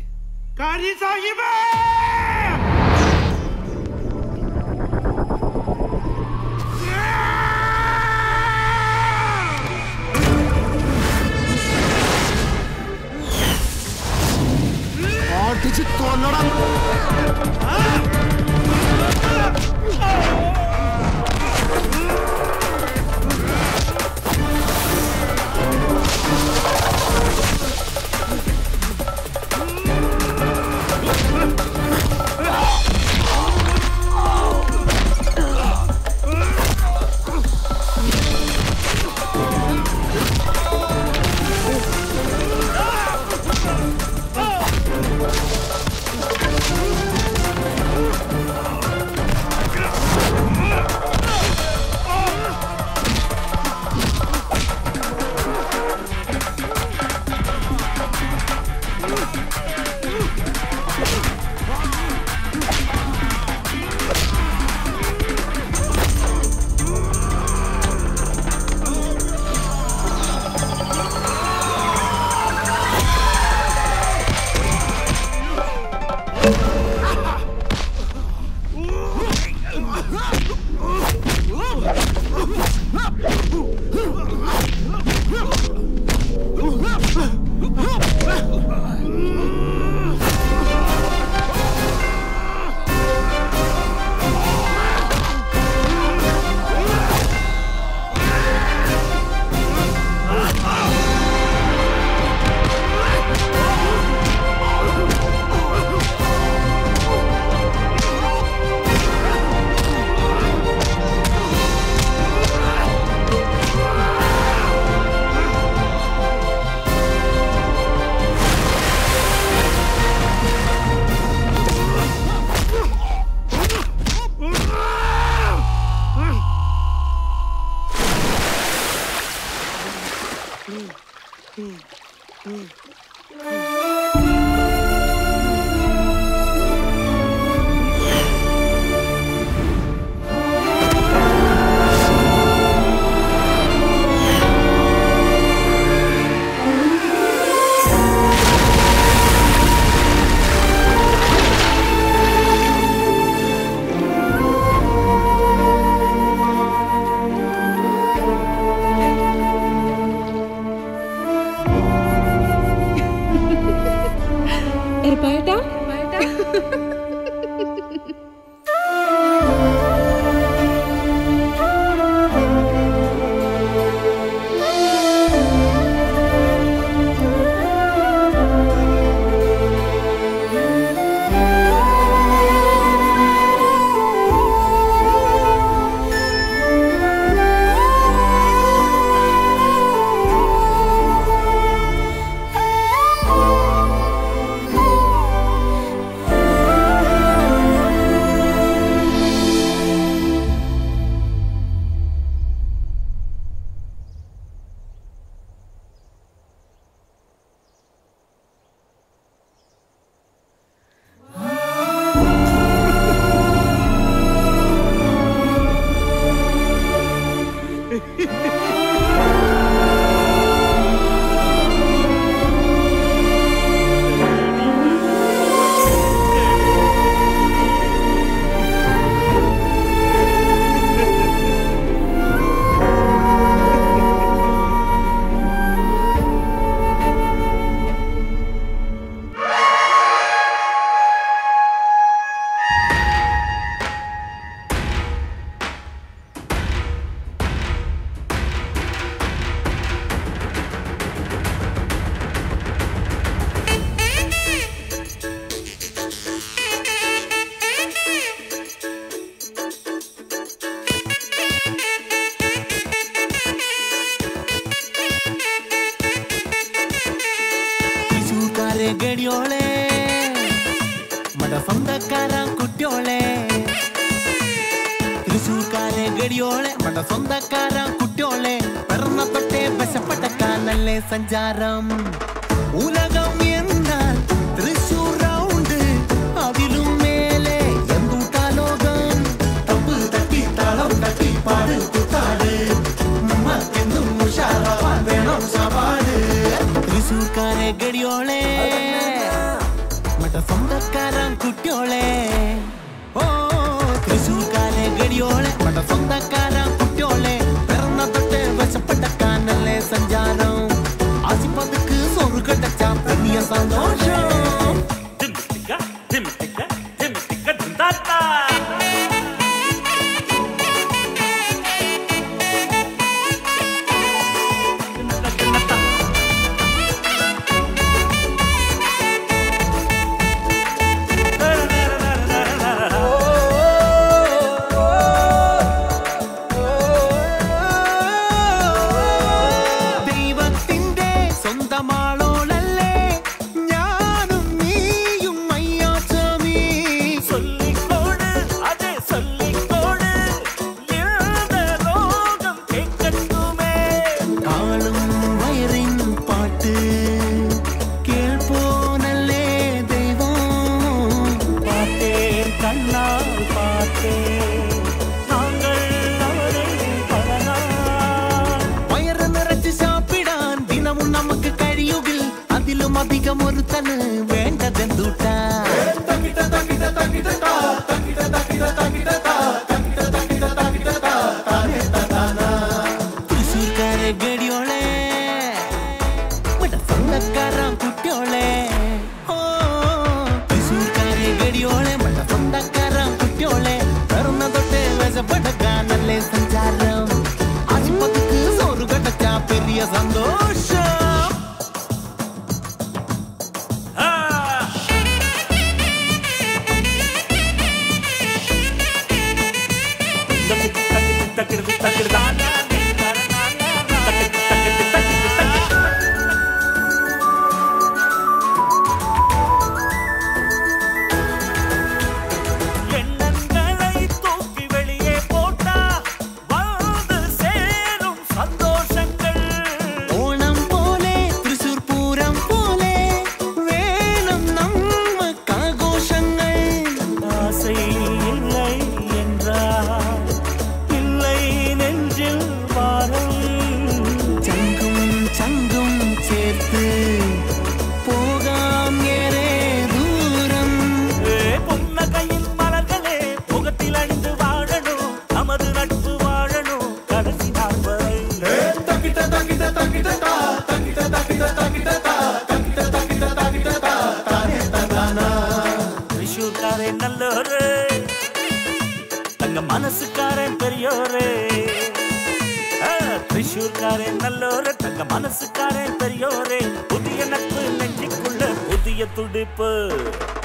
ഗടിയോളെ മട സ്വന്തക്കാരൻ കുട്ടിയോളെ തൃശൂർക്കാരെ ഗടിയോളെ മട സ്വന്തക്കാരൻ കുട്ടിയോളെ പിറന്ന തൊട്ടേ വശപ്പെട്ടക്കാനല്ലേ സഞ്ചാരം ഉലകം എന്നാൽ തൃശൂർ റൗണ്ട് അതിലും മേലെ എന്തുട്ടാ ലോകം തപ്പ് തട്ടി താളം തട്ടി പാട് കുത്താട് നമ്മക്കെന്തും ഉഷാറാവാൻ വേണം സവാട് തൃശൂർക്കാരെ ഗടിയോളെ മട സ്വന്തക്കാരൻ കുട്ടിയോളെ ഓ തൃശൂർക്കാരെ ഗടിയോളെ മട സ്വന്തക്കാരൻ കുട്ടിയോളെ പിറന്ന തൊട്ട് വശപ്പെട്ടക്കാനല്ലേ സഞ്ചാരം ആസിപ്പതുക്ക് സോറ് കടച്ചാ വലിയ സന്തോഷം ഒരുത്തന് വേണ്ടതെന്തൂട്ടാ തൃശൂർക്കാരെ ഗടിയോളെ സ്വന്തക്കാരൻ കുട്ടിയോളെ ഓ തൃശൂർക്കാരെ ഗടിയോളെ സ്വന്തക്കാരൻ കുട്ടിയോളെ പിറന്ന തൊട്ടേ വശപ്പെടുക്കാനല്ലേ സഞ്ചാരം ആശുപത്രിക്ക് സോറ് കടച്ചാ പെരിയ സന്തോഷം മനസ്സുകാരൻ പെരിയോരേ തൃശ്ശൂർക്കാരൻ നല്ലോരെ തങ്ക മനസ്സുകാരൻ പെരിയോരേ പുതിയ നட்பு നെഞ്ചിക്കുള്ള പുതിയ തുടിപ്പ്